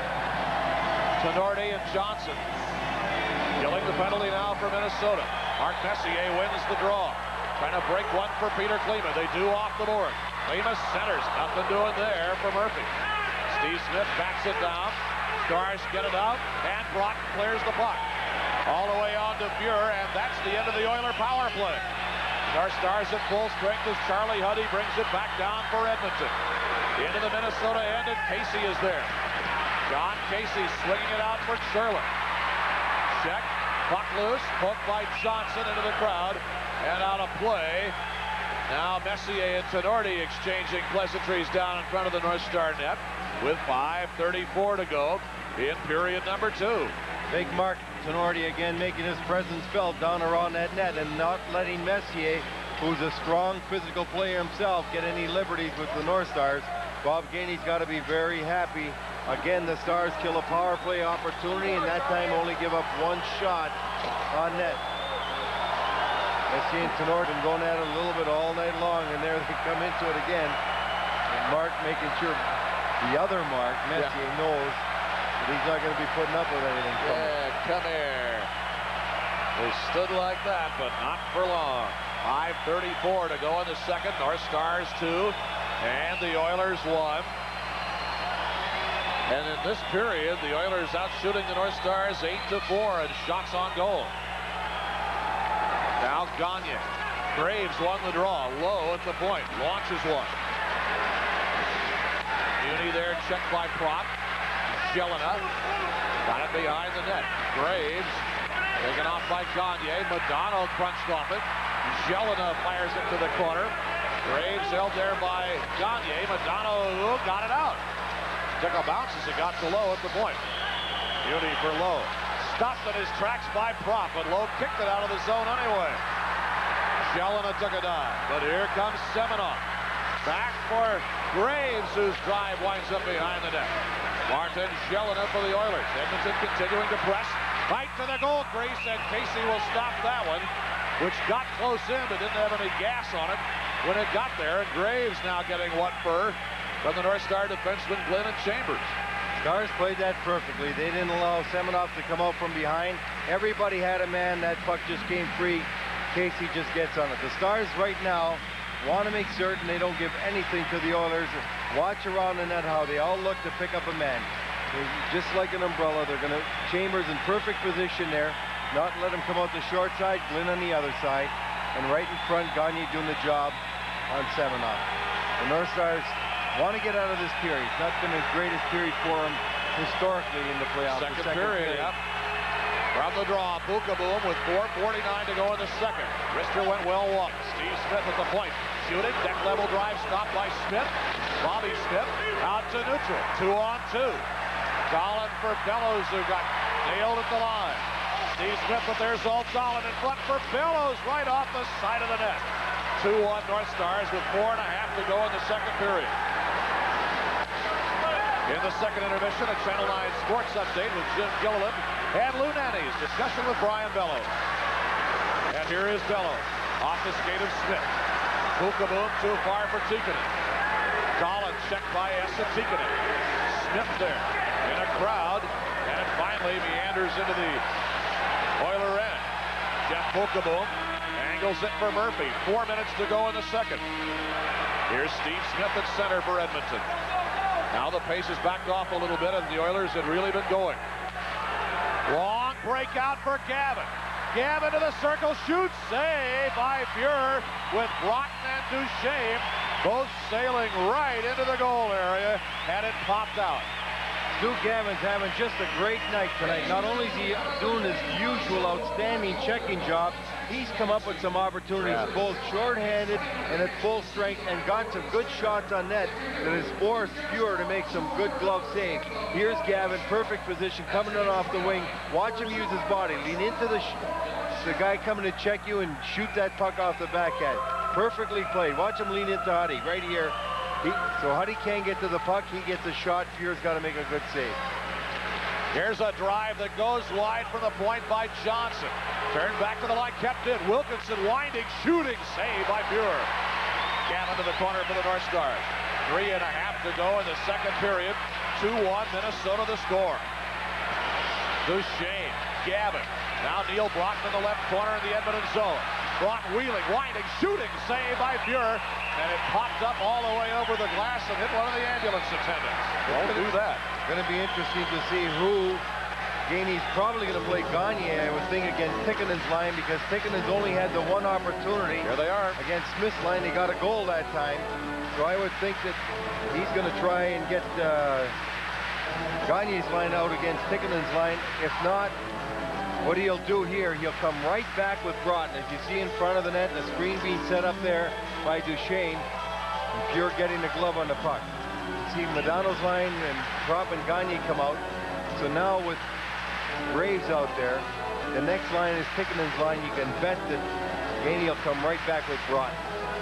Tenorti, and Johnson. Killing the penalty now for Minnesota. Mark Messier wins the draw. Trying to break one for Peter Klima. They do off the board. Klima centers. Nothing doing there for Murphy. Steve Smith backs it down. Stars get it out, and Brock clears the puck. All the way on to Fuhr, and that's the end of the Oiler power play. Our Stars at full strength as Charlie Huddy brings it back down for Edmonton. Into the Minnesota end, and Casey is there. John Casey swinging it out for Sherlin. Check, puck loose, poked by Johnson into the crowd, and out of play. Now Messier and Tenorti exchanging pleasantries down in front of the North Star net with 5:34 to go in period number 2. Big Mark Tenorti again making his presence felt down around that net and not letting Messier, who's a strong physical player himself, get any liberties with the North Stars. Bob Gainey's got to be very happy. Again, the Stars kill a power play opportunity, and that time only give up one shot on net. Messier and Tenorti going at it a little bit all night long, and there they come into it again. And Mark making sure the other Mark, Messier, knows that he's not going to be putting up with anything. Come here. They stood like that, but not for long. 5:34 to go in the second. North Stars 2, and the Oilers 1. And in this period, the Oilers out shooting the North Stars 8-4 in shots on goal. Now Gagne. Graves won the draw. Low at the point. Launches one. Muni there checked by Prop. Jelena got it behind the net. Graves taken off by Gagne. Madonna crunched off it. Jelena fires it to the corner. Graves held there by Gagne. Madonna got it out. Took a bounce as it got to Low at the point. Muni for Low. Stopped in his tracks by Prop, but Low kicked it out of the zone anyway. Jelena took a dive, but here comes Semenoff. Back for Graves, whose drive winds up behind the net. Martin Jelena for the Oilers. Edmonton continuing to press. Right to the goal crease, and Casey will stop that one, which got close in, but didn't have any gas on it when it got there. And Graves now getting one for from the North Star defenseman Glenn and Chambers. Stars played that perfectly. They didn't allow Semenoff to come out from behind. Everybody had a man. That puck just came free. Casey just gets on it. The Stars right now want to make certain they don't give anything to the Oilers. Watch around the net how they all look to pick up a man. Just like an umbrella, they're going to Chambers in perfect position there. Not let him come out the short side, Glenn on the other side. And right in front, Gagne doing the job on Semenoff. The North Stars want to get out of this period. It's not been the greatest period for them historically in the playoffs. Second period, yeah. From the draw, Boom with 4:49 to go in the second. Rister went well once. Steve Smith at the point. Shooting, deck level drive stopped by Smith. Bobby Smith out to neutral. 2-on-2. Dolan for Bellows, who got nailed at the line. Steve Smith, but there's all Dolan in front for Bellows right off the side of the net. 2-1 North Stars with 4.5 to go in the second period. In the second intermission, a Channel 9 sports update with Jim Gilliland and Lou Nanny's discussion with Brian Bellows. And here is Bellows off the skate of Smith. Boom too far for Tikkanen. Dolan checked by Esa Tikkanen. Smith there in a crowd, and it finally meanders into the Oiler end. Jeff Boom angles it for Murphy. 4 minutes to go in the second. Here's Steve Smith at center for Edmonton. Now the pace has backed off a little bit, and the Oilers had really been going. Long breakout for Gavin. Gavin to the circle, shoots, save by Fuhrer with Broughton and Duchesne both sailing right into the goal area, and it popped out. Stu Gavin's having just a great night tonight. Not only is he doing his usual outstanding checking job, he's come up with some opportunities, both shorthanded and at full strength, and got some good shots on net that has forced Fuhrer to make some good glove saves. Here's Gavin, perfect position, coming in off the wing. Watch him use his body, lean into the guy coming to check you and shoot that puck off the backhand. Perfectly played. Watch him lean into Huddy right here. So Huddy can't get to the puck. He gets a shot. Fuhrer's got to make a good save. Here's a drive that goes wide from the point by Johnson. Turned back to the line, kept in. Wilkinson winding, shooting, save by Fuhrer. Gavin to the corner for the North Stars. 3.5 to go in the second period. 2-1 Minnesota the score. Duchesne, Gavin. Now Neil Broughton in the left corner in the Edmonton zone. Broughton wheeling, winding, shooting, save by Fuhrer. And it popped up all the way over the glass and hit one of the ambulance attendants. Don't do that. Going to be interesting to see who. Gainey's probably going to play Gagne, I would think, against Tikkanen's line, because Tikkanen's only had the one opportunity. Here they are. Against Smith's line, he got a goal that time. So I would think that he's going to try and get Gagne's line out against Tikkanen's line. If not, what he'll do here, he'll come right back with Broughton. As you see in front of the net, the screen being set up there by Duchesne, and Fuhrer getting the glove on the puck. You see Modano's line and Trop and Gagne come out. So now with Graves out there, the next line is Tikkanen's line. You can bet that Gagne will come right back with Broughton.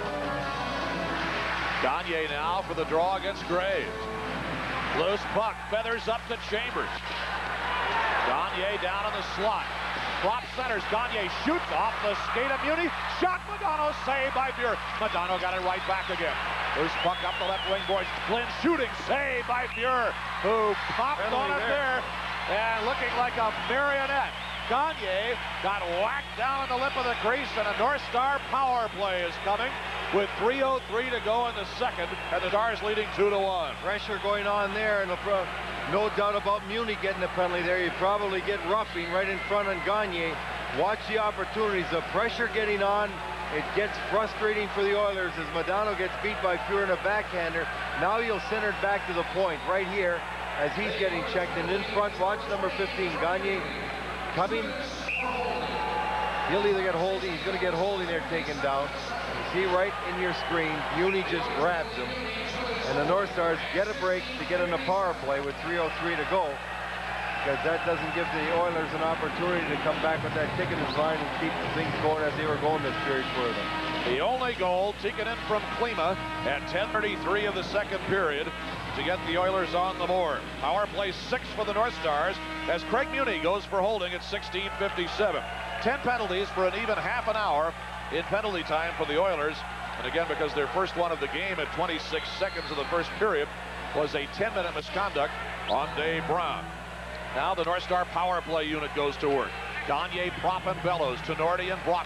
Gagne now for the draw against Graves. Loose puck, feathers up to Chambers. Gagne down on the slot. Drop centers. Gagne shoots off the skate of Muni. Shot Modano, saved by Fuhrer. Modano got it right back again. Loose puck up the left wing, boys. Flynn shooting, saved by Fuhrer, who popped on it there. And looking like a marionette. Gagne got whacked down in the lip of the crease, and a North Star power play is coming with 3:03 to go in the second, and the Stars leading 2-1. Pressure going on there, and no doubt about Muni getting the penalty there. You probably get roughing right in front of Gagne. Watch the opportunities. The pressure getting on. It gets frustrating for the Oilers as Modano gets beat by Fuhrer in a backhander. Now he'll center it back to the point right here as he's getting checked. And in front, watch number 15, Gagne coming. He'll either get Holding. He's going to get Holding there taken down. You see right in your screen, Muni just grabs him. And the North Stars get a break to get in a power play with 3:03 to go, because that doesn't give the Oilers an opportunity to come back with that Tikkanen's line and keep things going as they were going this period for them. The only goal, Tikkanen from Klima at 10:33 of the second period to get the Oilers on the board. Power play 6 for the North Stars as Craig Muni goes for Holding at 16:57. 10 penalties for an even half an hour in penalty time for the Oilers. And again, because their first one of the game at 26 seconds of the first period was a 10-minute misconduct on Dave Brown. Now the North Star power play unit goes to work. Gagne, Prop, and Bellows to Nordy and Broughton.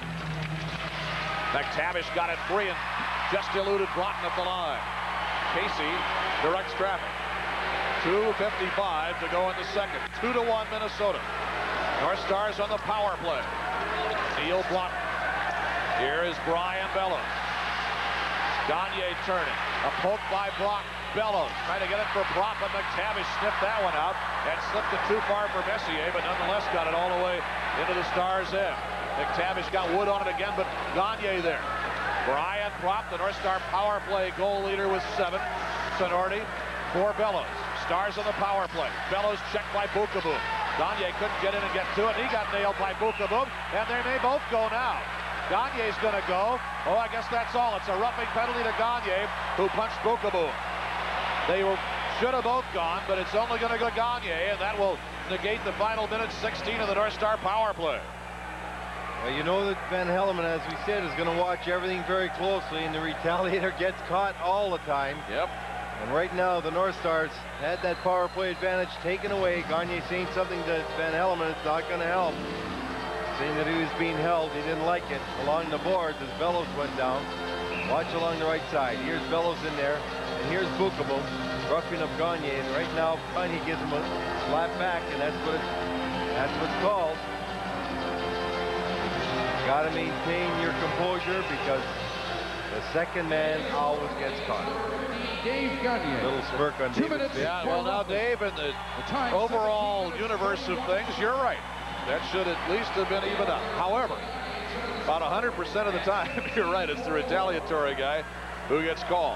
McTavish got it free and just eluded Broughton at the line. Casey directs traffic. 2:55 to go in the second. 2-1 Minnesota. North Stars on the power play. Neil Broughton. Here is Brian Bellows. Gagne turning. A poke by Broughton. Bellows trying to get it for Prop, and McTavish sniffed that one out and slipped it too far for Messier, but nonetheless got it all the way into the Stars' end. McTavish got Wood on it again, but Gagne there. Brian Prop, the North Star power play goal leader with 7. Tenorti for Bellows. Stars on the power play. Bellows checked by Bukaboom. Gagne couldn't get in and get to it. He got nailed by Bukaboom, and they may both go now. Gagne's going to go. Oh, I guess that's all. It's a roughing penalty to Gagne, who punched Bukaboom. They should have both gone, but it's only going to go Gagne, and that will negate the final minute 16 of the North Star power play. Well, you know that Van Hellemond, as we said, is going to watch everything very closely, and the retaliator gets caught all the time. Yep. And right now, the North Stars had that power play advantage taken away. Gagne saying something to Van Hellemond. It's not going to help. Saying that he was being held. He didn't like it. Along the boards as Bellows went down. Watch along the right side. Here's Bellows in there. And here's Bukaboom roughing up Gagne. And right now, Gagne gives him a slap back. And that's what's called. Got to maintain your composure because the second man always gets caught. Dave Gagne. Little smirk on David's face. Yeah, well now, Dave, in the overall universe of things, you're right. That should at least have been even up. However, about 100% of the time, you're right, it's the retaliatory guy who gets called.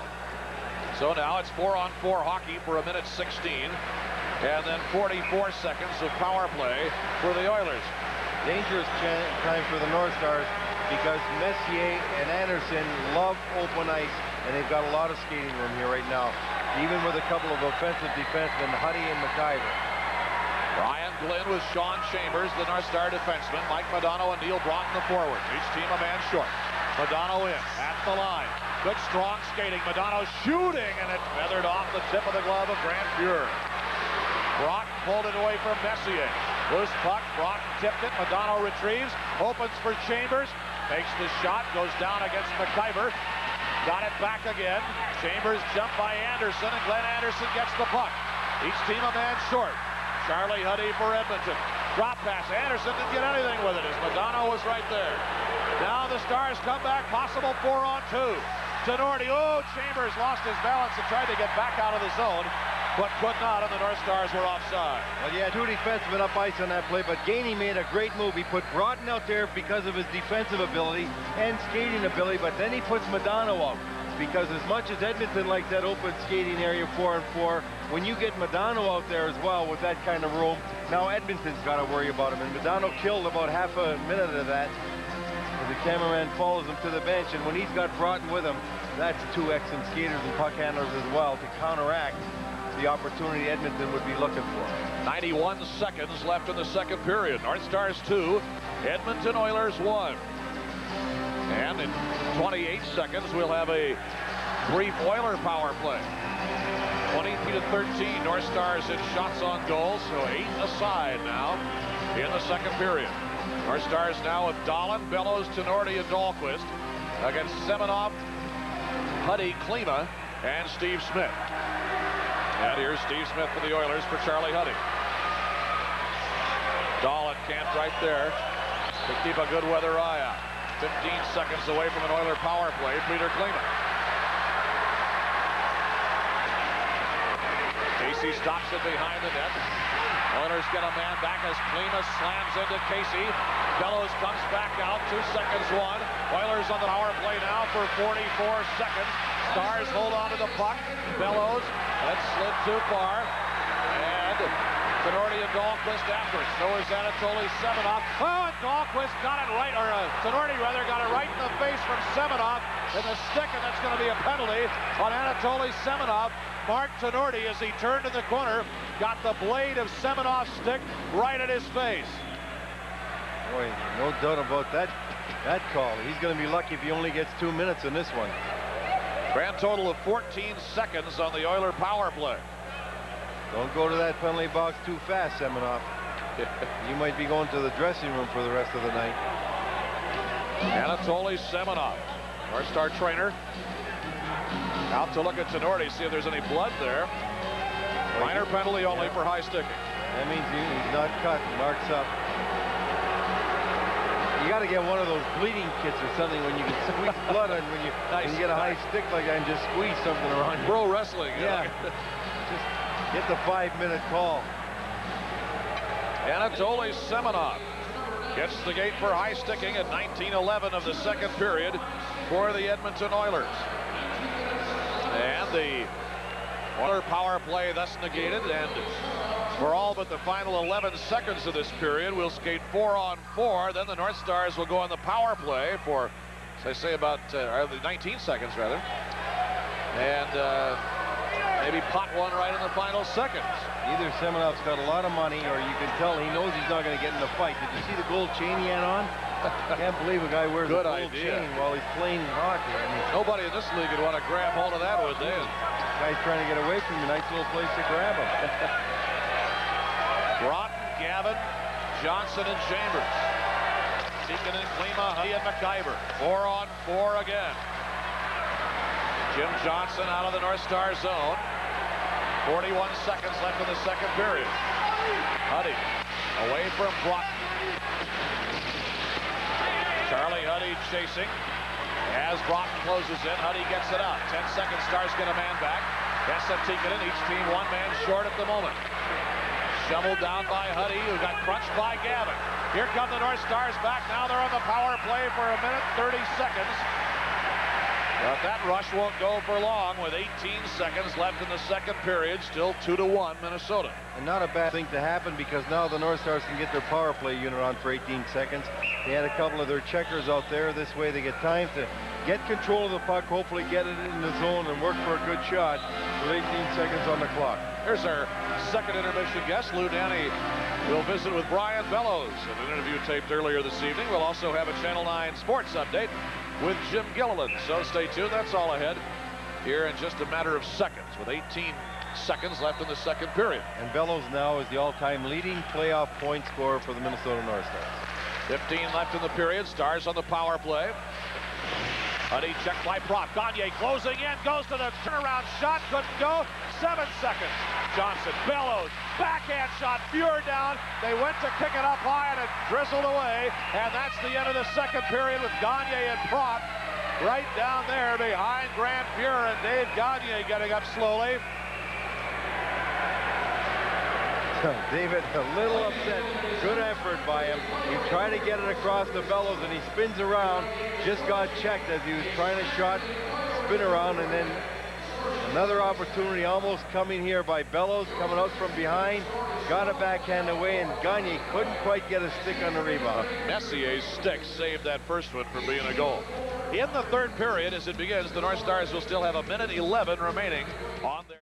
So now it's 4-on-4 hockey for a minute 16, and then 44 seconds of power play for the Oilers. Dangerous time for the North Stars because Messier and Anderson love open ice, and they've got a lot of skating room here right now, even with a couple of offensive defensemen, Huddy and McIver. Brian Glynn with Sean Chambers, the North Star defenseman. Mike Modano and Neil Broughton, the forwards. Each team a man short. Modano in at the line. Good strong skating. Modano shooting, and it feathered off the tip of the glove of Grant Fuhr. Broughton pulled it away from Messier. Loose puck. Broughton tipped it. Modano retrieves. Opens for Chambers. Makes the shot. Goes down against McIver. Got it back again. Chambers jumped by Anderson, and Glenn Anderson gets the puck. Each team a man short. Charlie Huddy for Edmonton. Drop pass. Anderson didn't get anything with it as Modano was right there. Now the Stars come back. Possible 4-on-2. Tenorti. Oh, Chambers lost his balance and tried to get back out of the zone, but could not, and the North Stars were offside. Well, yeah, 2 defensemen up ice on that play, but Gagne made a great move. He put Broughton out there because of his defensive ability and skating ability, but then he puts Modano out. Because as much as Edmonton likes that open skating area 4-on-4, when you get Modano out there as well with that kind of room, now Edmonton's got to worry about him. And Modano killed about half a minute of that. And the cameraman follows him to the bench, and when he's got Broughton with him, that's 2 excellent skaters and puck handlers as well to counteract the opportunity Edmonton would be looking for. 91 seconds left in the second period. North Stars 2, Edmonton Oilers 1. And in 28 seconds, we'll have a brief Oiler power play. 23-13, North Stars in shots on goal, so 8 aside now in the second period. North Stars now with Dahlin, Bellows, Tenorti, and Dahlquist against Semenov, Huddy, Klima, and Steve Smith. And here's Steve Smith for the Oilers for Charlie Huddy. Dahlin camped right there to keep a good weather eye out. 15 seconds away from an Oiler power play, Peter Klima. Casey stops it behind the net. Oilers get a man back as Klima slams into Casey. Bellows comes back out, 2 seconds, 1. Oilers on the power play now for 44 seconds. Stars hold on to the puck. Bellows, that slid too far. And Tenorti and Dahlquist after it. So is Anatoly Semenov. Oh, and Dahlquist got it right, or Tenorti rather, got it right in the face from Semenov in the stick, and that's going to be a penalty on Anatoly Semenov. Mark Tenorti, as he turned in the corner, got the blade of Semenov's stick right at his face. Boy, no doubt about that call. He's going to be lucky if he only gets 2 minutes in this one. Grand total of 14 seconds on the Oiler power play. Don't go to that penalty box too fast, Semenov. You might be going to the dressing room for the rest of the night. Anatoly Semenov, North Star trainer. Out to look at Tenorti, see if there's any blood there. Minor penalty only for high sticking. That means he's not cut. Marks up. You got to get one of those bleeding kits or something when you can squeeze blood and when you get a high stick like that and just squeeze something around you. Pro wrestling. Yeah. Just get the 5-minute call. Anatoly Semenov gets the gate for high sticking at 19:11 of the second period for the Edmonton Oilers. And the Oiler power play thus negated, and for all but the final 11 seconds of this period, we'll skate 4-on-4. Then the North Stars will go on the power play for, as I say, about 19 seconds rather, and maybe pot one right in the final seconds. Either Semenov's got a lot of money, or you can tell he knows he's not going to get in the fight. Did you see the gold chain he had on? I can't believe a guy wears a gold chain while he's playing hockey. I mean, nobody in this league would want to grab hold of that, would they? Guy's trying to get away from you. Nice little place to grab him. Broughton, Gavin, Johnson, and Chambers. Deacon and Klima, Huddy, and McIver. 4-on-4 again. Jim Johnson out of the North Star zone. 41 seconds left in the second period. Huddy away from Broughton. Charlie Huddy chasing. As Broughton closes in, Huddy gets it out. 10 seconds, Stars get a man back. Vesa Tikkanen, each team one man short at the moment. Shoveled down by Huddy, who got crunched by Gavin. Here come the North Stars back. Now they're on the power play for 1 minute, 30 seconds. But that rush won't go for long with 18 seconds left in the second period. Still 2-1 Minnesota. And not a bad thing to happen, because now the North Stars can get their power play unit on for 18 seconds. They had a couple of their checkers out there. This way they get time to get control of the puck, hopefully get it in the zone and work for a good shot with 18 seconds on the clock. Here's our second intermission guest. Lou Danny will visit with Brian Bellows in an interview taped earlier this evening. We'll also have a Channel 9 sports update with Jim Gilliland. So stay tuned. That's all ahead here in just a matter of seconds with 18 seconds left in the second period. And Bellows now is the all-time leading playoff point scorer for the Minnesota North Stars. 15 left in the period. Stars on the power play. Huddy checked by Prop. Gagne closing in. Goes to the turnaround shot. Couldn't go. 7 seconds. Johnson, Bellows, backhand shot. Fuhr down. They went to kick it up high and it drizzled away. And that's the end of the second period with Gagne and Prop right down there behind Grant Fuhr, and Dave Gagne getting up slowly. David, a little upset. Good effort by him. He tried to get it across the Bellows, and he spins around. Just got checked as he was trying to spin around, and then another opportunity almost coming here by Bellows, coming out from behind. Got a backhand away, and Gagne couldn't quite get a stick on the rebound. Messier's stick saved that first one from being a goal. In the third period, as it begins, the North Stars will still have 1:11 remaining on their...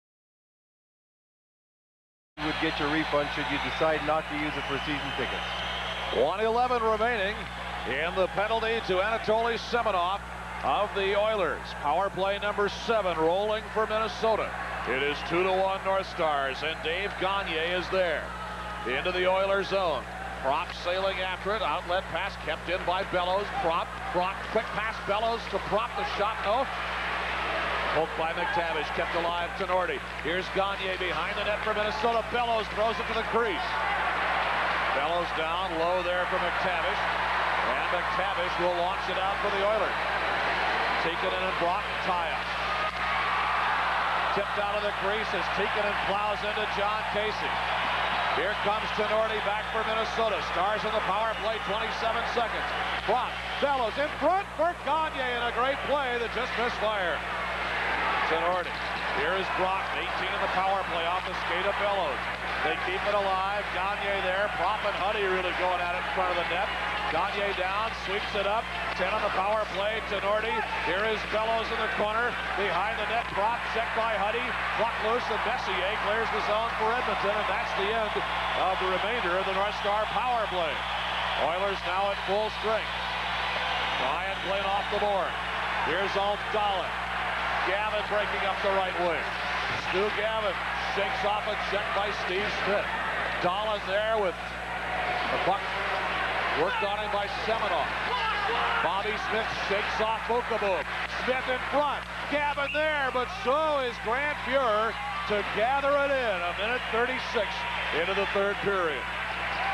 You would get your refund should you decide not to use it for season tickets. 1:11 remaining in the penalty to Anatoly Semenov of the Oilers. Power play number 7 rolling for Minnesota. It is 2-1 North Stars, and Dave Gagne is there. Into the Oilers zone. Prop sailing after it. Outlet pass kept in by Bellows. Prop, quick pass Bellows to Prop. The shot, no. Poked by McTavish, kept alive to Nordy. Here's Gagne behind the net for Minnesota. Bellows throws it to the crease. Bellows down low there for McTavish. And McTavish will launch it out for the Oilers. Tikkanen and Broughton tie up. Tipped out of the crease as Tikkanen plows into John Casey. Here comes Tenorti back for Minnesota. Stars on the power play, 27 seconds. Prop, Bellows in front for Gagne, and a great play that just misfired. Tenorti. Here is Broughton, 18 in the power play off the skate of Bellows. They keep it alive. Gagne there. Prop and Huddy really going at it in front of the net. Gagne down, sweeps it up. 10 on the power play. Tenorti. Here is Bellows in the corner. Behind the net. Prop checked by Huddy. Pluck loose, and Messier clears the zone for Edmonton, and that's the end of the remainder of the North Star power play. Oilers now at full strength. Ryan Blaine off the board. Here's Ulf Dahlin. Gavin breaking up the right wing. Stu Gavin shakes off a check by Steve Smith. Dahlin there with the puck worked on him by Semenov. Bobby Smith shakes off Bukaboom. Smith in front. Gavin there, but so is Grant Fuhr to gather it in. 1:36 into the third period.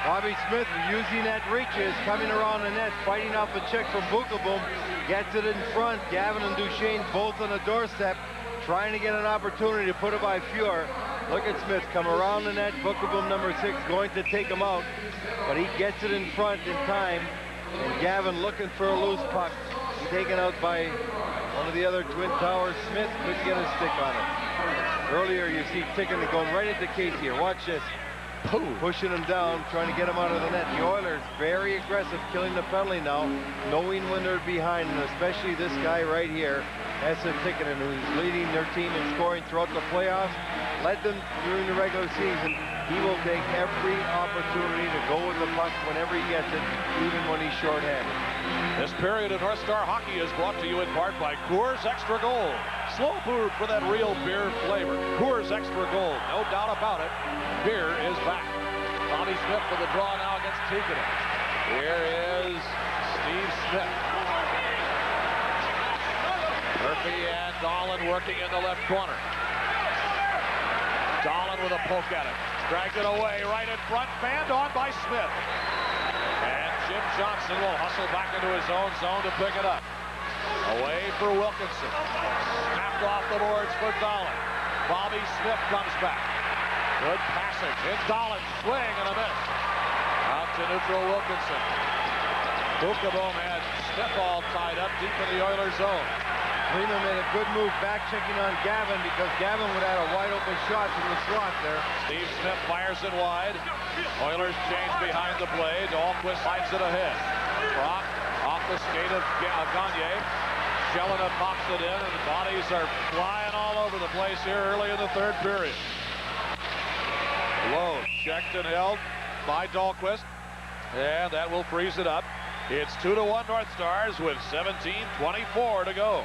Bobby Smith using that reaches, coming around the net, fighting off a check from Bookeboom, gets it in front. Gavin and Duchesne both on the doorstep, trying to get an opportunity to put it by Fuhr. Look at Smith come around the net. Bookeboom number 6 going to take him out, but he gets it in front in time. And Gavin looking for a loose puck, taken out by one of the other Twin Towers. Smith couldn't get a stick on it. Earlier you see ticking and going right into Casey here. Watch this. Pushing him down, trying to get him out of the net. The Oilers very aggressive, killing the penalty now, knowing when they're behind, and especially this guy right here, Essa Tikkanen, who's leading their team in scoring throughout the playoffs, led them during the regular season. He will take every opportunity to go with the puck whenever he gets it, even when he's shorthanded. This period of North Star Hockey is brought to you in part by Coors Extra Gold. Slow brewed for that real beer flavor. Coors Extra Gold, no doubt about it. Beer is back. Bobby Smith with the draw now against Tikkanen. Here is Steve Smith. Murphy and Dahlin working in the left corner. Dahlin with a poke at it. Dragged it away right in front. Fanned on by Smith. And Jim Johnson will hustle back into his own zone to pick it up. Away for Wilkinson. Snapped off the boards for Dahlin. Bobby Smith comes back. Good passage. In Dahlin. Swing and a miss. Out to neutral Wilkinson. Bookeboom had Smith all tied up deep in the Oilers zone. Lehman made a good move back checking on Gavin, because Gavin would have a wide open shot from the slot there. Steve Smith fires it wide. Oilers change behind the play. Dahlquist slides it ahead. Brock off the skate of Gagne. Shelina pops it in, and the bodies are flying all over the place here early in the third period. Low checked and held by Dahlquist, and that will freeze it up. It's 2-1 North Stars with 17:24 to go.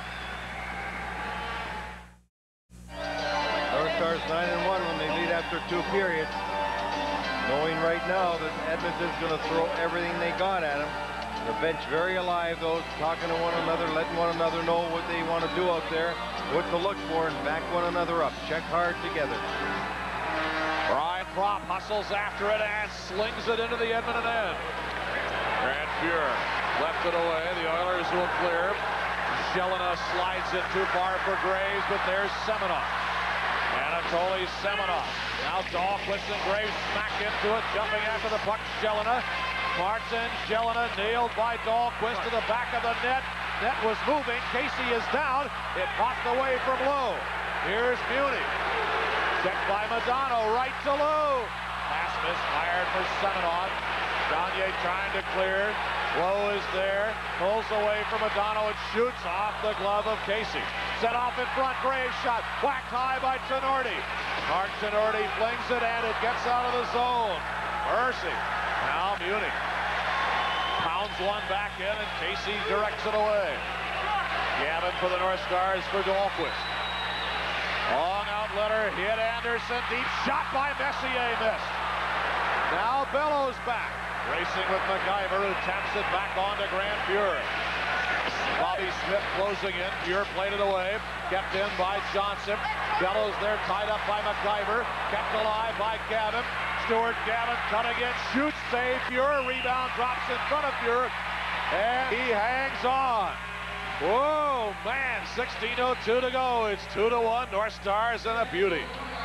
North Stars 9-1 when they lead after 2 periods. Knowing right now that Edmonton's going to throw everything they got at them. The bench very alive, though, talking to one another, letting one another know what they want to do out there, what to look for, and back one another up. Check hard together. Brian Propp hustles after it and slings it into the Edmonton end. Grant Fuhr left it away. The Oilers will clear. Shelina slides it too far for Graves, but there's Semenov. Anatoly Semenov. Now Dahlquist and Graves smack into it, jumping after the puck. Shelina. Martin Jelena nailed by Dahlquist to the back of the net. Net was moving. Casey is down. It popped away from Lowe. Here's Muni. Checked by Madonna, right to Lowe. Pass misfired for Semenov. Gagne trying to clear. Lowe is there. Pulls away from Madonna and shoots off the glove of Casey. Set off in front. Graves shot. Whacked high by Tenorti. Mark Tenorti flings it and it gets out of the zone. Mercy. Now Muni pounds one back in, and Casey directs it away. Gavin for the North Stars for Dahlquist. Long outletter, hit Anderson, deep shot by Messier, missed. Now Bellows back, racing with MacIver, who taps it back on to Grant Fuhr. Bobby Smith closing in. Fuhr played it away, kept in by Johnson. Bellows there tied up by MacIver, kept alive by Gavin. Stuart Gavin cutting in, shoots, save, Fuhr, rebound, drops in front of Fuhr, and he hangs on. Whoa, man, 16:02 to go. It's 2-1, North Stars and a beauty.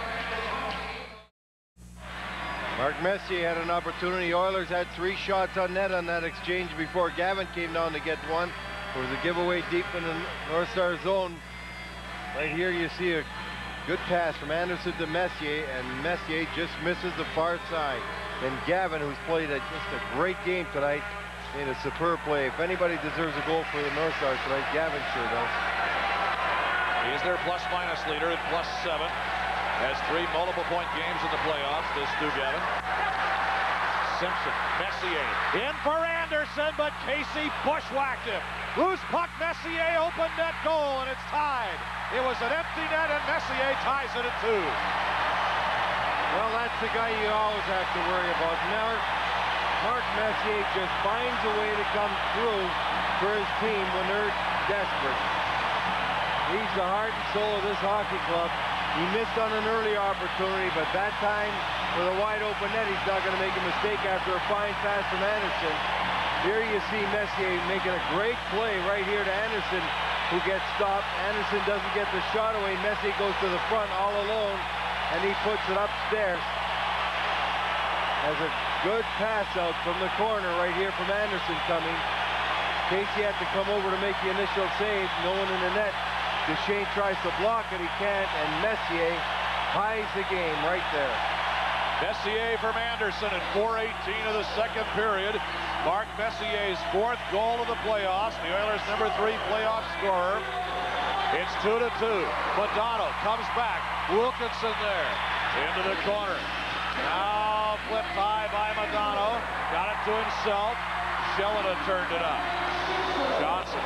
Mark Messier had an opportunity. Oilers had 3 shots on net on that exchange before Gavin came down to get one. There was a giveaway deep in the North Star zone. Right here you see a good pass from Anderson to Messier, and Messier just misses the far side. And Gavin, who's played just a great game tonight, made a superb play. If anybody deserves a goal for the North Stars tonight, Gavin sure does. He's their plus-minus leader at +7. Has 3 multiple-point games in the playoffs, this Stu Gavin. Simpson, Messier, in for Anderson, but Casey bushwhacked him. Loose puck, Messier, open net goal, and it's tied. It was an empty net, and Messier ties it at 2. Well, that's the guy you always have to worry about. Mark Messier just finds a way to come through for his team when they're desperate. He's the heart and soul of this hockey club. He missed on an early opportunity, but that time with a wide open net, he's not going to make a mistake after a fine pass from Anderson. Here you see Messier making a great play right here to Anderson, who gets stopped. Anderson doesn't get the shot away. Messier goes to the front all alone, and he puts it upstairs. Has a good pass out from the corner right here from Anderson coming. Casey had to come over to make the initial save. No one in the net. Duchesne tries to block it. He can't, and Messier ties the game right there. Messier from Anderson in 4:18 of the second period. Mark Messier's 4th goal of the playoffs. The Oilers' #3 playoff scorer. It's 2-2. Madonna comes back. Wilkinson there into the corner. Now flipped high by Madonna. Got it to himself. Shelena turned it up. Johnson.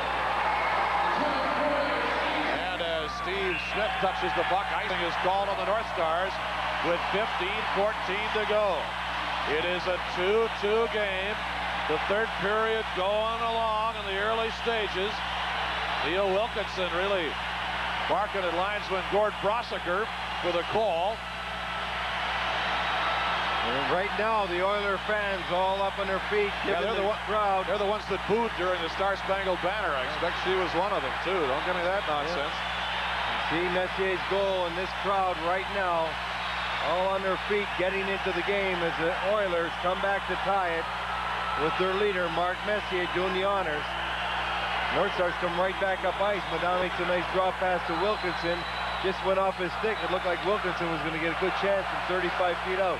And as Steve Smith touches the puck, icing is called on the North Stars with 15:14 to go. It is a 2-2 game. The third period going along in the early stages. Theo Wilkinson really barking at linesman Gord Brosiker for the call. And right now, the Oiler fans all up on their feet, giving the crowd. They're the ones that booed during the Star Spangled Banner. I expect she was one of them, too. Don't give me that nonsense. Yeah. See Messier's goal, and this crowd right now, all on their feet, getting into the game as the Oilers come back to tie it with their leader, Mark Messier, doing the honors. North Stars come right back up ice. Madonna makes a nice drop pass to Wilkinson. Just went off his stick. It looked like Wilkinson was going to get a good chance from 35 feet out.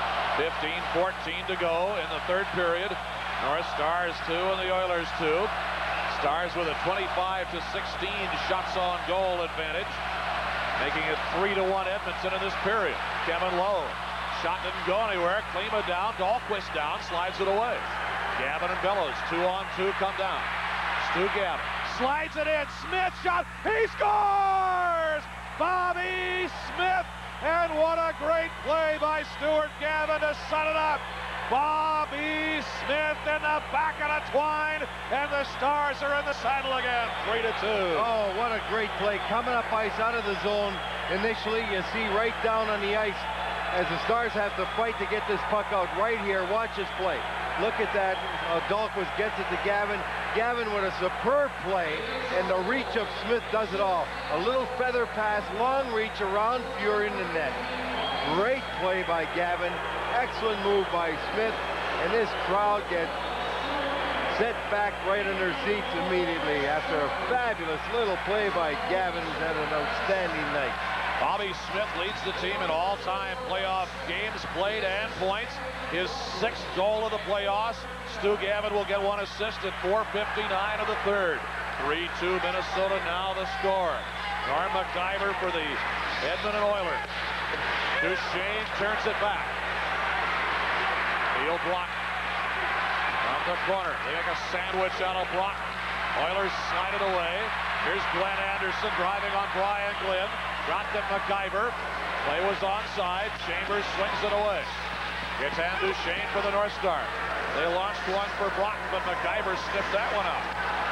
15:14 to go in the third period. North Stars 2 and the Oilers 2. Stars with a 25-16 shots on goal advantage, making it 3-1 Edmonton in this period. Kevin Lowe, shot didn't go anywhere. Klima down, Dahlquist down, slides it away. Gavin and Bellows 2-on-2 come down. Stu Gavin slides it in. Smith shot. He scores! Bobby Smith. And what a great play by Stuart Gavin to set it up. Bobby Smith in the back of the twine, and the Stars are in the saddle again, 3-2. Oh, what a great play. Coming up ice out of the zone. Initially, you see right down on the ice as the Stars have to fight to get this puck out right here. Watch this play. Look at that. Dahlquist gets it to Gavin. Gavin with a superb play, and the reach of Smith does it all. A little feather pass, long reach around Fury in the net. Great play by Gavin. Excellent move by Smith, and this crowd gets set back right in their seats immediately after a fabulous little play by Gavin, who's had an outstanding night. Bobby Smith leads the team in all-time playoff games played and points. His 6th goal of the playoffs. Stu Gavin will get one assist at 4:59 of the third. 3-2 Minnesota now the score. Norm McIver for the Edmonton Oilers. Duchesne turns it back. Field block from the corner. They make a sandwich out of block. Oilers slide it away. Here's Glenn Anderson driving on Brian Glynn. Dropped at McIver. Play was onside. Chambers swings it away. It's Anne Duchesne for the North Stars. They launched one for Brock, but McIver sniffed that one out.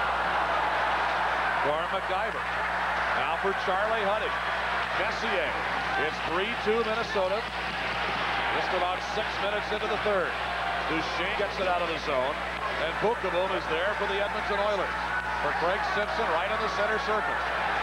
For McIver. Now for Charlie Huddy. Messier. It's 3-2 Minnesota. Just about 6 minutes into the third. Duchesne gets it out of the zone. And Bukaboom is there for the Edmonton Oilers. For Craig Simpson right in the center circle.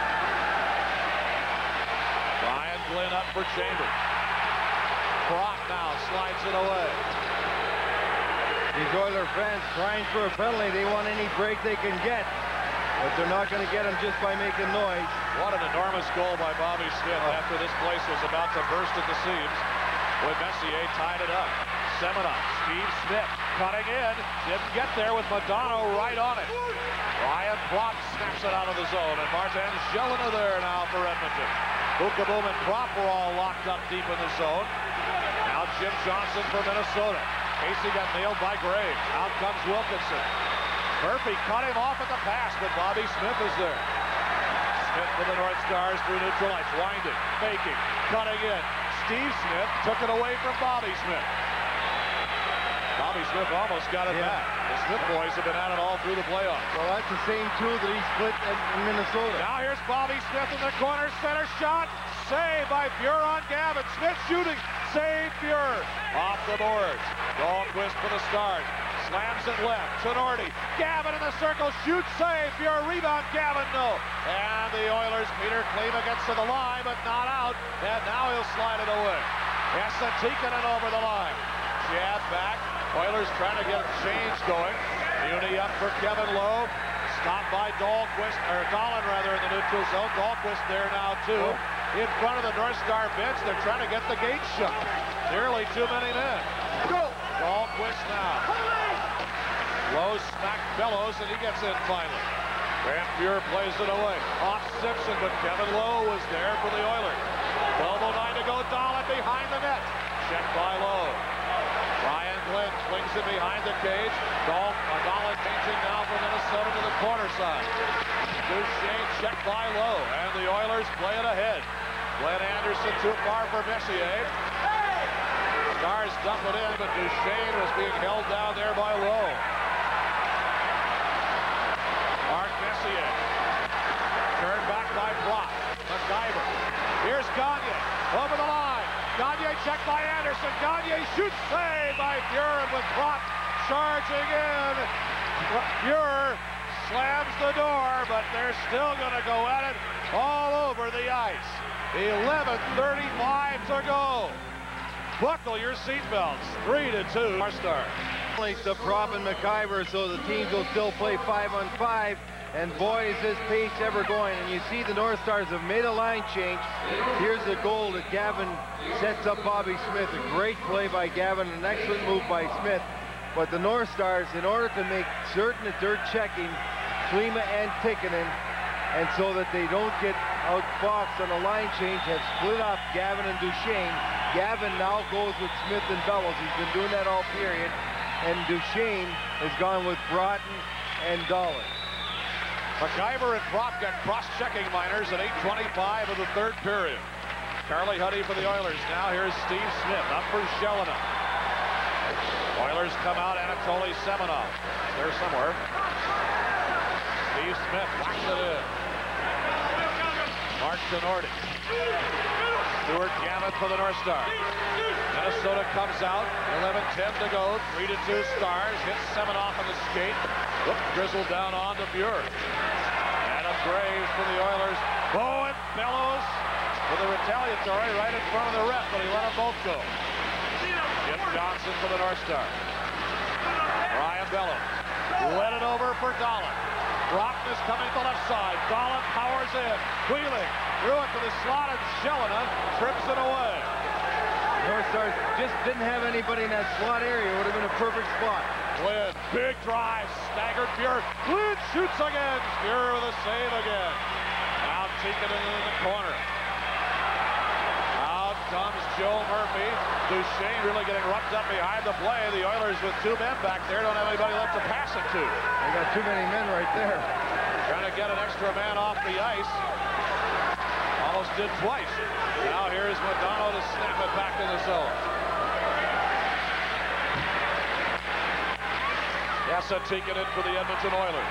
Brian Glynn up for Chambers. Brock now slides it away. These Oiler fans crying for a penalty. They want any break they can get. But they're not going to get them just by making noise. What an enormous goal by Bobby Smith after this place was about to burst at the seams when Messier tied it up. Seminoff, Steve Smith cutting in. Didn't get there with Madonna right on it. Ryan Brock snaps it out of the zone, and Martin Shelena there now for Edmonton. Bukaboom and Prop were all locked up deep in the zone. Now Jim Johnson for Minnesota. Casey got nailed by Graves. Out comes Wilkinson. Murphy cut him off at the pass, but Bobby Smith is there. Smith for the North Stars through neutral ice. Winding, faking, cutting in. Steve Smith took it away from Bobby Smith. Bobby Smith almost got it back. The Smith boys have been at it all through the playoffs. Well, that's the same two that he split in Minnesota. Now here's Bobby Smith in the corner, center shot. Save by Fuhr on Gavin. Smith shooting. Save Fuhr. Off the boards. Dahlquist for the Stars. Slams it left. Tenorti. Gavin in the circle. Shoots. Save. Fuhr. Rebound. Gavin. No. And the Oilers. Peter Klima gets to the line, but not out. And now he'll slide it away. Tikkanen over the line. Jab back. Oilers trying to get a change going. Muni up for Kevin Lowe. Stopped by Dahlquist, or Dahlin rather, in the neutral zone. Dahlquist there now too. In front of the North Star bench, they're trying to get the gate shut. Nearly too many men. Go! Dahlquist now. Lowe smacked Bellows, and he gets in finally. Van Fuhr plays it away. Off Simpson, but Kevin Lowe was there for the Oilers. 12:09 to go. Dahlin behind the net. Checked by Lowe. Ryan Glenn flings it behind the cage. Dahlin changing now from Minnesota to the corner side. Duchesne checked by Lowe, and the Oilers play it ahead. Glenn Anderson too far for Messier. Stars dump it in, but Duchesne was being held down there by Lowe. Mark Messier. Turned back by Brock. McIver. Here's Gagne. Over the line. Gagne checked by Anderson. Gagne shoots. Save by Fuhr, and with Brock charging in. Fuhr slams the door, but they're still going to go at it all over the ice. 11:35 to go. Buckle your seatbelts. 3-2. Star. The prop and McIver, so the teams will still play 5-on-5. And boy, is this pace ever going. And you see the North Stars have made a line change. Here's the goal that Gavin sets up Bobby Smith. A great play by Gavin, an excellent move by Smith. But the North Stars, in order to make certain that they're checking Klima and Tikkanen, and so that they don't get outboxed on a line change, have split up Gavin and Duchesne. Gavin now goes with Smith and Bellows. He's been doing that all period. And Duchesne has gone with Broughton and Dahlin. McIver and Prop got cross-checking minors at 8:25 of the third period. Charlie Huddy for the Oilers. Now here's Steve Smith up for Shelina. Oilers come out. Anatoly Semenov there somewhere. Steve Smith whacks it in. Mark Tenorti. Stuart Gavin for the North Stars. Minnesota comes out. 11:10 to go. 3-2 Stars. Hits Semenov on the skate. Whoop, drizzled down on to Fuhr. Adam Graves for the Oilers. Bowen, Bellows with a retaliatory right in front of the ref, but he let them both go. Jim Johnson for the North Stars. Ryan Bellows led it over for Dahlin. Brockton is coming to the left side. Dahlin powers in. Wheeling. Threw it to the slot, and Shelina trips it away. North Stars just didn't have anybody in that slot area. It would have been a perfect spot. Glenn, big drive, staggered Fuhr. Glenn shoots again. Fuhr with a save again. Now Tikkanen in the corner. Out comes Joe Murphy. Duchesne really getting roughed up behind the play. The Oilers with two men back there don't have anybody left to pass it to. They got too many men right there. Trying to get an extra man off the ice. Almost did twice. Now here's Modano to snap it back in the zone. Tikkanen for the Edmonton Oilers.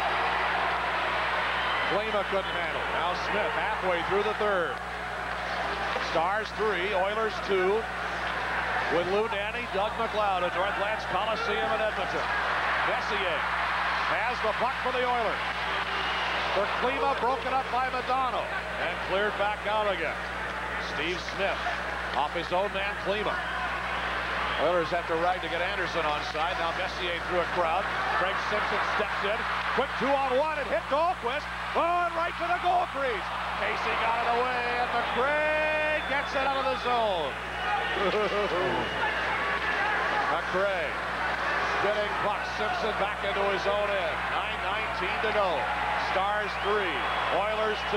Klima couldn't handle. Now Smith halfway through the third. Stars 3, Oilers 2. With Lou Nanne, Doug McLeod at Northlands Coliseum in Edmonton. Messier has the puck for the Oilers. For Klima, broken up by Modano and cleared back out again. Steve Smith off his own man Klima. Oilers have to ride to get Anderson on side. Now Messier through a crowd. Craig Simpson stepped in. Quick 2-on-1 and hit Dahlquist. Going right to the goal crease. Casey got it away, and McRae gets it out of the zone. McRae spinning puck. Simpson back into his own end. 9:19 to go. Stars 3, Oilers 2.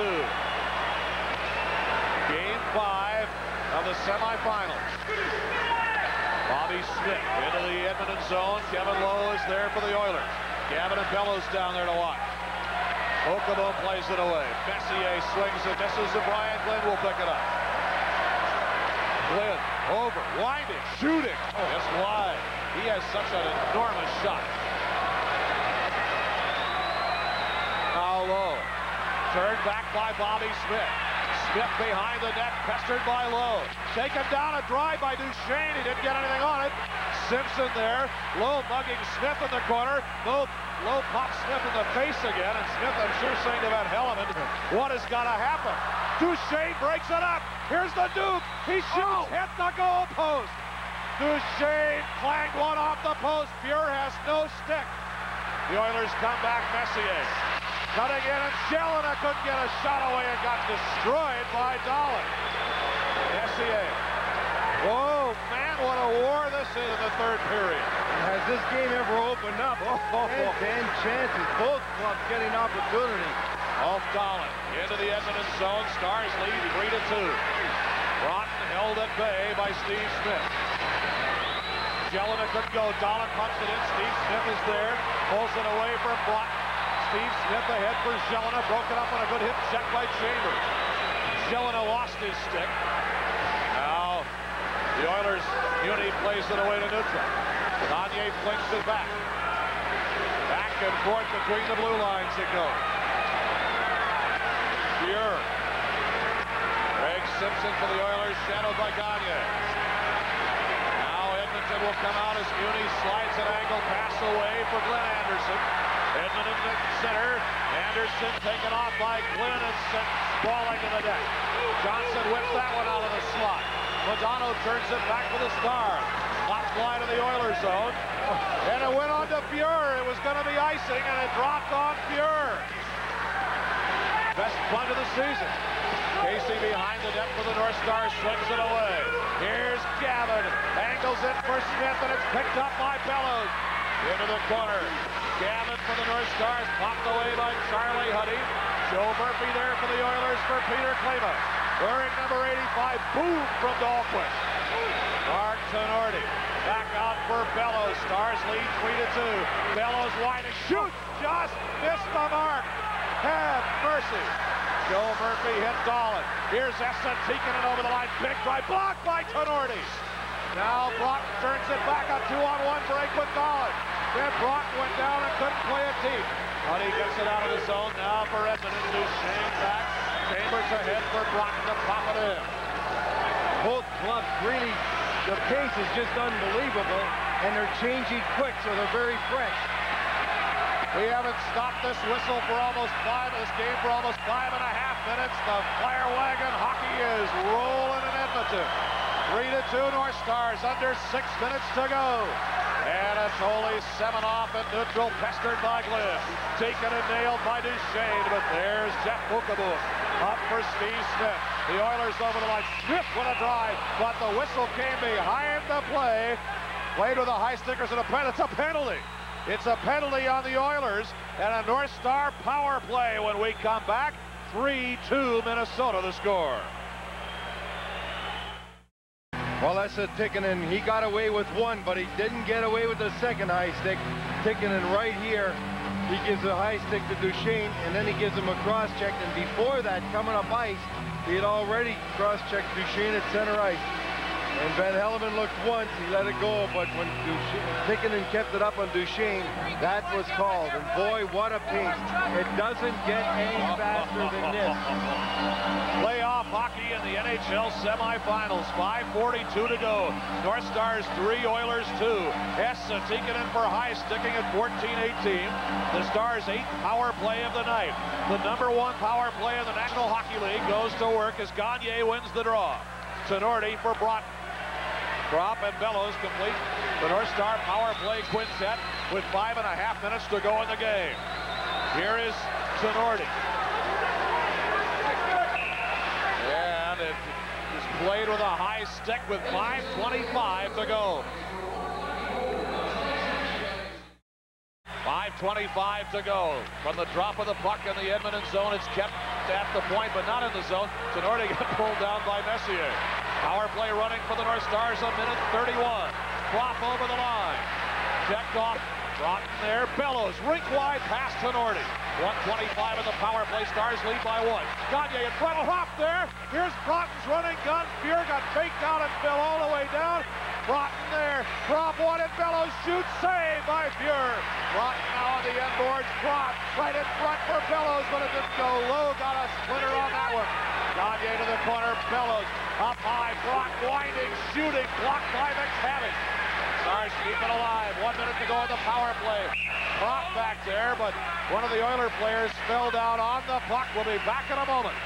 Game 5 of the semifinals. Bobby Smith into the Edmonton zone. Kevin Lowe is there for the Oilers. Gavin and Bellows down there to watch. Kokomo plays it away. Messier swings and misses, and Brian Glenn will pick it up. Glenn over, winding, shooting. Just wide. He has such an enormous shot. Now Lowe. Turned back by Bobby Smith. Smith behind the net, pestered by Lowe. Taken down, a drive by Duchesne. He didn't get anything on it. Simpson there. Lowe mugging Smith in the corner. Lowe pops Smith in the face again, and Smith, I'm sure, saying to Van Hellemond, what has got to happen? Duchesne breaks it up. Here's the Duke. He shoots, hit the goal post. Duchesne clanged one off the post. Fuhr has no stick. The Oilers come back. Messier cutting in, and Jelena couldn't get a shot away and got destroyed by Dahlin. Messier. Oh, man, what a war this is in the third period. Has this game ever opened up? 10 chances, both clubs getting opportunity. Off Dahlin into the Edmonton zone. Stars lead 3-2. Broughton held at bay by Steve Smith. Jelena couldn't go. Dahlin pumps it in. Steve Smith is there. Pulls it away from Broughton. Steve Smith ahead for Jelena. Broken up on a good hit check by Chambers. Jelena lost his stick. Now the Oilers, Muni plays it away to neutral. Gagne flings it back. Back and forth between the blue lines it goes. Fuhr. Greg Simpson for the Oilers, shadowed by Gagne. Now Edmonton will come out as Muni slides an angle pass away for Glenn Anderson. Edmonton at center. Anderson taken off by Glenn and sent sprawling to the deck. Johnson whips that one out of the slot. Modano turns it back for the Stars. Hot fly to the Oilers zone. And it went on to Fuhr. It was going to be icing, and it dropped on Fuhr. Best punt of the season. Casey behind the net for the North Stars, swings it away. Here's Gavin. Angles it for Smith, and it's picked up by Bellows. Into the corner. Gavin for the North Stars, popped away by Charlie Huddy. Joe Murphy there for the Oilers for Peter Klima. Wearing number 85, boom from Dahlquist. Mark Tenorti back out for Bellows. Stars lead 3-2. Bellows wide and shoots, just missed the mark. Have mercy. Joe Murphy hit Dahlin. Here's Essa Tikkanen over the line. Big drive, blocked by Tenorti. Now Brock turns it back, a 2-on-1 break with Dahlin. Then Brock went down and couldn't play it deep. Huddy gets it out of the zone now for Edmonton. Duchesne back. Chambers ahead for Brock to pop it in. Both clubs really, the pace is just unbelievable, and they're changing quick, so they're very fresh. We haven't stopped this whistle for this game for almost 5.5 minutes. The Fire Wagon hockey is rolling in Edmonton. 3-2 North Stars, under 6 minutes to go. And it's only 7 off at neutral, pestered by Glenn. Taken and nailed by Duchesne, but there's Jeff Bukabook. Up for Steve Smith. The Oilers over the line. Smith with a drive, but the whistle came behind the play. Played with the high stickers and a penalty. It's a penalty. It's a penalty on the Oilers and a North Star power play when we come back. 3-2 Minnesota the score. Well, that's a Tikkanen. He got away with one, but he didn't get away with the second high stick. Tikkanen right here. He gives a high stick to Duchesne, and then he gives him a cross-check. And before that, coming up ice, he had already cross-checked Duchesne at center ice. And Van Hellemond looked once, he let it go, but when Tikkanen kept it up on Duchesne, that was called. And boy, what a pace. It doesn't get any faster than this. Playoff hockey in the NHL semifinals. 5:42 to go. North Stars 3, Oilers 2. Essa Tikkanen for high sticking at 14-18. The Stars' 8th power play of the night. The #1 power play in the National Hockey League goes to work as Gagne wins the draw. Tenorti for Broughton. Drop and Bellows complete the North Star power play quintet with 5.5 minutes to go in the game. Here is Tenorti. And it is played with a high stick with 5:25 to go. 5:25 to go. From the drop of the puck in the Edmonton zone, it's kept at the point, but not in the zone. Tenorti got pulled down by Messier. Power play running for the North Stars, a minute 31. Drop over the line. Checked off. Broughton there. Bellows. Rink wide past Tenorti. 1:25 in the power play. Stars lead by 1. Gagne in front. Hop there. Here's Broughton's running gun. Fuhr got faked out and fell all the way down. Broughton there. Drop one and Bellows shoots. Save by Fuhr. Broughton now on the end boards. Drop right in front for Bellows, but it didn't go. Lowe got a splinter on that one. Gagne to the corner. Bellows up high. Brock winding, shooting. Blocked by McTavish. Stars keep it alive. 1 minute to go on the power play. Brock back there, but one of the Oiler players fell down on the puck. We'll be back in a moment.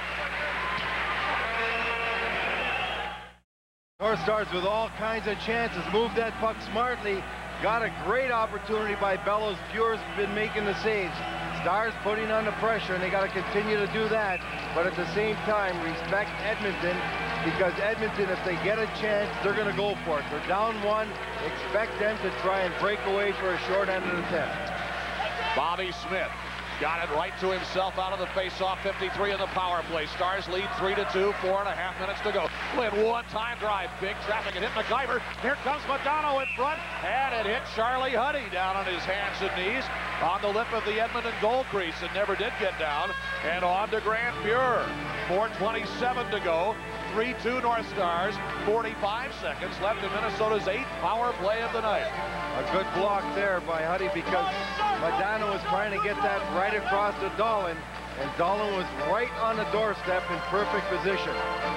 North Stars with all kinds of chances. Moved that puck smartly. Got a great opportunity by Bellows. Fuhr's been making the saves. Stars putting on the pressure, and they got to continue to do that. But at the same time, respect Edmonton, because Edmonton, if they get a chance, they're going to go for it. They're down one. Expect them to try and break away for a short end of the 10. Bobby Smith got it right to himself out of the face-off. 53 in the power play. Stars lead 3-2. 4.5 minutes to go. Flynn, one-time drive. Big traffic. It hit McIver. Here comes Madonna in front. And it hit Charlie Huddy down on his hands and knees on the lip of the Edmonton goal crease and never did get down. And on to Grant Fuhr. 4:27 to go. 3-2 North Stars. 45 seconds left in Minnesota's 8th power play of the night. A good block there by Huddy, because Madonna was trying to get that right across to Dahlin, and Dahlin was right on the doorstep in perfect position.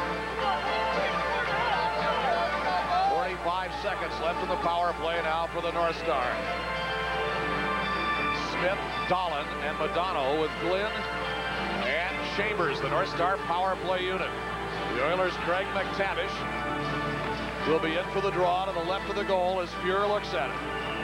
45 seconds left in the power play now for the North Stars. Smith, Dahlin, and Madonna with Glynn and Chambers, the North Star power play unit. The Oilers' Craig McTavish will be in for the draw to the left of the goal as Fuhr looks at it.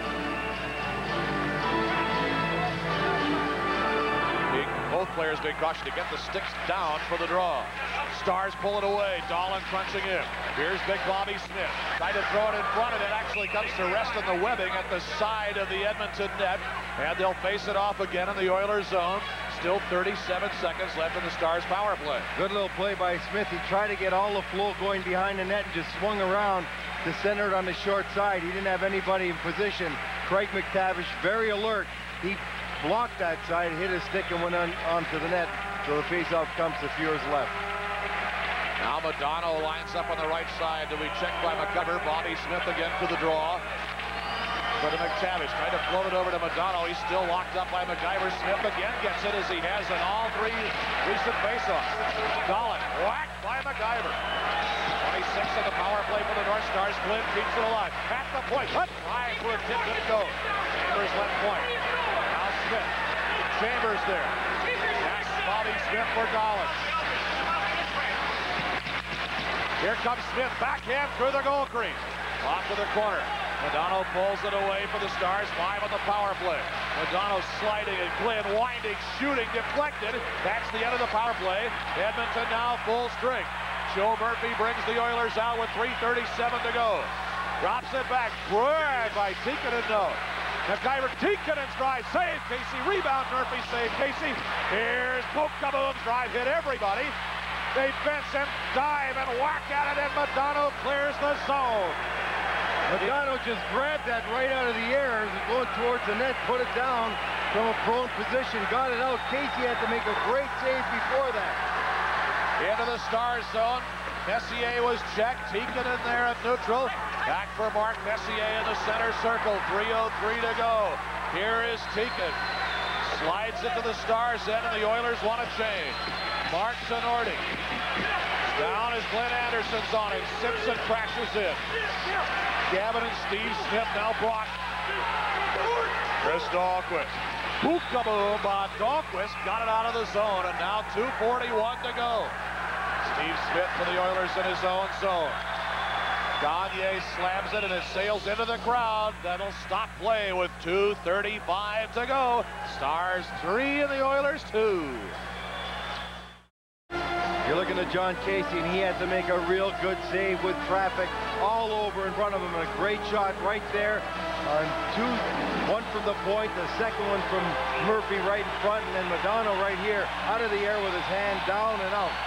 Both players being cautious to get the sticks down for the draw. Stars pull it away. Dahlin crunching in. Here's big Bobby Smith. Trying to throw it in front, and it actually comes to rest in the webbing at the side of the Edmonton net. And they'll face it off again in the Oilers zone. Still 37 seconds left in the Stars power play. Good little play by Smith. He tried to get all the flow going behind the net and just swung around to center it on the short side. He didn't have anybody in position. Craig McTavish, very alert. He blocked that side, hit his stick, and went onto the net. So the faceoff comes to Fuhr's left. Now Madonna lines up on the right side to be checked by McIver. Bobby Smith again to the draw. But to McTavish, trying to float it over to Madonna. He's still locked up by McIver. Smith again gets it as he has in all three recent faceoffs. Dahlin whacked by McIver. 26 in the power play for the North Stars. Glynn keeps it alive. At the point. Trying for a tip. Didn't go. Chambers left point. Now Smith. Chambers there. That's Bobby Smith for Dahlin. Here comes Smith. Backhand through the goal crease. Off to the corner. Madonna pulls it away for the Stars. 5 on the power play. Madonna sliding and Glynn winding, shooting, deflected. That's the end of the power play. Edmonton now full strength. Joe Murphy brings the Oilers out with 3:37 to go. Drops it back. Grab by Tikkanen. No. McIver, Tikkanen's drive. Save Casey. Rebound Murphy. Save Casey. Here's Poke Kaboom's drive. Hit everybody. They fence and dive and whack at it, and Madonna clears the zone. Madonna just grabbed that right out of the air as it going towards the net, put it down from a prone position, got it out. Casey had to make a great save before that. Into the Stars zone. Messier was checked. Tikkanen there at neutral. Back for Mark Messier in the center circle. 3:03 to go. Here is Tikkanen. Slides into the Stars end, and the Oilers want to change. Mark Zanordi. Down as Glenn Anderson's on it. Simpson crashes in. Gavin and Steve Smith now blocked. Chris Dahlquist. Book-a-boom by Dahlquist. Got it out of the zone, and now 2:41 to go. Steve Smith for the Oilers in his own zone. Gagne slams it, and it sails into the crowd. That'll stop play with 2:35 to go. Stars 3 and the Oilers 2. You're looking at John Casey, and he had to make a real good save with traffic all over in front of him. And a great shot right there on one from the point, the second one from Murphy right in front, and then Madonna right here out of the air with his hand down and out.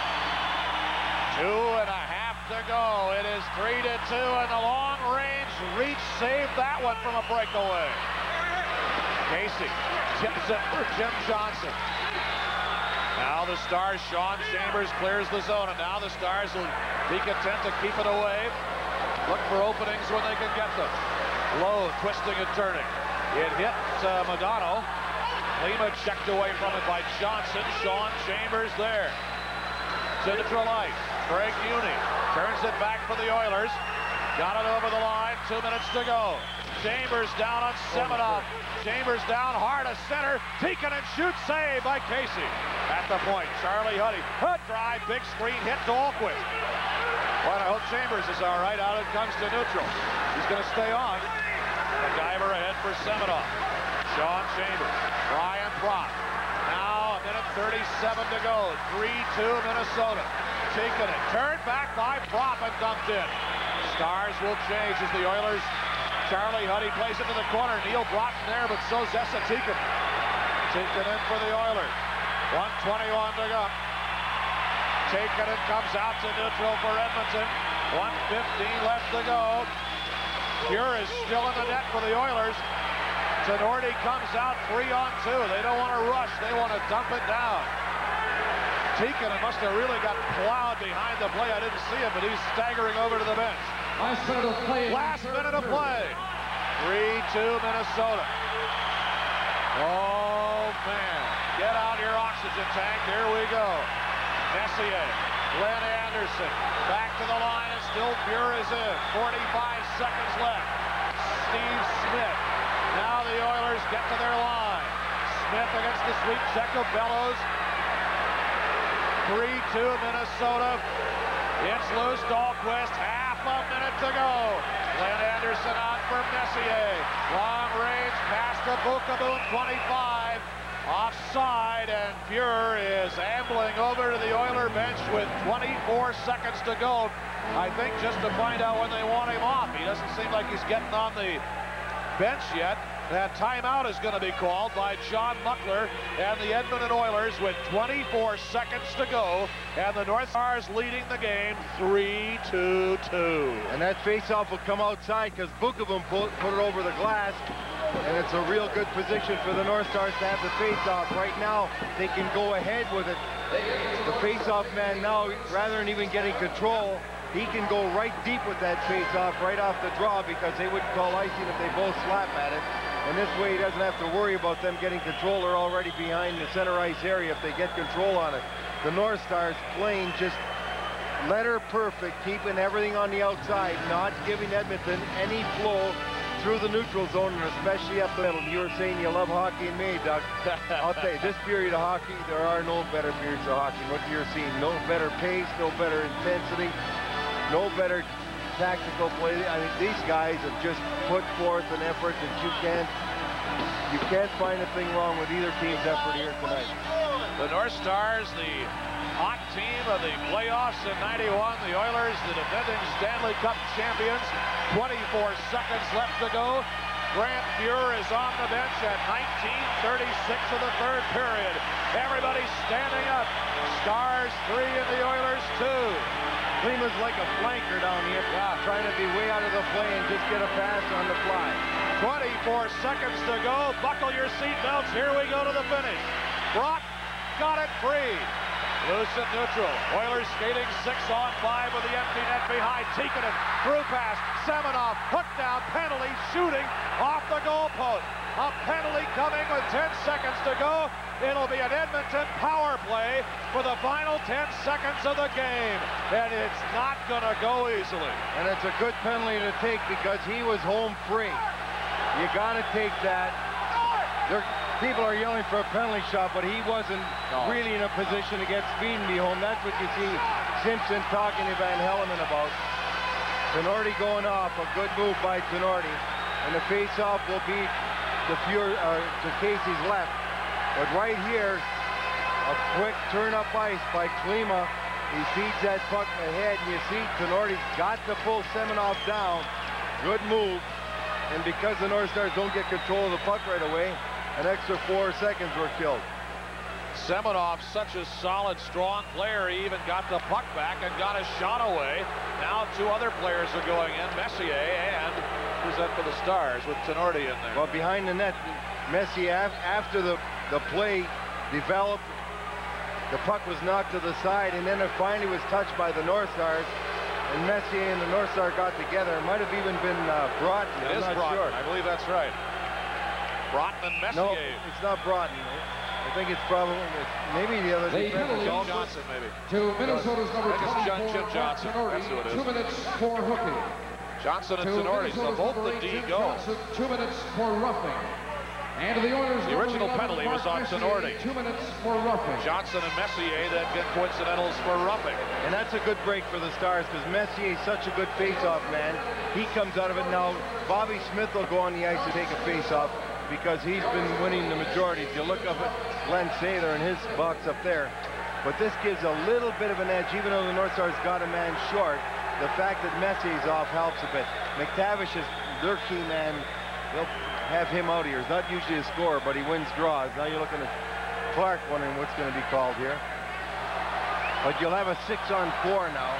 2.5 to go. It is 3-2, and the long-range reach saved that one from a breakaway. Casey tips it for Jim Johnson. Now the Stars, Sean Chambers clears the zone, and now the Stars will be content to keep it away. look for openings when they can get them. Low, twisting and turning. It hit Modano. Lima checked away from it by Johnson. Sean Chambers there. To neutral ice. Craig Muni turns it back for the Oilers. Got it over the line. 2 minutes to go. Chambers down on Semenov. Chambers down hard to center. Tikkanen shoots, save by Casey. At the point, Charlie Huddy. Hood drive, big screen hit to Alquist. Well, I hope Chambers is all right. Out it comes to neutral. He's going to stay on. A diver ahead for Semenov. Sean Chambers. Ryan Propp. Now a minute 37 to go. 3-2 Minnesota. Tikkanen turned back by Propp and dumped in. Stars will change as the Oilers. Charlie Huddy plays it to the corner. Neil Broughton there, but so Zessa Tikkanen. Tikkanen for the Oilers. 1:21 to go. Tikkanen comes out to neutral for Edmonton. 1:15 left to go. Pure is still in the net for the Oilers. Tenorti comes out 3-on-2. They don't want to rush. They want to dump it down. Tikkanen must have really got plowed behind the play. I didn't see him, but he's staggering over to the bench. Last minute of play. Last minute of play. 3-2 Minnesota. Oh, man. Get out your oxygen tank. Here we go. Messier. Glenn Anderson. Back to the line, and still Pure is in. 45 seconds left. Steve Smith. Now the Oilers get to their line. Smith against the sweep check of Bellows. 3-2 Minnesota. It's loose. Dahlquist. Half a minute to go. Glenn Anderson on for Messier. Long range pass to Bukaboon. 25. Offside, and Pure is ambling over to the Oiler bench with 24 seconds to go. I think just to find out when they want him off. He doesn't seem like he's getting on the bench yet. That timeout is going to be called by John Muckler and the Edmonton Oilers with 24 seconds to go, and the North Stars leading the game 3-2. And that faceoff will come outside because Bukaboon put it over the glass, and it's a real good position for the North Stars to have the faceoff. Right now, they can go ahead with it. The faceoff man now, rather than even getting control, he can go right deep with that faceoff right off the draw because they wouldn't call icing if they both slap at it. And this way he doesn't have to worry about them getting control. They're already behind the center ice area if they get control on it. The North Stars playing just letter perfect, keeping everything on the outside, not giving Edmonton any flow through the neutral zone, and especially up the middle. You were saying you love hockey in May, Doug. I'll tell you, this period of hockey, there are no better periods of hockey. What you're seeing, no better pace, no better intensity, no better tactical play. I mean, these guys have just put forth an effort that you can't find a thing wrong with either team's effort here tonight. The North Stars, the hot team of the playoffs in '91. The Oilers, the defending Stanley Cup champions. 24 seconds left to go. Grant Pure is on the bench at 19:36 of the third period. Everybody standing up. Stars 3 and the Oilers 2. Klima's like a flanker down here, trying to be way out of the play and just get a pass on the fly. 24 seconds to go. Buckle your seatbelts. Here we go to the finish. Brock got it free. Loose at neutral. Oilers skating 6-on-5 with the empty net behind. Tikkanen, through pass. Semenov, hook down, penalty, shooting off the goalpost. A penalty coming with 10 seconds to go. It'll be an Edmonton power play for the final 10 seconds of the game. And it's not going to go easily. And it's a good penalty to take because he was home free. You got to take that. People are yelling for a penalty shot, but he wasn't really in a position to get speed and be home. That's what you see Simpson talking to Van Helleman about. Tenorti going off. A good move by Tenorti. And the face-off will be to Casey's left. But right here, a quick turn-up ice by Klima. He feeds that puck ahead, and you see Tenorti's got to pull Semenov down. Good move. And because the North Stars don't get control of the puck right away, an extra 4 seconds were killed. Semenov, such a solid, strong player. He even got the puck back and got a shot away. Now 2 other players are going in, Messier and who's that for the Stars with Tenorti in there. Well, behind the net, Messier, after the play developed, the puck was knocked to the side, and then it finally was touched by the North Stars. and Messier and the North Star got together. It might have even been Broughton. It is I'm not Broughton. sure. I believe that's right. Broughton and Messier. No, it's not Broughton. I think it's probably maybe the other defense. John Johnson, maybe. To Minnesota's number I think it's 24, Jim Johnson. Mark That's who it is. 2 minutes for hooking. Johnson and To Tenori, so Minnesota's both number the 8, D Jim go. Johnson, 2 minutes for roughing. And to the Oilers, The original number 11, penalty was Mark on Messier, Tenori. 2 minutes for roughing. Johnson and Messier then get coincidentals for roughing. And that's a good break for the Stars because Messier is such a good face-off man. He comes out of it now. Bobby Smith will go on the ice to take a face-off because he's been winning the majority. If you look up at Glenn Sather and his box up there. But this gives a little bit of an edge, even though the North Stars got a man short. The fact that Messier's off helps a bit. McTavish is their key man. They'll have him out here. He's not usually a scorer, but he wins draws. Now you're looking at Clark wondering what's going to be called here. But you'll have a 6-on-4 now.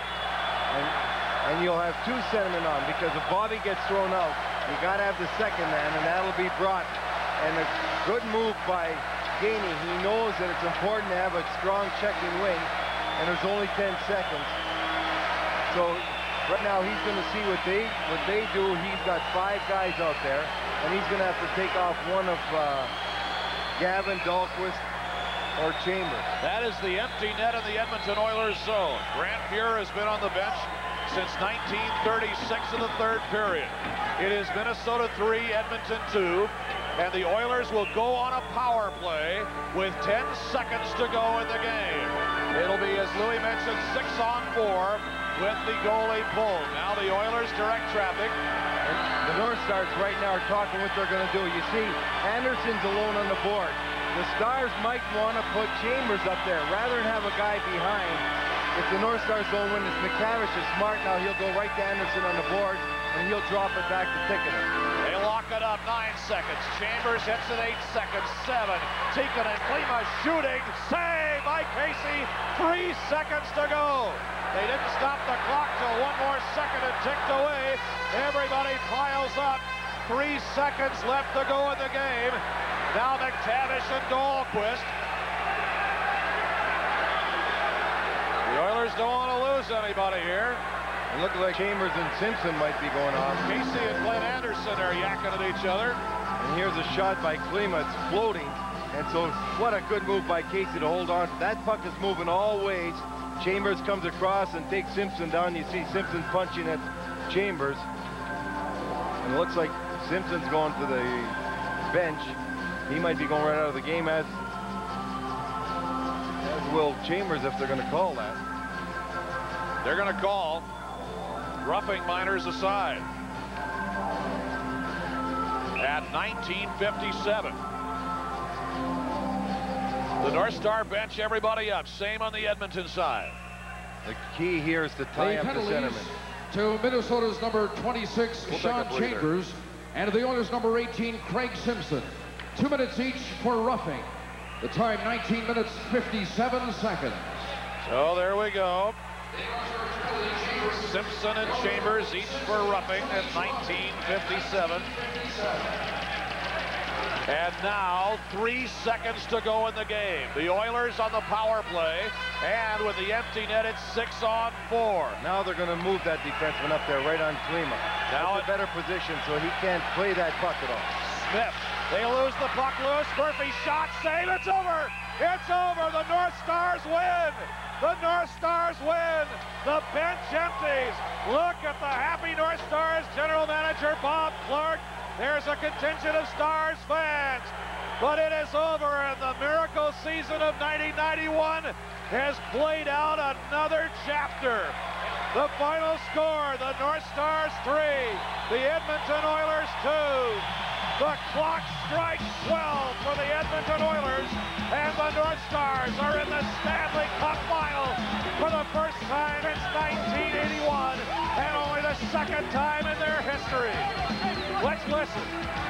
And you'll have 2 centermen on, because if Bobby gets thrown out, you got to have the second man, and that'll be Broughton. And a good move by Gainey. He knows that it's important to have a strong checking wing, and there's only 10 seconds. So right now he's going to see what they do. He's got 5 guys out there, and he's going to have to take off one of Gavin, Dahlquist, or Chambers. That is the empty net in the Edmonton Oilers zone. Grant Fuhr has been on the bench since 1936 in the 3rd period. It is Minnesota 3, Edmonton 2, and the Oilers will go on a power play with 10 seconds to go in the game. It'll be, as Louis mentioned, 6-on-4 with the goalie pulled. Now the Oilers direct traffic. And the North Stars right now are talking what they're going to do. You see, Anderson's alone on the board. The Stars might want to put Chambers up there rather than have a guy behind. If the North Stars don't win, it's McTavish is smart now. He'll go right to Anderson on the board, and he'll drop it back to Tikkanen. They lock it up, 9 seconds. Chambers hits it 8 seconds, 7. Tikkanen, Klima shooting, save by Casey, 3 seconds to go. They didn't stop the clock till 1 more second and ticked away. Everybody piles up. 3 seconds left to go in the game. Now McTavish and Dahlquist. The Oilers don't want to lose anybody here. It looked like Chambers and Simpson might be going on. Casey and Glenn Anderson are yakking at each other. And here's a shot by Klima. It's floating. And so what a good move by Casey to hold on. That puck is moving all ways. Chambers comes across and takes Simpson down. You see Simpson punching at Chambers. And it looks like Simpson's going to the bench. He might be going right out of the game, as will Chambers, if they're going to call that. They're going to call roughing minors aside at 19:57. The North Star bench everybody up. Same on the Edmonton side. The key here is to tie up the centerman. To Minnesota's number 26, We'll Sean take a breather. Chambers, and to the Oilers' number 18, Craig Simpson. 2 minutes each for roughing. The time, 19 minutes, 57 seconds. So there we go. Simpson and Chambers each for roughing at 19:57. And now 3 seconds to go in the game. The Oilers on the power play, and with the empty net, it's 6-on-4. Now they're going to move that defenseman up there right on Klima. Now That's a better position, so he can't play that puck at all. Smith, they lose the puck loose. Murphy shot, save, it's over. It's over, the North Stars win. The North Stars win. The bench empties. Look at the happy North Stars general manager Bob Clarke. There's a contingent of Stars fans. But it is over, and the miracle season of 1991 has played out another chapter. The final score, the North Stars 3, the Edmonton Oilers 2. The clock strikes 12 for the Edmonton Oilers, and the North Stars are in the Stanley Cup final for the first time since 1981, and only the second time in their history. Let's listen.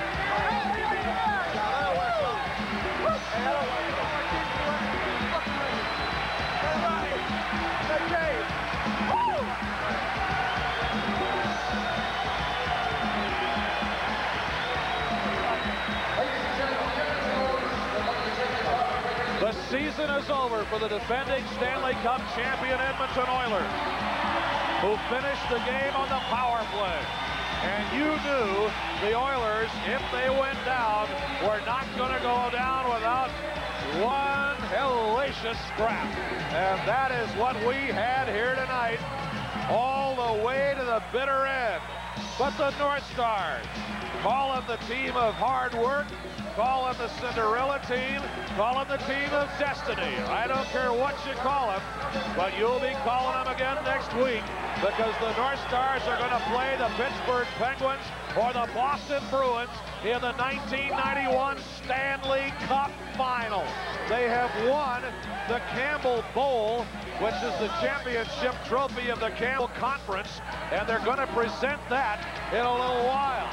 The season is over for the defending Stanley Cup champion Edmonton Oilers. who finished the game on the power play. And you knew the Oilers, if they went down, were not going to go down without one hellacious scrap. And that is what we had here tonight, all the way to the bitter end. But the North Stars, call them the team of hard work, call them the Cinderella team, call them the team of destiny. I don't care what you call them, but you'll be calling them again next week, because the North Stars are going to play the Pittsburgh Penguins or the Boston Bruins in the 1991 Stanley Cup Final. They have won the Campbell Bowl, which is the championship trophy of the Campbell Conference, and they're going to present that in a little while.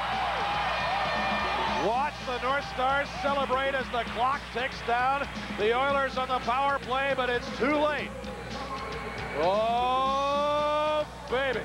Watch the North Stars celebrate as the clock ticks down. The Oilers on the power play, but it's too late. Oh, baby.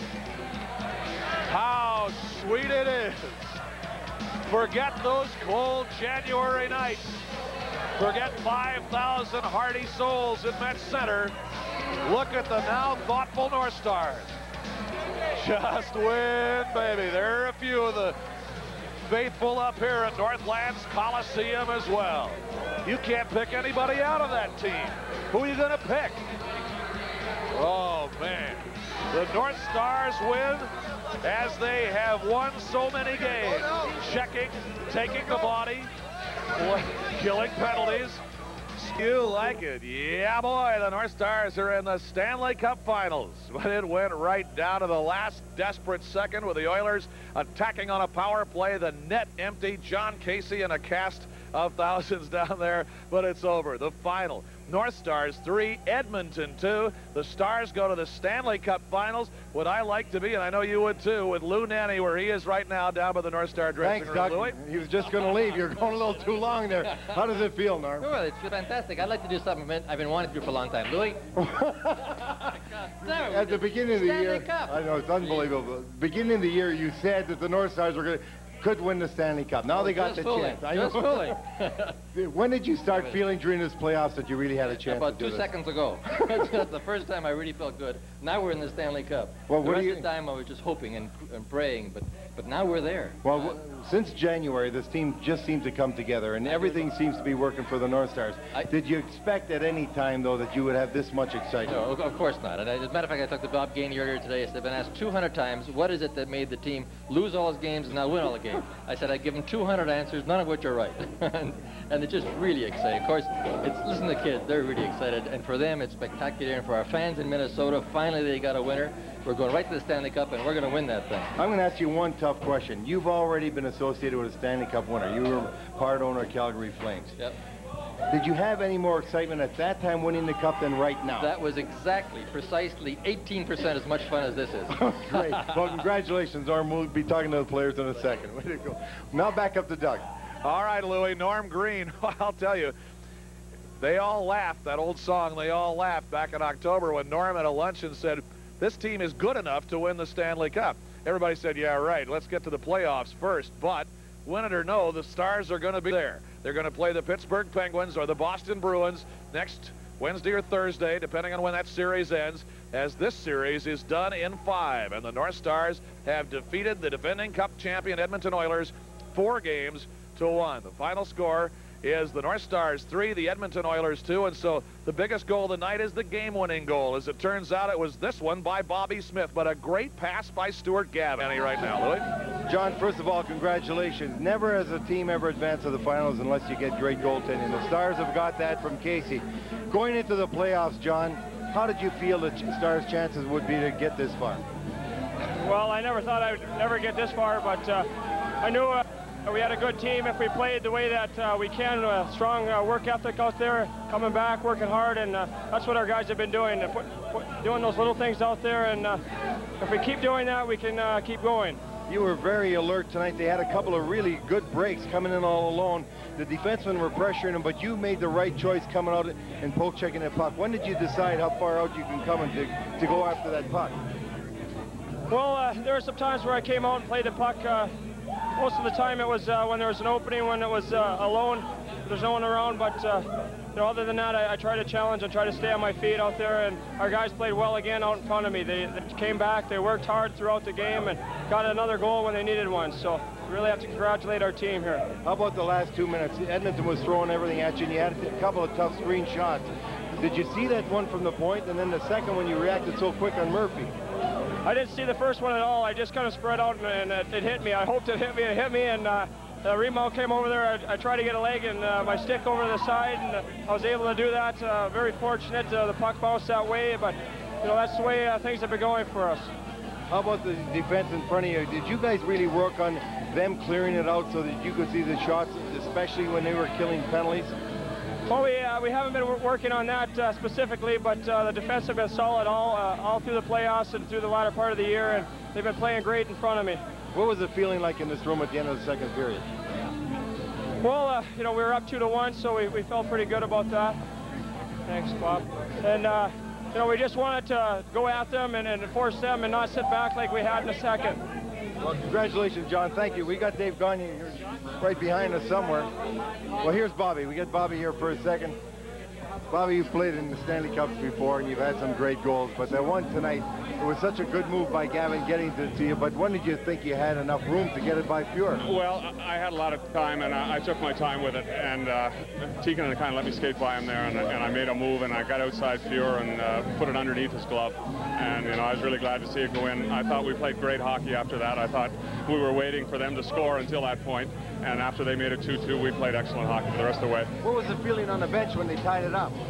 How sweet it is. Forget those cold January nights. Forget 5,000 hearty souls in Met Center. Look at the now thoughtful North Stars. Just win, baby. There are a few of the faithful up here at Northlands Coliseum as well. You can't pick anybody out of that team. Who are you going to pick? Oh, man. The North Stars win as they have won so many games. Checking, taking the body, killing penalties. You like it? Yeah, boy, the North Stars are in the Stanley Cup Finals. But it went right down to the last desperate second with the Oilers attacking on a power play. The net empty. John Casey in a cast of thousands down there, but it's over. The final. North Stars 3, Edmonton 2. The Stars go to the Stanley Cup Finals. Would I like to be, and I know you would too, with Lou Nanne where he is right now down by the North Star dressing room. Thanks, Doc. Louis? He was just going to leave. You're going a little too long there. How does it feel, Norm? Well, it's fantastic. I'd like to do something I've been wanting to do for a long time. Louis? At the beginning of the Stanley year, Cup. I know, it's unbelievable. Beginning of the year, you said that the North Stars could win the Stanley Cup. Now they got the chance. Just fooling. When did you start feeling during this playoffs that you really had a chance About to do 2 seconds ago. That's the first time I really felt good. Now we're in the Stanley Cup. Well, the rest of the time I was just hoping and praying, but now we're there. Well, since January, this team just seems to come together, and everything seems to be working for the North Stars. Did you expect at any time, though, that you would have this much excitement? No, of course not. And as a matter of fact, I talked to Bob Gainey earlier today. I said, I've been asked 200 times, what is it that made the team lose all its games and now win all the games? I said, I'd give them 200 answers, none of which are right. and it's just really exciting. Of course, listen to the kids. They're really excited. And for them, it's spectacular. And for our fans in Minnesota, finally they got a winner. We're going right to the Stanley Cup, and we're going to win that thing. I'm going to ask you one tough question. You've already been associated with a Stanley Cup winner. You were part owner of Calgary Flames. Yep. Did you have any more excitement at that time winning the Cup than right now? That was precisely 18% as much fun as this is. Great. Well, congratulations, Norm. We'll be talking to the players in a second. Way to go. Now back up to Doug. All right, Louis. Norm Green. I'll tell you, they all laughed. That old song, They All Laughed, back in October when Norm at a luncheon said, this team is good enough to win the Stanley Cup. Everybody said, yeah, right, let's get to the playoffs first. But win it or no, the Stars are going to be there. They're going to play the Pittsburgh Penguins or the Boston Bruins next Wednesday or Thursday, depending on when that series ends, as this series is done in 5. And the North Stars have defeated the defending Cup champion Edmonton Oilers 4-1. The final score is the North Stars 3, the Edmonton Oilers 2, and so the biggest goal of the night is the game-winning goal. As it turns out, it was this one by Bobby Smith, but a great pass by Stuart Gavin right now, Louis. John, first of all, congratulations. Never has a team ever advanced to the finals unless you get great goaltending. The Stars have got that from Casey. Going into the playoffs, John, how did you feel the Stars' chances would be to get this far? Well, I never thought I would never get this far, but I knew we had a good team if we played the way that we can. Strong work ethic out there, coming back, working hard, and that's what our guys have been doing, doing those little things out there, and if we keep doing that, we can keep going. You were very alert tonight. They had a couple of really good breaks coming in all alone. The defensemen were pressuring them, but you made the right choice coming out and poke checking that puck. When did you decide how far out you can come and to go after that puck? Well, there were some times where I came out and played the puck. Most of the time it was when there was an opening, when it was alone, there's no one around, but other than that, I try to challenge and try to stay on my feet out there, and our guys played well again out in front of me. They came back, they worked hard throughout the game, and got another goal when they needed one. So really have to congratulate our team here. How about the last 2 minutes? Edmonton was throwing everything at you, and you had a couple of tough screen shots. Did you see that one from the point, and then the second one you reacted so quick on Murphy? I didn't see the first one at all. I just kind of spread out, and it hit me. I hoped it hit me, and the rebound came over there. I tried to get a leg and my stick over the side, and I was able to do that. Very fortunate. The puck bounced that way, but that's the way things have been going for us. How about the defense in front of you? Did you guys really work on them clearing it out so that you could see the shots, especially when they were killing penalties? Well, we haven't been working on that specifically, but the defense have been solid all through the playoffs and through the latter part of the year, and they've been playing great in front of me. What was it feeling like in this room at the end of the second period? Well, we were up 2-1, so we felt pretty good about that. Thanks, Bob. And we just wanted to go at them and force them and not sit back like we had in the second. Well, congratulations, John. Thank you. We got Dave Gagne here right behind us somewhere. Well, here's Bobby. We get Bobby here for a second. Bobby, you've played in the Stanley Cups before, and you've had some great goals, but that one tonight, it was such a good move by Gavin getting to you, but when did you think you had enough room to get it by Fuhr? Well, I had a lot of time, and I took my time with it, and Tikkanen kind of let me skate by him there, and I made a move, and I got outside Fuhr and put it underneath his glove, and I was really glad to see it go in. I thought we played great hockey after that. I thought we were waiting for them to score until that point, and after they made it 2-2, we played excellent hockey for the rest of the way. What was the feeling on the bench when they tied it up?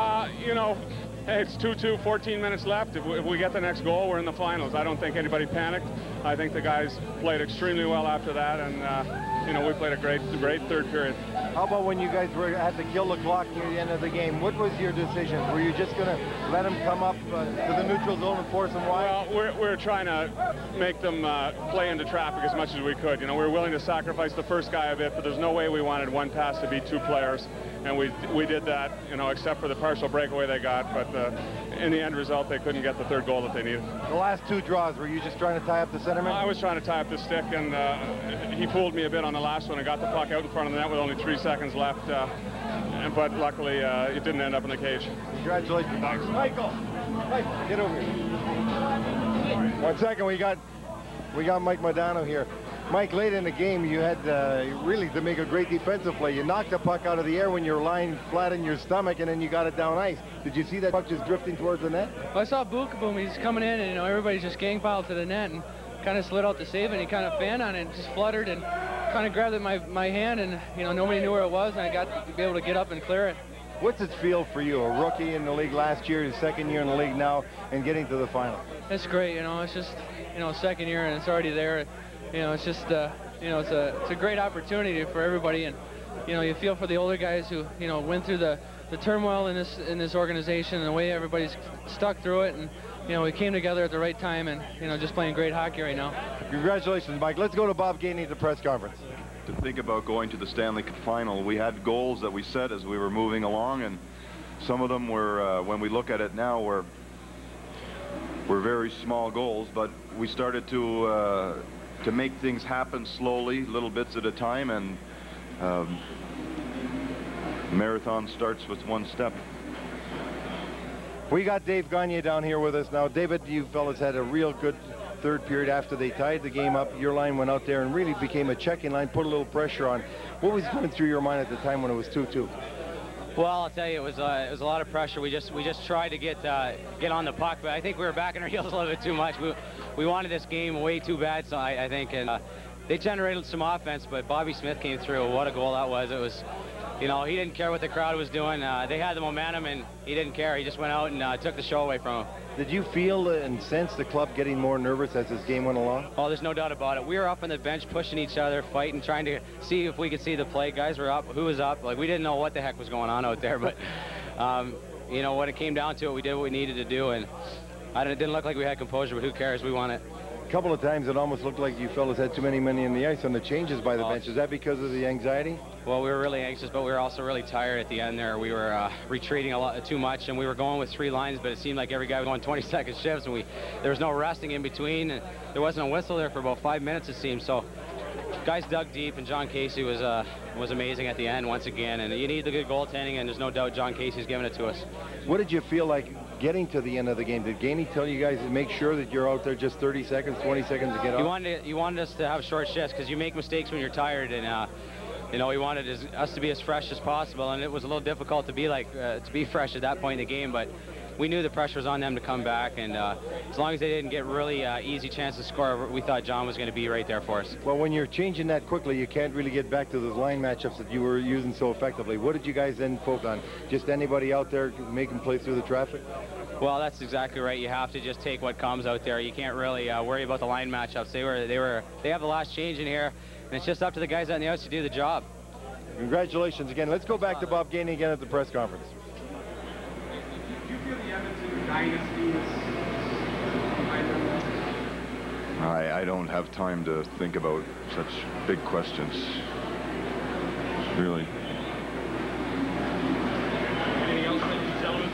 Hey, it's 2-2, 14 minutes left. If we get the next goal, we're in the finals. I don't think anybody panicked. I think the guys played extremely well after that, and we played a great third period. How about when you guys had to kill the clock near the end of the game? What was your decision? Were you just going to let them come up to the neutral zone and force them wide? Well, we're trying to make them play into traffic as much as we could. We were willing to sacrifice the first guy a bit, but there's no way we wanted one pass to beat two players, and we did that, except for the partial breakaway they got, but in the end result, they couldn't get the third goal that they needed. The last two draws, were you just trying to tie up the centerman? I was trying to tie up the stick, and he fooled me a bit on the last one and got the puck out in front of the net with only 3 seconds left, but luckily it didn't end up in the cage. Congratulations. Thanks. Michael, get over here. 1 second, we got Mike Modano here. Mike, late in the game, you had really to make a great defensive play. You knocked the puck out of the air when you're lying flat in your stomach, and then you got it down ice. Did you see that puck just drifting towards the net? Well, I saw Boom. He's coming in, and everybody's just gang piled to the net, and kind of slid out to save it. And he kind of fanned on it, and just fluttered, and kind of grabbed it in my hand, and nobody knew where it was, and I got to be able to get up and clear it. What's it feel for you, a rookie in the league last year, his second year in the league now, and getting to the final? It's great. It's just second year, and it's already there. It's just it's a great opportunity for everybody, and you feel for the older guys who went through the turmoil in this organization, and the way everybody's stuck through it, and we came together at the right time, and just playing great hockey right now. Congratulations, Mike. Let's go to Bob Gainey at the press conference. To think about going to the Stanley Cup final, we had goals that we set as we were moving along, and some of them were, when we look at it now, were very small goals, but we started to make things happen slowly, little bits at a time, and marathon starts with one step. We got Dave Gagne down here with us now. David, you fellas had a real good third period after they tied the game up. Your line went out there and really became a checking line, put a little pressure on. What was going through your mind at the time when it was 2-2? Well, I'll tell you, it was a lot of pressure. We just tried to get on the puck, but I think we were backing our heels a little bit too much. We wanted this game way too bad, so I think, and they generated some offense, but Bobby Smith came through. What a goal that was! It was, he didn't care what the crowd was doing. They had the momentum, and he didn't care. He just went out and took the show away from them. Did you feel and sense the club getting more nervous as this game went along? Oh, there's no doubt about it. We were up on the bench pushing each other, fighting, trying to see if we could see the play. Guys were up. Who was up? Like, we didn't know what the heck was going on out there, but when it came down to it, we did what we needed to do, and it didn't look like we had composure, but who cares? We won it. A couple of times it almost looked like you fellas had too many men in the ice on the changes by the bench. Is that because of the anxiety? Well, we were really anxious, but we were also really tired at the end there. We were retreating a lot too much, and we were going with 3 lines, but it seemed like every guy was going 20-second shifts, and there was no resting in between, and there wasn't a whistle there for about 5 minutes, it seemed. So guys dug deep, and John Casey was amazing at the end once again. And you need the good goaltending, and there's no doubt John Casey's giving it to us. What did you feel like getting to the end of the game? Did Gainey tell you guys to make sure that you're out there just 30 seconds, 20 seconds to get off? He wanted us to have short shifts because you make mistakes when you're tired, and you know, he wanted us to be as fresh as possible, and it was a little difficult to be fresh at that point in the game, but we knew the pressure was on them to come back, and as long as they didn't get really easy chances to score, we thought John was going to be right there for us. Well, when you're changing that quickly, you can't really get back to those line matchups that you were using so effectively. What did you guys then focus on? Just anybody out there make them play through the traffic? Well, that's exactly right. You have to just take what comes out there. You can't really worry about the line matchups. They have the last change in here, and it's just up to the guys on the ice to do the job. Congratulations again. Let's go back to Bob Gainey again at the press conference. Do you feel the Edmonton dynasty is behind them? I don't have time to think about such big questions. Really. Anything else, ladies and gentlemen?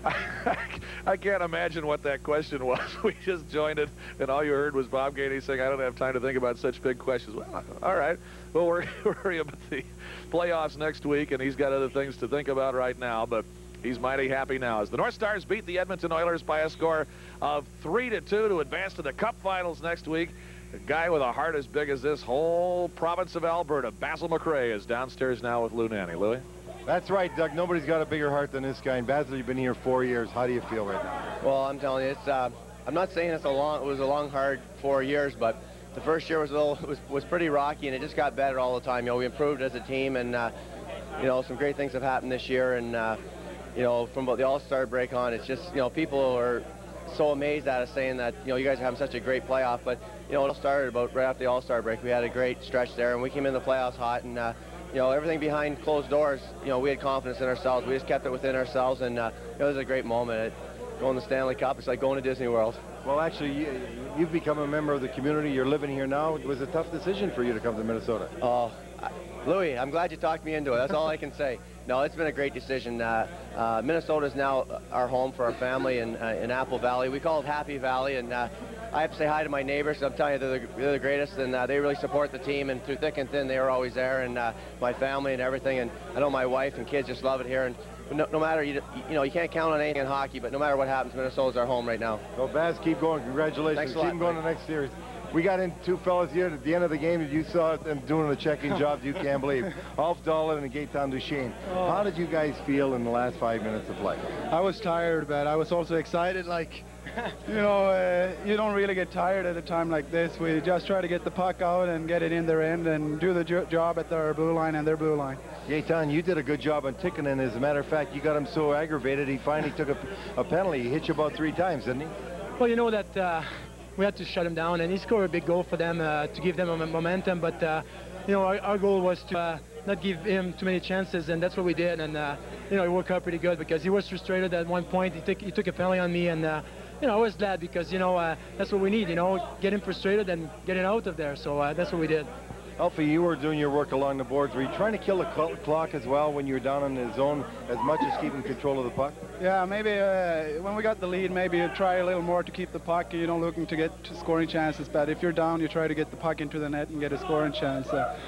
I can't imagine what that question was. We just joined it, and all you heard was Bob Gainey saying, I don't have time to think about such big questions. Well, all right. Well, we're worried about the playoffs next week, and he's got other things to think about right now, but he's mighty happy now as the North Stars beat the Edmonton Oilers by a score of 3-2 to advance to the Cup Finals next week. A guy with a heart as big as this whole province of Alberta, Basil McRae, is downstairs now with Lou Nanne. Louis? That's right, Doug. Nobody's got a bigger heart than this guy. And Basil, you've been here 4 years. How do you feel right now? Well, I'm telling you, it's. I'm not saying it was a long, hard 4 years, but the first year was pretty rocky, and it just got better all the time. You know, we improved as a team, and you know, some great things have happened this year, and you know, from about the All-Star break on, it's just, you know, people are so amazed at us, saying that, you know, you guys are having such a great playoff. But you know, it all started about right after the All-Star break. We had a great stretch there, and we came in the playoffs hot, and you know, everything behind closed doors, you know, we had confidence in ourselves. We just kept it within ourselves, and it was a great moment. Going to the Stanley Cup, it's like going to Disney World. Well, actually, you've become a member of the community. You're living here now. It was a tough decision for you to come to Minnesota. Oh, Louis, I'm glad you talked me into it. That's all I can say. No, it's been a great decision. Minnesota is now our home for our family in Apple Valley. We call it Happy Valley, and I have to say hi to my neighbors. I'm telling you, they're the greatest, and they really support the team, and through thick and thin, they are always there, and my family and everything, and I know my wife and kids just love it here, and no matter, you know, you can't count on anything in hockey, but no matter what happens, Minnesota's our home right now. Well, Baz, keep going. Congratulations. Thanks a lot, keep going to the next series. We got in two fellas here at the end of the game that you saw them doing a checking job you can't believe. Alf Dolan and Gaetan Duchesne. Oh. How did you guys feel in the last 5 minutes of play? I was tired, but I was also excited. Like, you know, you don't really get tired at a time like this. We just try to get the puck out and get it in their end and do the job at their blue line and their blue line. Gaetan, you did a good job on Tikkanen. As a matter of fact, you got him so aggravated, he finally took a penalty. He hit you about 3 times, didn't he? Well, you know that we had to shut him down, and he scored a big goal for them to give them a momentum. But you know, our goal was to not give him too many chances, and that's what we did. And you know, it worked out pretty good because he was frustrated at one point. He took a penalty on me, and you know, I was glad because, you know, that's what we need. You know, get him frustrated and get it out of there. So that's what we did. Alfie, you were doing your work along the boards. Were you trying to kill the clock as well when you were down in the zone as much as keeping control of the puck? Yeah, maybe when we got the lead, maybe you try a little more to keep the puck. You know, looking to get scoring chances. But if you're down, you try to get the puck into the net and get a scoring chance.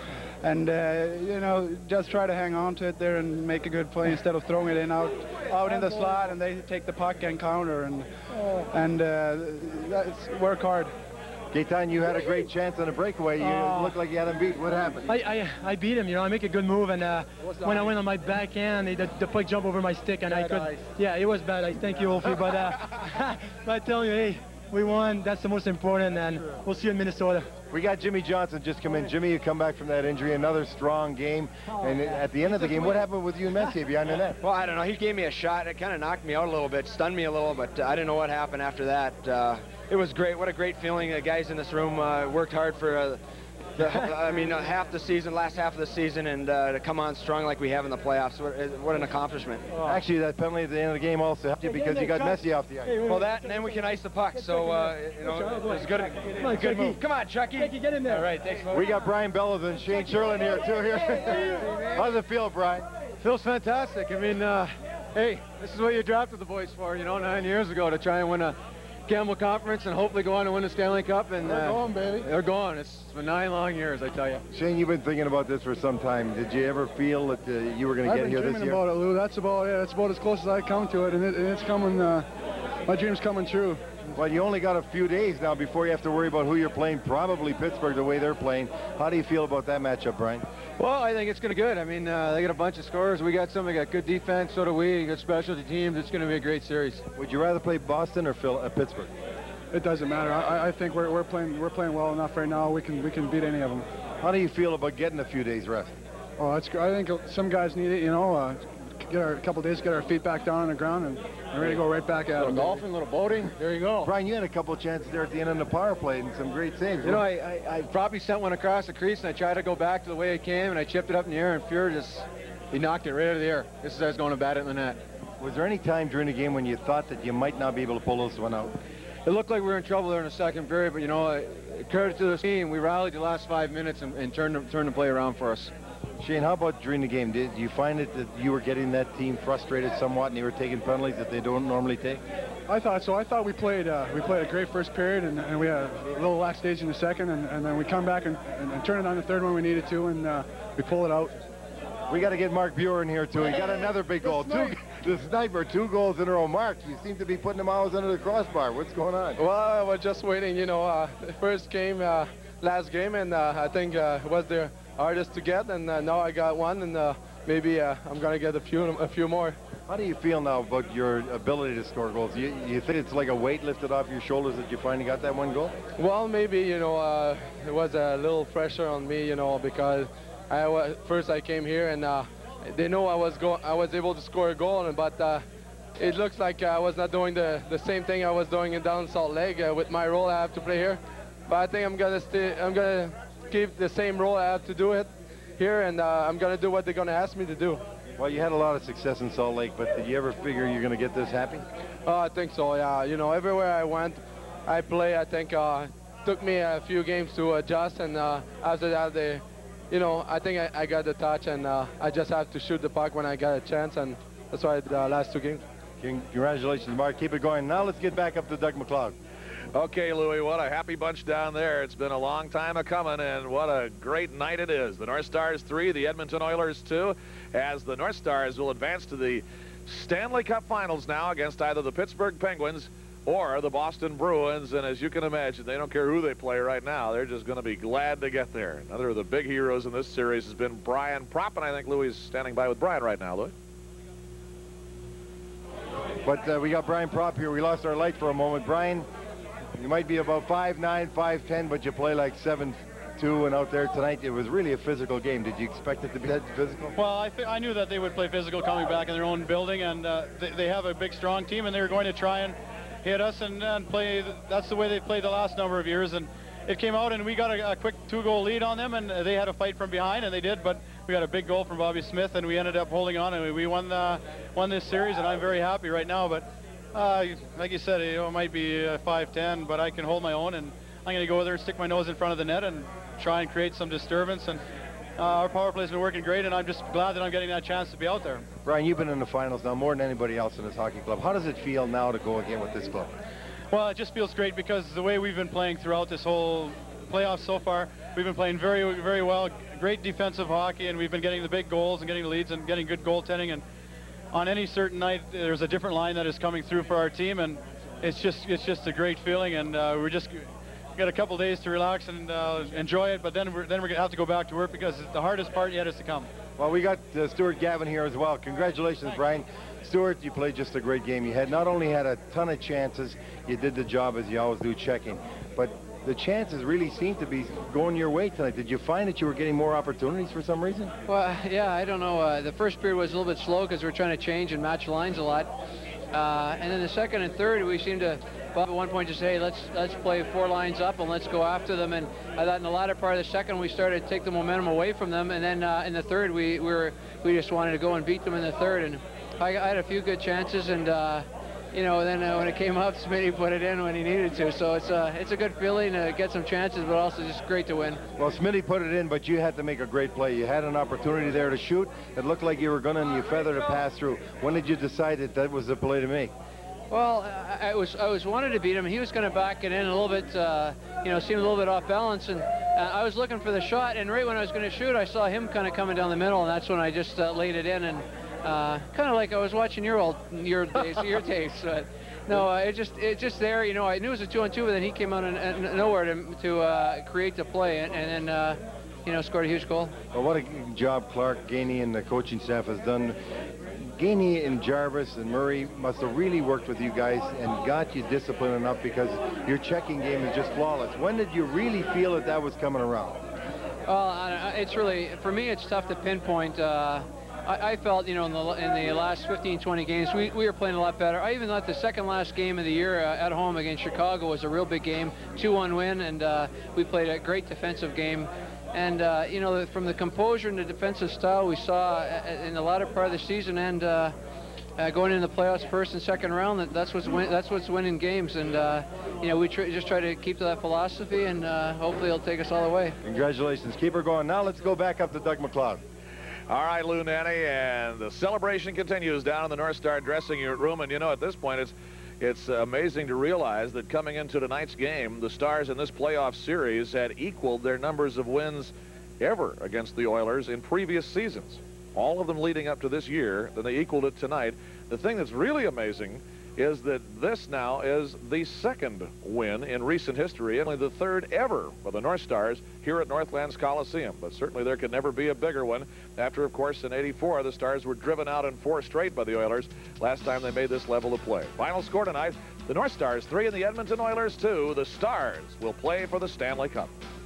And you know, just try to hang on to it there and make a good play instead of throwing it in out in the slot, and they take the puck and counter, and work hard. Gaetan, you had a great chance on a breakaway. You looked like you had him beat. What happened? I beat him. You know, I make a good move, and when I went on my backhand, the puck jumped over my stick, and I could. Yeah, it was bad. I thank you, Wolfie, but I tell you, hey, we won. That's the most important, and we'll see you in Minnesota. We got Jimmy Johnson just come in. Jimmy, you come back from that injury, another strong game. And at the end of the game, what happened with you and Messier behind the net? Well, I don't know. He gave me a shot. It kind of knocked me out a little bit, stunned me a little, but I didn't know what happened after that. It was great. What a great feeling. The guys in this room worked hard for half the season, last half of the season, and to come on strong like we have in the playoffs. What an accomplishment. Actually, that penalty at the end of the game also helped you because you got Messier off the ice. Well, that, and then we can ice the puck. So, you know, it was good move. Come on, Chucky. Get in there. All right, thanks. We got Brian Bellows and Shane Sherlin here, too. How does it feel, Brian? Feels fantastic. I mean, hey, this is what you drafted the boys for, you know, 9 years ago, to try and win a Campbell Conference and hopefully go on to win the Stanley Cup. And they're going, baby. They're going. It's been 9 long years, I tell you. Shane, you've been thinking about this for some time. Did you ever feel that you were going to get here this year? I've been dreaming about it, Lou. That's about it. That's about as close as I come to it, and it's coming. My dream's coming true. Well, you only got a few days now before you have to worry about who you're playing, probably Pittsburgh, the way they're playing. How do you feel about that matchup, Brian? Well, I think it's going to be good. I mean, they got a bunch of scorers. We got some. We got good defense. So do we. Good specialty teams. It's going to be a great series. Would you rather play Boston or Pittsburgh? It doesn't matter. I think we're playing well enough right now. We can beat any of them. How do you feel about getting a few days rest? Oh, I think some guys need it. You know, get a couple days, get our feet back down on the ground, and ready to go right back at it. A little golfing, a little boating. There you go. Brian, you had a couple of chances there at the end of the power play and some great saves. You know, I probably sent one across the crease, and I tried to go back to the way it came, and I chipped it up in the air, and Fuhr he knocked it right out of the air. This is us going to bat it in the net. Was there any time during the game when you thought that you might not be able to pull this one out? It looked like we were in trouble there in the second period, but, you know, credit to the team. We rallied the last 5 minutes and turned the play around for us. Shane, how about during the game? Did you find it that you were getting that team frustrated somewhat and they were taking penalties that they don't normally take? I thought so. I thought we played a great first period, and we had a little lax stage in the second, and then we come back and turn it on the third when we needed to, and we pull it out. We got to get Mark Buren here, too. He got another big goal. The sniper, 2 goals in a row. Mark, you seem to be putting them always under the crossbar. What's going on? Well, I was just waiting, you know, first game, last game, and I think it was the hardest to get, and now I got one, and maybe I'm going to get a few more. How do you feel now about your ability to score goals? You think it's like a weight lifted off your shoulders that you finally got that one goal? Well, maybe, you know, it was a little pressure on me, you know, because first I came here, and they know I was able to score a goal, but it looks like I was not doing the same thing I was doing in down Salt Lake with my role I have to play here. But I think I'm gonna keep the same role I have to do it here, and I'm gonna do what they're gonna ask me to do. Well, you had a lot of success in Salt Lake, but did you ever figure you're gonna get this happy? I think so. Yeah. You know, everywhere I went, I play. I think took me a few games to adjust, and after that you know, I think I got the touch, and I just have to shoot the puck when I got a chance, and that's why the last 2 games. Congratulations, Mark. Keep it going. Now let's get back up to Doug McLeod. Okay, Louie, what a happy bunch down there. It's been a long time coming, and what a great night it is. The North Stars 3, the Edmonton Oilers 2, as the North Stars will advance to the Stanley Cup Finals now against either the Pittsburgh Penguins or the Boston Bruins, and as you can imagine, they don't care who they play right now. They're just going to be glad to get there. Another of the big heroes in this series has been Brian Propp, and I think Louis is standing by with Brian right now, Louis. But we got Brian Propp here. We lost our light for a moment. Brian, you might be about 5'9", 5'10", but you play like 7'2", and out there tonight, it was really a physical game. Did you expect it to be that physical? Well, I knew that they would play physical coming back in their own building, and they have a big, strong team, and they were going to try and hit us and play. That's the way they played the last number of years, and it came out, and we got a quick 2-goal lead on them, and they had to fight from behind, and they did, but we got a big goal from Bobby Smith, and we ended up holding on, and we won this series, and I'm very happy right now. But like you said, you know, it might be 5'10", but I can hold my own, and I'm going to go there and stick my nose in front of the net and try and create some disturbance. And our power play has been working great, and I'm just glad that I'm getting that chance to be out there. Brian, you've been in the finals now more than anybody else in this hockey club. How does it feel now to go again with this club? Well, it just feels great because the way we've been playing throughout this whole playoffs so far, we've been playing very, very well, great defensive hockey, and we've been getting the big goals and getting the leads and getting good goaltending. And on any certain night, there's a different line that is coming through for our team, and it's just a great feeling. And we're just got a couple days to relax and enjoy it, but then we're gonna have to go back to work because the hardest part yet is to come. Well, we got Stuart Gavin here as well. Congratulations, thanks, Brian. Stuart, you played just a great game. You had not only had a ton of chances, you did the job as you always do, checking, but the chances really seemed to be going your way tonight. Did you find that you were getting more opportunities for some reason? Well, yeah, I don't know. The first period was a little bit slow because we're trying to change and match lines a lot. And then the second and third, we seemed to, Bob at one point just say, hey, let's play 4 lines up and let's go after them. And I thought in the latter part of the second, we started to take the momentum away from them. And then in the third, we just wanted to go and beat them in the third. And I had a few good chances, and you know, then when it came up, Smitty put it in when he needed to. So it's a good feeling to get some chances, but also just great to win. Well, Smitty put it in, but you had to make a great play. You had an opportunity there to shoot. It looked like you were going to, and you feathered a pass through. When did you decide that was the play to make? Well, I was wanted to beat him. He was going to back it in a little bit, you know, seemed a little bit off balance, and I was looking for the shot, and right when I was going to shoot, I saw him kind of coming down the middle, and that's when I just laid it in, and kind of like I was watching your tapes. No, it just there, you know, I knew it was a 2-on-2, but then he came out of nowhere to create the play, and then, you know, scored a huge goal. Well, what a job Clark, Gainey, and the coaching staff has done. Gainey and Jarvis and Murray must have really worked with you guys and got you disciplined enough, because your checking game is just flawless. When did you really feel that that was coming around? Well, it's really, for me, it's tough to pinpoint. I felt, you know, in the last 15, 20 games, we were playing a lot better. I even thought the second last game of the year at home against Chicago was a real big game, 2-1 win, and we played a great defensive game. And, you know, from the composure and the defensive style we saw in the latter part of the season, and going into the playoffs first and second round, that's what's winning games. And, you know, we just try to keep to that philosophy, and hopefully it'll take us all the way. Congratulations. Keep her going. Now let's go back up to Doug McLeod. All right, Lou Nanne, and the celebration continues down in the North Star dressing room. And, you know, at this point, it's amazing to realize that coming into tonight's game, the Stars in this playoff series had equaled their numbers of wins ever against the Oilers in previous seasons. All of them leading up to this year, then they equaled it tonight. The thing that's really amazing is that this now is the second win in recent history, and only the third ever for the North Stars here at Northlands Coliseum. But certainly there could never be a bigger one after, of course, in '84, the Stars were driven out in 4 straight by the Oilers last time they made this level of play. Final score tonight, the North Stars 3 and the Edmonton Oilers 2. The Stars will play for the Stanley Cup.